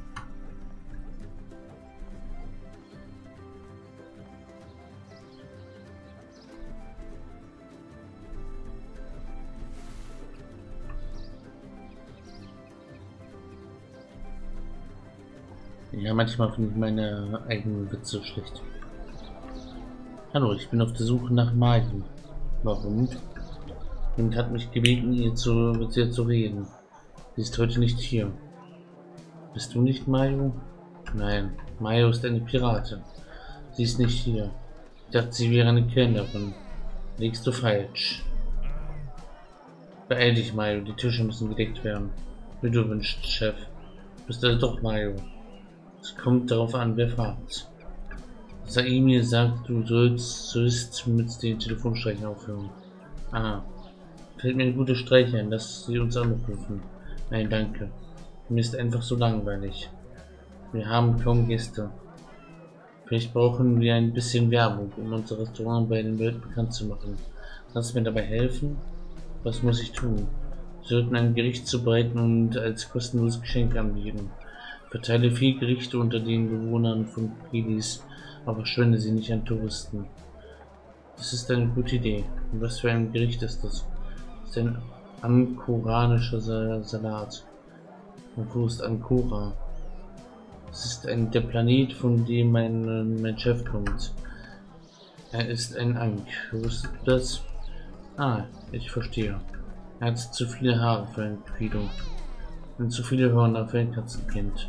Ja, manchmal finde ich meine eigenen Witze schlecht. Hallo, ich bin auf der Suche nach Mario. Warum? Und hat mich gebeten, ihr zu, mit ihr zu reden. Sie ist heute nicht hier. Bist du nicht Mario? Nein, Mario ist eine Piratin. Sie ist nicht hier. Ich dachte, sie wäre eine Kellnerin. Liegst du falsch. Beeil dich, Mario, die Tische müssen gedeckt werden. Wie du wünschst, Chef. Bist du doch Mario. Es kommt darauf an, wer fragt. Saimi sagt, du sollst, sollst mit den Telefonstreichen aufhören. Ah, fällt mir ein guter Streich ein, dass sie uns anrufen. Nein, danke. Mir ist einfach so langweilig. Wir haben kaum Gäste. Vielleicht brauchen wir ein bisschen Werbung, um unser Restaurant bei den Welt bekannt zu machen. Kannst du mir dabei helfen? Was muss ich tun? Wir sollten ein Gericht zubereiten und als kostenloses Geschenk anbieten. Verteile vier Gerichte unter den Bewohnern von Pedis, aber verschwende sie nicht an Touristen. Das ist eine gute Idee. Und was für ein Gericht ist das? Das ist ein ankoranischer Salat. Und wo ist Ankora? Das ist ein, der Planet, von dem mein, mein Chef kommt. Er ist ein Ankh. Wusstest du das? Ah, ich verstehe. Er hat zu viele Haare für ein Fido. Und zu viele Hörner für ein Katzenkind.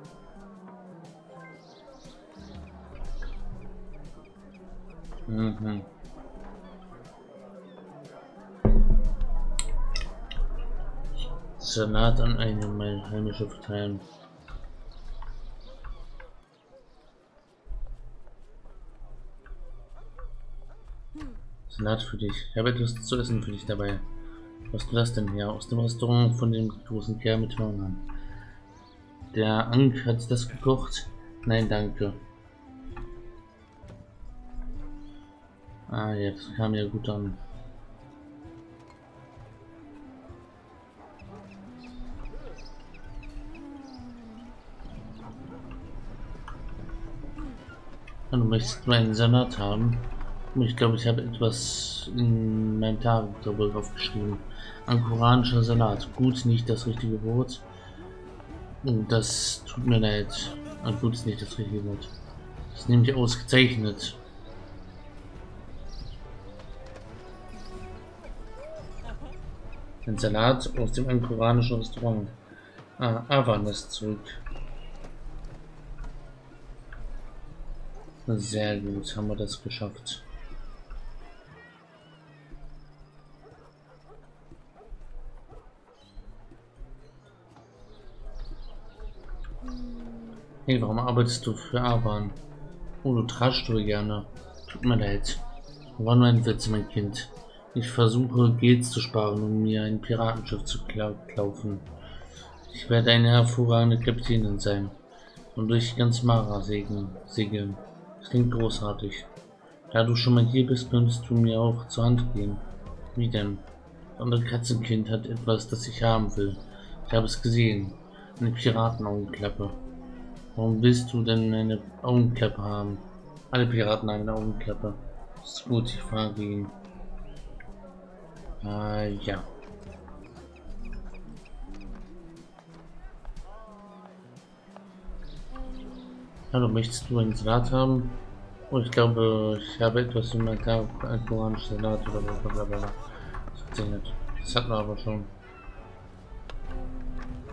Mhm. Salat an eine meine heimische verteilen. Salat für dich. Ich habe etwas zu essen für dich dabei. Was ist das denn hier? Aus dem Restaurant von dem großen Kerl mit Hörnern. Der Ankh hat das gekocht? Nein, danke. Ah, jetzt kam ja gut an. Du möchtest meinen Salat haben? Ich glaube, ich habe etwas in meinem Tagebuch aufgeschrieben. Ankoranischer Salat. Gut, nicht das richtige Wort. Das tut mir leid. Ah, gut ist nicht das richtige Wort. Das ist nämlich ausgezeichnet. Ein Salat aus dem ankoranischen Restaurant. Ah, Avan ist zurück. Sehr gut, haben wir das geschafft. Hey, warum arbeitest du für Avan? Oh, du traschst wohl gerne. Tut mir leid. War nur ein Witz, mein Kind. Ich versuche Geld zu sparen, um mir ein Piratenschiff zu kaufen. Ich werde eine hervorragende Kapitänin sein und durch ganz Mara segeln. Das klingt großartig. Da du schon mal hier bist, könntest du mir auch zur Hand gehen. Wie denn? Das andere Katzenkind hat etwas, das ich haben will. Ich habe es gesehen. Eine Piratenaugenklappe. Warum willst du denn eine Augenklappe haben? Alle Piraten haben eine Augenklappe. Das ist gut, ich frage ihn. Äh, ja. Hallo, möchtest du einen Salat haben? Oh, ich glaube, ich habe etwas in meinem Tag, ein koranischer Salat oder blablabla. Das hat sich nicht. Das hatten wir aber schon.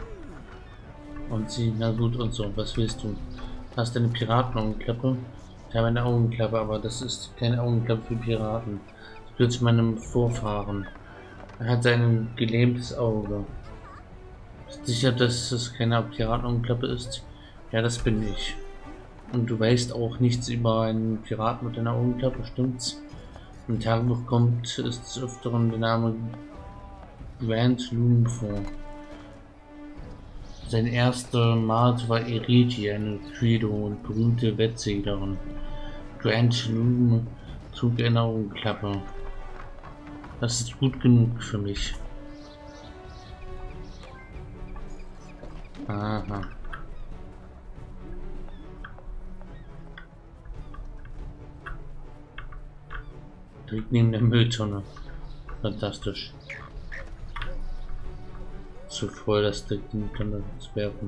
Und sie, na gut und so, was willst du? Hast du eine Piratenaugenklappe? Ich habe eine Augenklappe, aber das ist keine Augenklappe für Piraten. Das gehört zu meinem Vorfahren. Er hat ein gelähmtes Auge. Bist sicher, dass es keine Piratenaugenklappe ist? Ja, das bin ich. Und du weißt auch nichts über einen Piraten mit einer Augenklappe, stimmt's? Im Tagebuch kommt es des Öfteren der Name Grant Loom vor. Sein erster Mart war Ereti, eine Credo und berühmte Wettseglerin. Grant Loom trug eine Augenklappe. Das ist gut genug für mich. Aha. Direkt neben der Mülltonne. Fantastisch. Zu voll, das direkt in die Tonne zu werfen.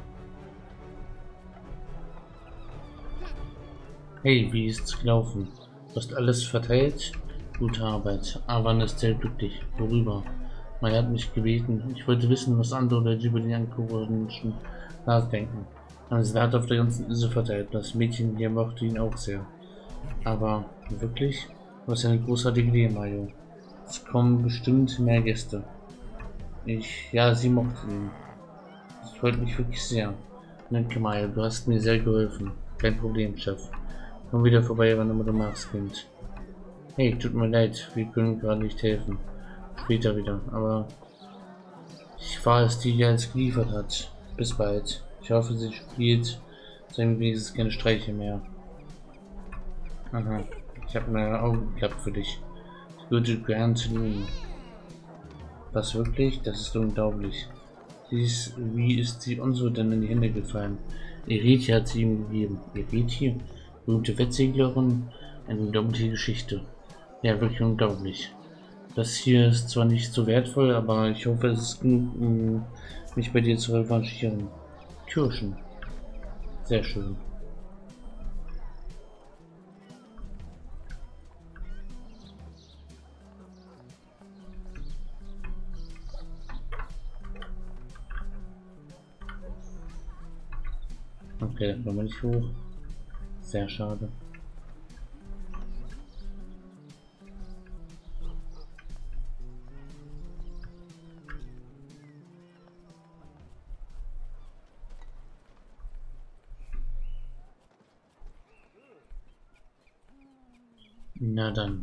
Hey, wie ist's gelaufen? Du hast alles verteilt? Gute Arbeit. Avan ist sehr glücklich. Worüber? Man hat mich gebeten. Ich wollte wissen, was andere Leute über die ankoreanischen nachdenken. Man hat auf der ganzen Insel verteilt. Das Mädchen hier mochte ihn auch sehr. Aber wirklich? Du hast eine großartige Idee, Mario. Es kommen bestimmt mehr Gäste. Ich, ja, sie mochte ihn. Das freut mich wirklich sehr. Danke, Mario. Du hast mir sehr geholfen. Kein Problem, Chef. Komm wieder vorbei, wann immer du magst, Kind. Hey, tut mir leid, wir können gerade nicht helfen. Später wieder, aber ich war es, die dir jetzt geliefert hat. Bis bald. Ich hoffe, sie spielt sein wenigstens keine Streiche mehr. Aha, ich habe eine Augenklappe für dich. Gute Grant Loom. Was wirklich? Das ist unglaublich. Sie ist, wie ist sie uns so denn in die Hände gefallen? Ereti hat sie ihm gegeben. Ereti? Berühmte Wettseglerin? Eine unglaubliche Geschichte. Ja, wirklich unglaublich. Das hier ist zwar nicht so wertvoll, aber ich hoffe, es ist genug, um mich bei dir zu revanchieren. Kirschen. Sehr schön. Okay, da kommen wir nicht hoch. Sehr schade. Na dann.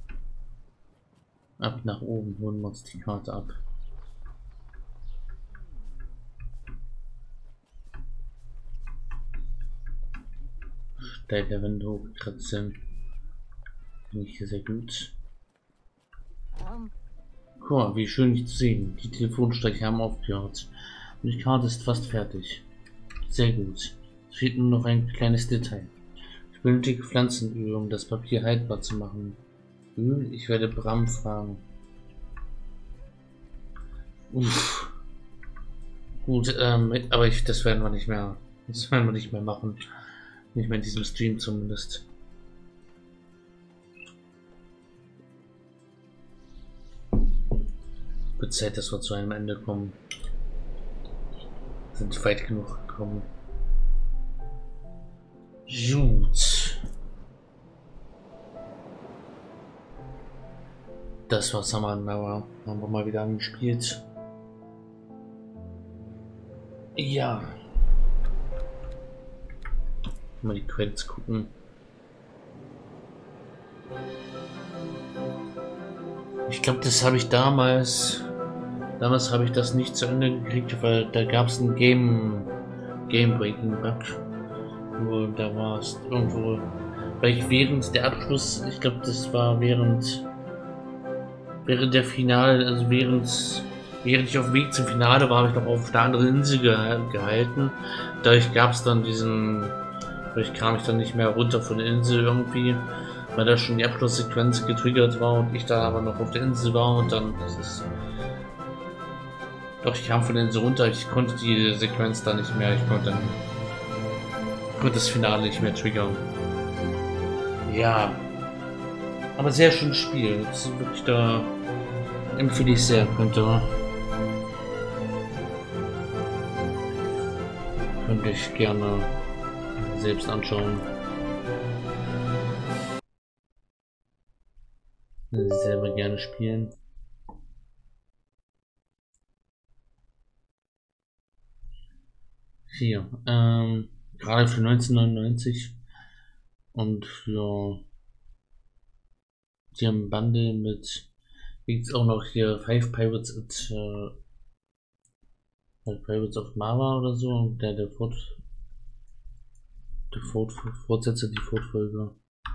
Ab nach oben, holen wir uns die Karte ab. Steile Wände hochkratzen. Finde ich hier sehr gut. Cool, wie schön dich zu sehen. Die Telefonstrecke haben aufgehört. Und die Karte ist fast fertig. Sehr gut. Es fehlt nur noch ein kleines Detail. Ich benötige Pflanzenöl, um das Papier haltbar zu machen. Öl? Ich werde Bram fragen. Uff. Gut, ähm, aber ich, das werden wir nicht mehr. Das werden wir nicht mehr machen. Nicht mehr in diesem Stream zumindest. Wird Zeit, dass wir zu einem Ende kommen. Sind weit genug gekommen. Gut. Das war Summer Mauer. Haben wir mal wieder angespielt. Ja. Mal die Credits gucken. Ich glaube, das habe ich damals. Damals habe ich das nicht zu Ende gekriegt, weil da gab es einen Game Game Breaking Bug. Wo da war es irgendwo. Weil ich während der Abschluss, ich glaube, das war während während der Finale, also während während ich auf dem Weg zum Finale war, habe ich noch auf der anderen Insel geha gehalten. Dadurch gab es dann diesen. Dadurch kam ich dann nicht mehr runter von der Insel irgendwie, weil da schon die Abschlusssequenz getriggert war und ich da aber noch auf der Insel war und dann, das ist... Doch, ich kam von der Insel runter, ich konnte die Sequenz da nicht mehr, ich konnte, ich konnte das Finale nicht mehr triggern. Ja. Aber sehr schönes Spiel, das ist wirklich da... empfehle ich sehr, könnte... Könnte ich gerne... selbst anschauen. spielen. Hier, ähm, gerade für neunzehnhundertneunundneunzig und für die haben Bundle mit, gibt's auch noch hier Five Pirates at äh, Five Pirates of Mara oder so, der der Fort der Fort Fortsetzer, die Fortfolge.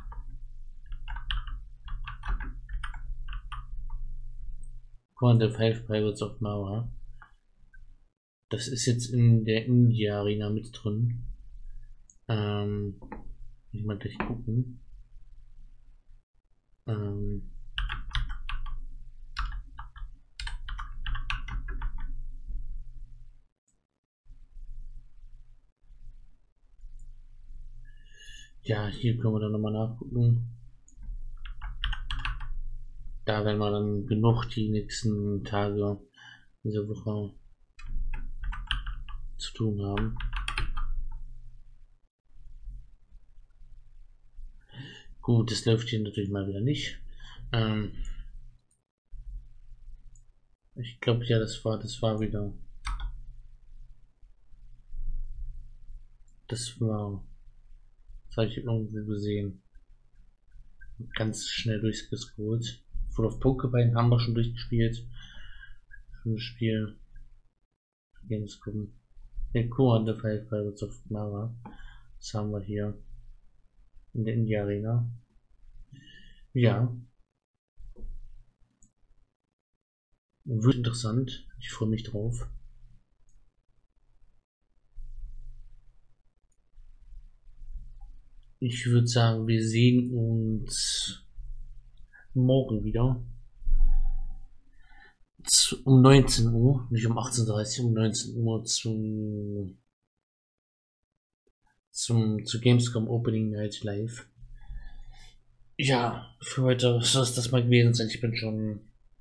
Guck mal, der Five Pirates of Mara. Das ist jetzt in der India Arena mit drin. Ähm, ich mal gleich gucken. Ähm, ja, hier können wir dann nochmal nachgucken. Da werden wir dann genug die nächsten Tage dieser Woche zu tun haben. Gut, das läuft hier natürlich mal wieder nicht. Ähm, ich glaube ja, das war, das war wieder. Das war. Das habe ich irgendwo gesehen. Ganz schnell durchgescrollt. Full of Pokéball haben wir schon durchgespielt. Schönes Spiel. Gamescom. Der Core der Five Pirates of Mara. Das haben wir hier in der India Arena. Ja. Wird interessant. Ich freue mich drauf. Ich würde sagen, wir sehen uns morgen wieder. Um neunzehn Uhr, nicht um achtzehn Uhr dreißig, um neunzehn Uhr zum, zum, zu Gamescom Opening Night Live. Ja, für heute soll es das mal gewesen sein. Ich bin schon.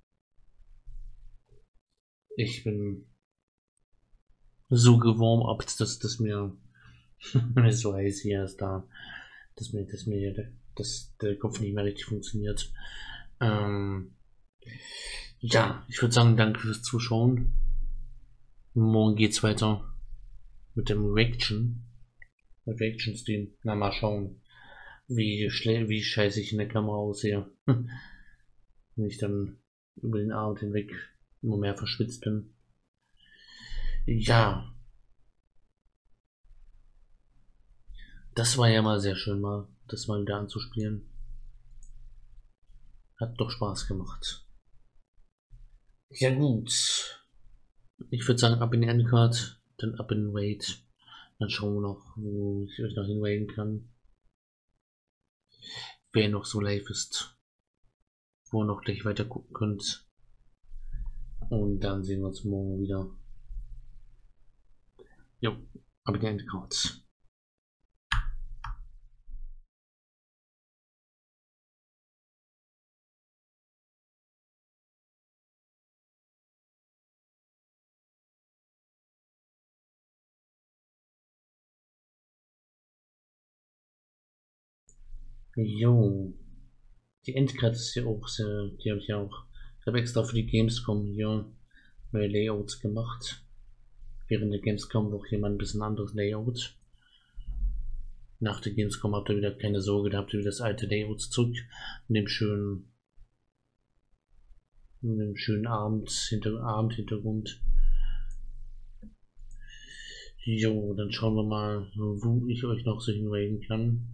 Ich bin so gewarmt, dass das mir so heiß hier ist da, dass mir, dass mir dass der Kopf nicht mehr richtig funktioniert. Ähm, ja, ich würde sagen, danke fürs Zuschauen. Morgen geht's weiter mit dem Reaction. Mit Reaction Stream. Na, mal schauen, wie schnell, wie scheiße ich in der Kamera aussehe. Wenn ich dann über den Abend hinweg immer mehr verschwitzt bin. Ja. Das war ja mal sehr schön, mal das mal wieder anzuspielen. Hat doch Spaß gemacht. Ja gut. Ich würde sagen, ab in die Endcard, dann ab in den Raid. Dann schauen wir noch, wo ich euch noch hinraiden kann. Wer noch so live ist. Wo ihr noch gleich weiter gucken könnt. Und dann sehen wir uns morgen wieder. Jo, ab in die Endcard. Jo, die Endcard ist ja auch sehr, die habe ich ja auch, ich habe extra für die Gamescom hier neue Layouts gemacht. Während der Gamescom noch jemand ein bisschen anderes Layout. Nach der Gamescom habt ihr wieder keine Sorge, da habt ihr wieder das alte Layout zurück, in dem schönen, in dem schönen Abend, hinter, Abendhintergrund. Jo, dann schauen wir mal, wo ich euch noch so hinraiden kann.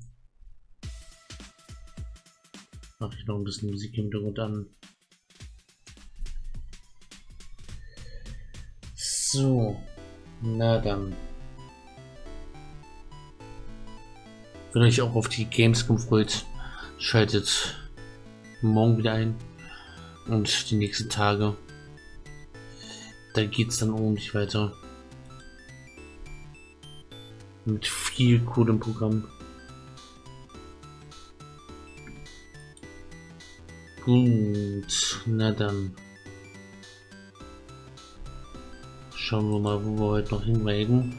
Mache ich noch ein bisschen Musik im Hintergrund an. So, na dann. Wenn ihr euch auch auf die Gamescom freut, schaltet morgen wieder ein und die nächsten Tage. Da geht es dann ordentlich weiter. Mit viel coolem Programm. Gut, na dann. Schauen wir mal, wo wir heute noch hinraiden.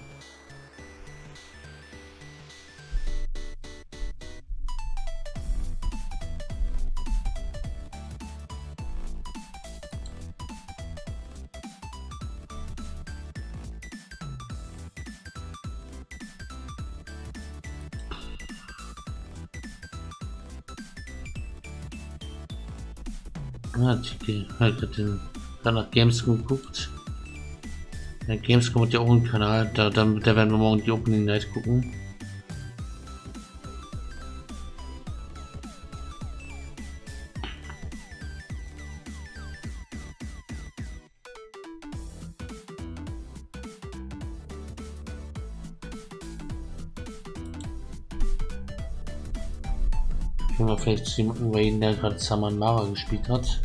Ah, ich habe gerade nach Gamescom geguckt. Ja, Gamescom hat ja auch einen Kanal, da, da, da werden wir morgen die Opening Night gucken. Können wir vielleicht zu jemandem reden, der gerade Saman Mara gespielt hat.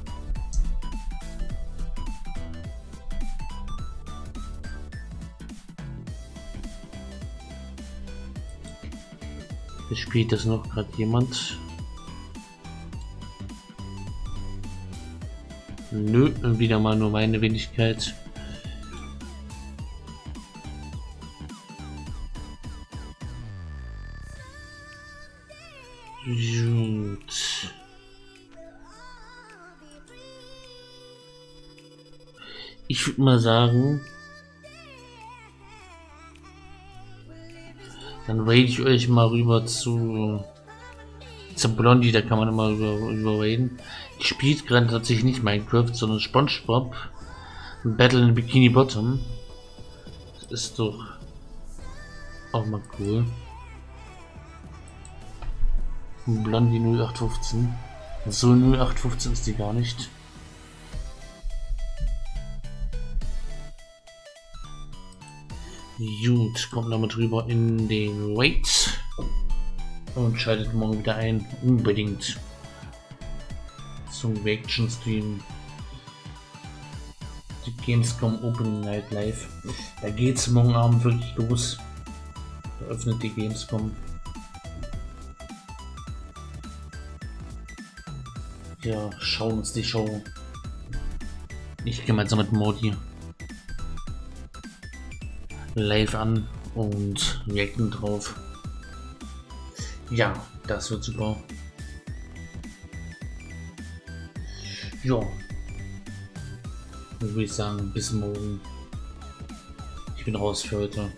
Spielt das noch gerade jemand? Nö, wieder mal nur meine Wenigkeit. Gut. Ich würde mal sagen, dann rede ich euch mal rüber zu, zu Blondie, da kann man immer über, über reden. Die spielt gerade tatsächlich nicht Minecraft, sondern SpongeBob Battle in Bikini Bottom. Das ist doch auch mal cool. Blondie null acht fünfzehn. So null acht fünfzehn ist die gar nicht. Gut, kommt damit rüber in den Wait und schaltet morgen wieder ein. Unbedingt zum Reaction Stream. Die Gamescom Opening Night Live. Da geht's morgen Abend wirklich los. Da öffnet die Gamescom. Ja, schauen uns die Show. Ich gemeinsam mit Modi live an und reacten drauf. Ja, das wird super. Ja, würde ich sagen, bis morgen. Ich bin raus für heute.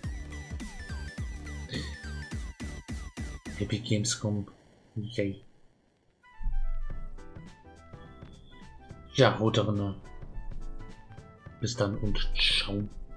Happy Gamescom. Yay. Ja, haut rein. Bis dann und ciao.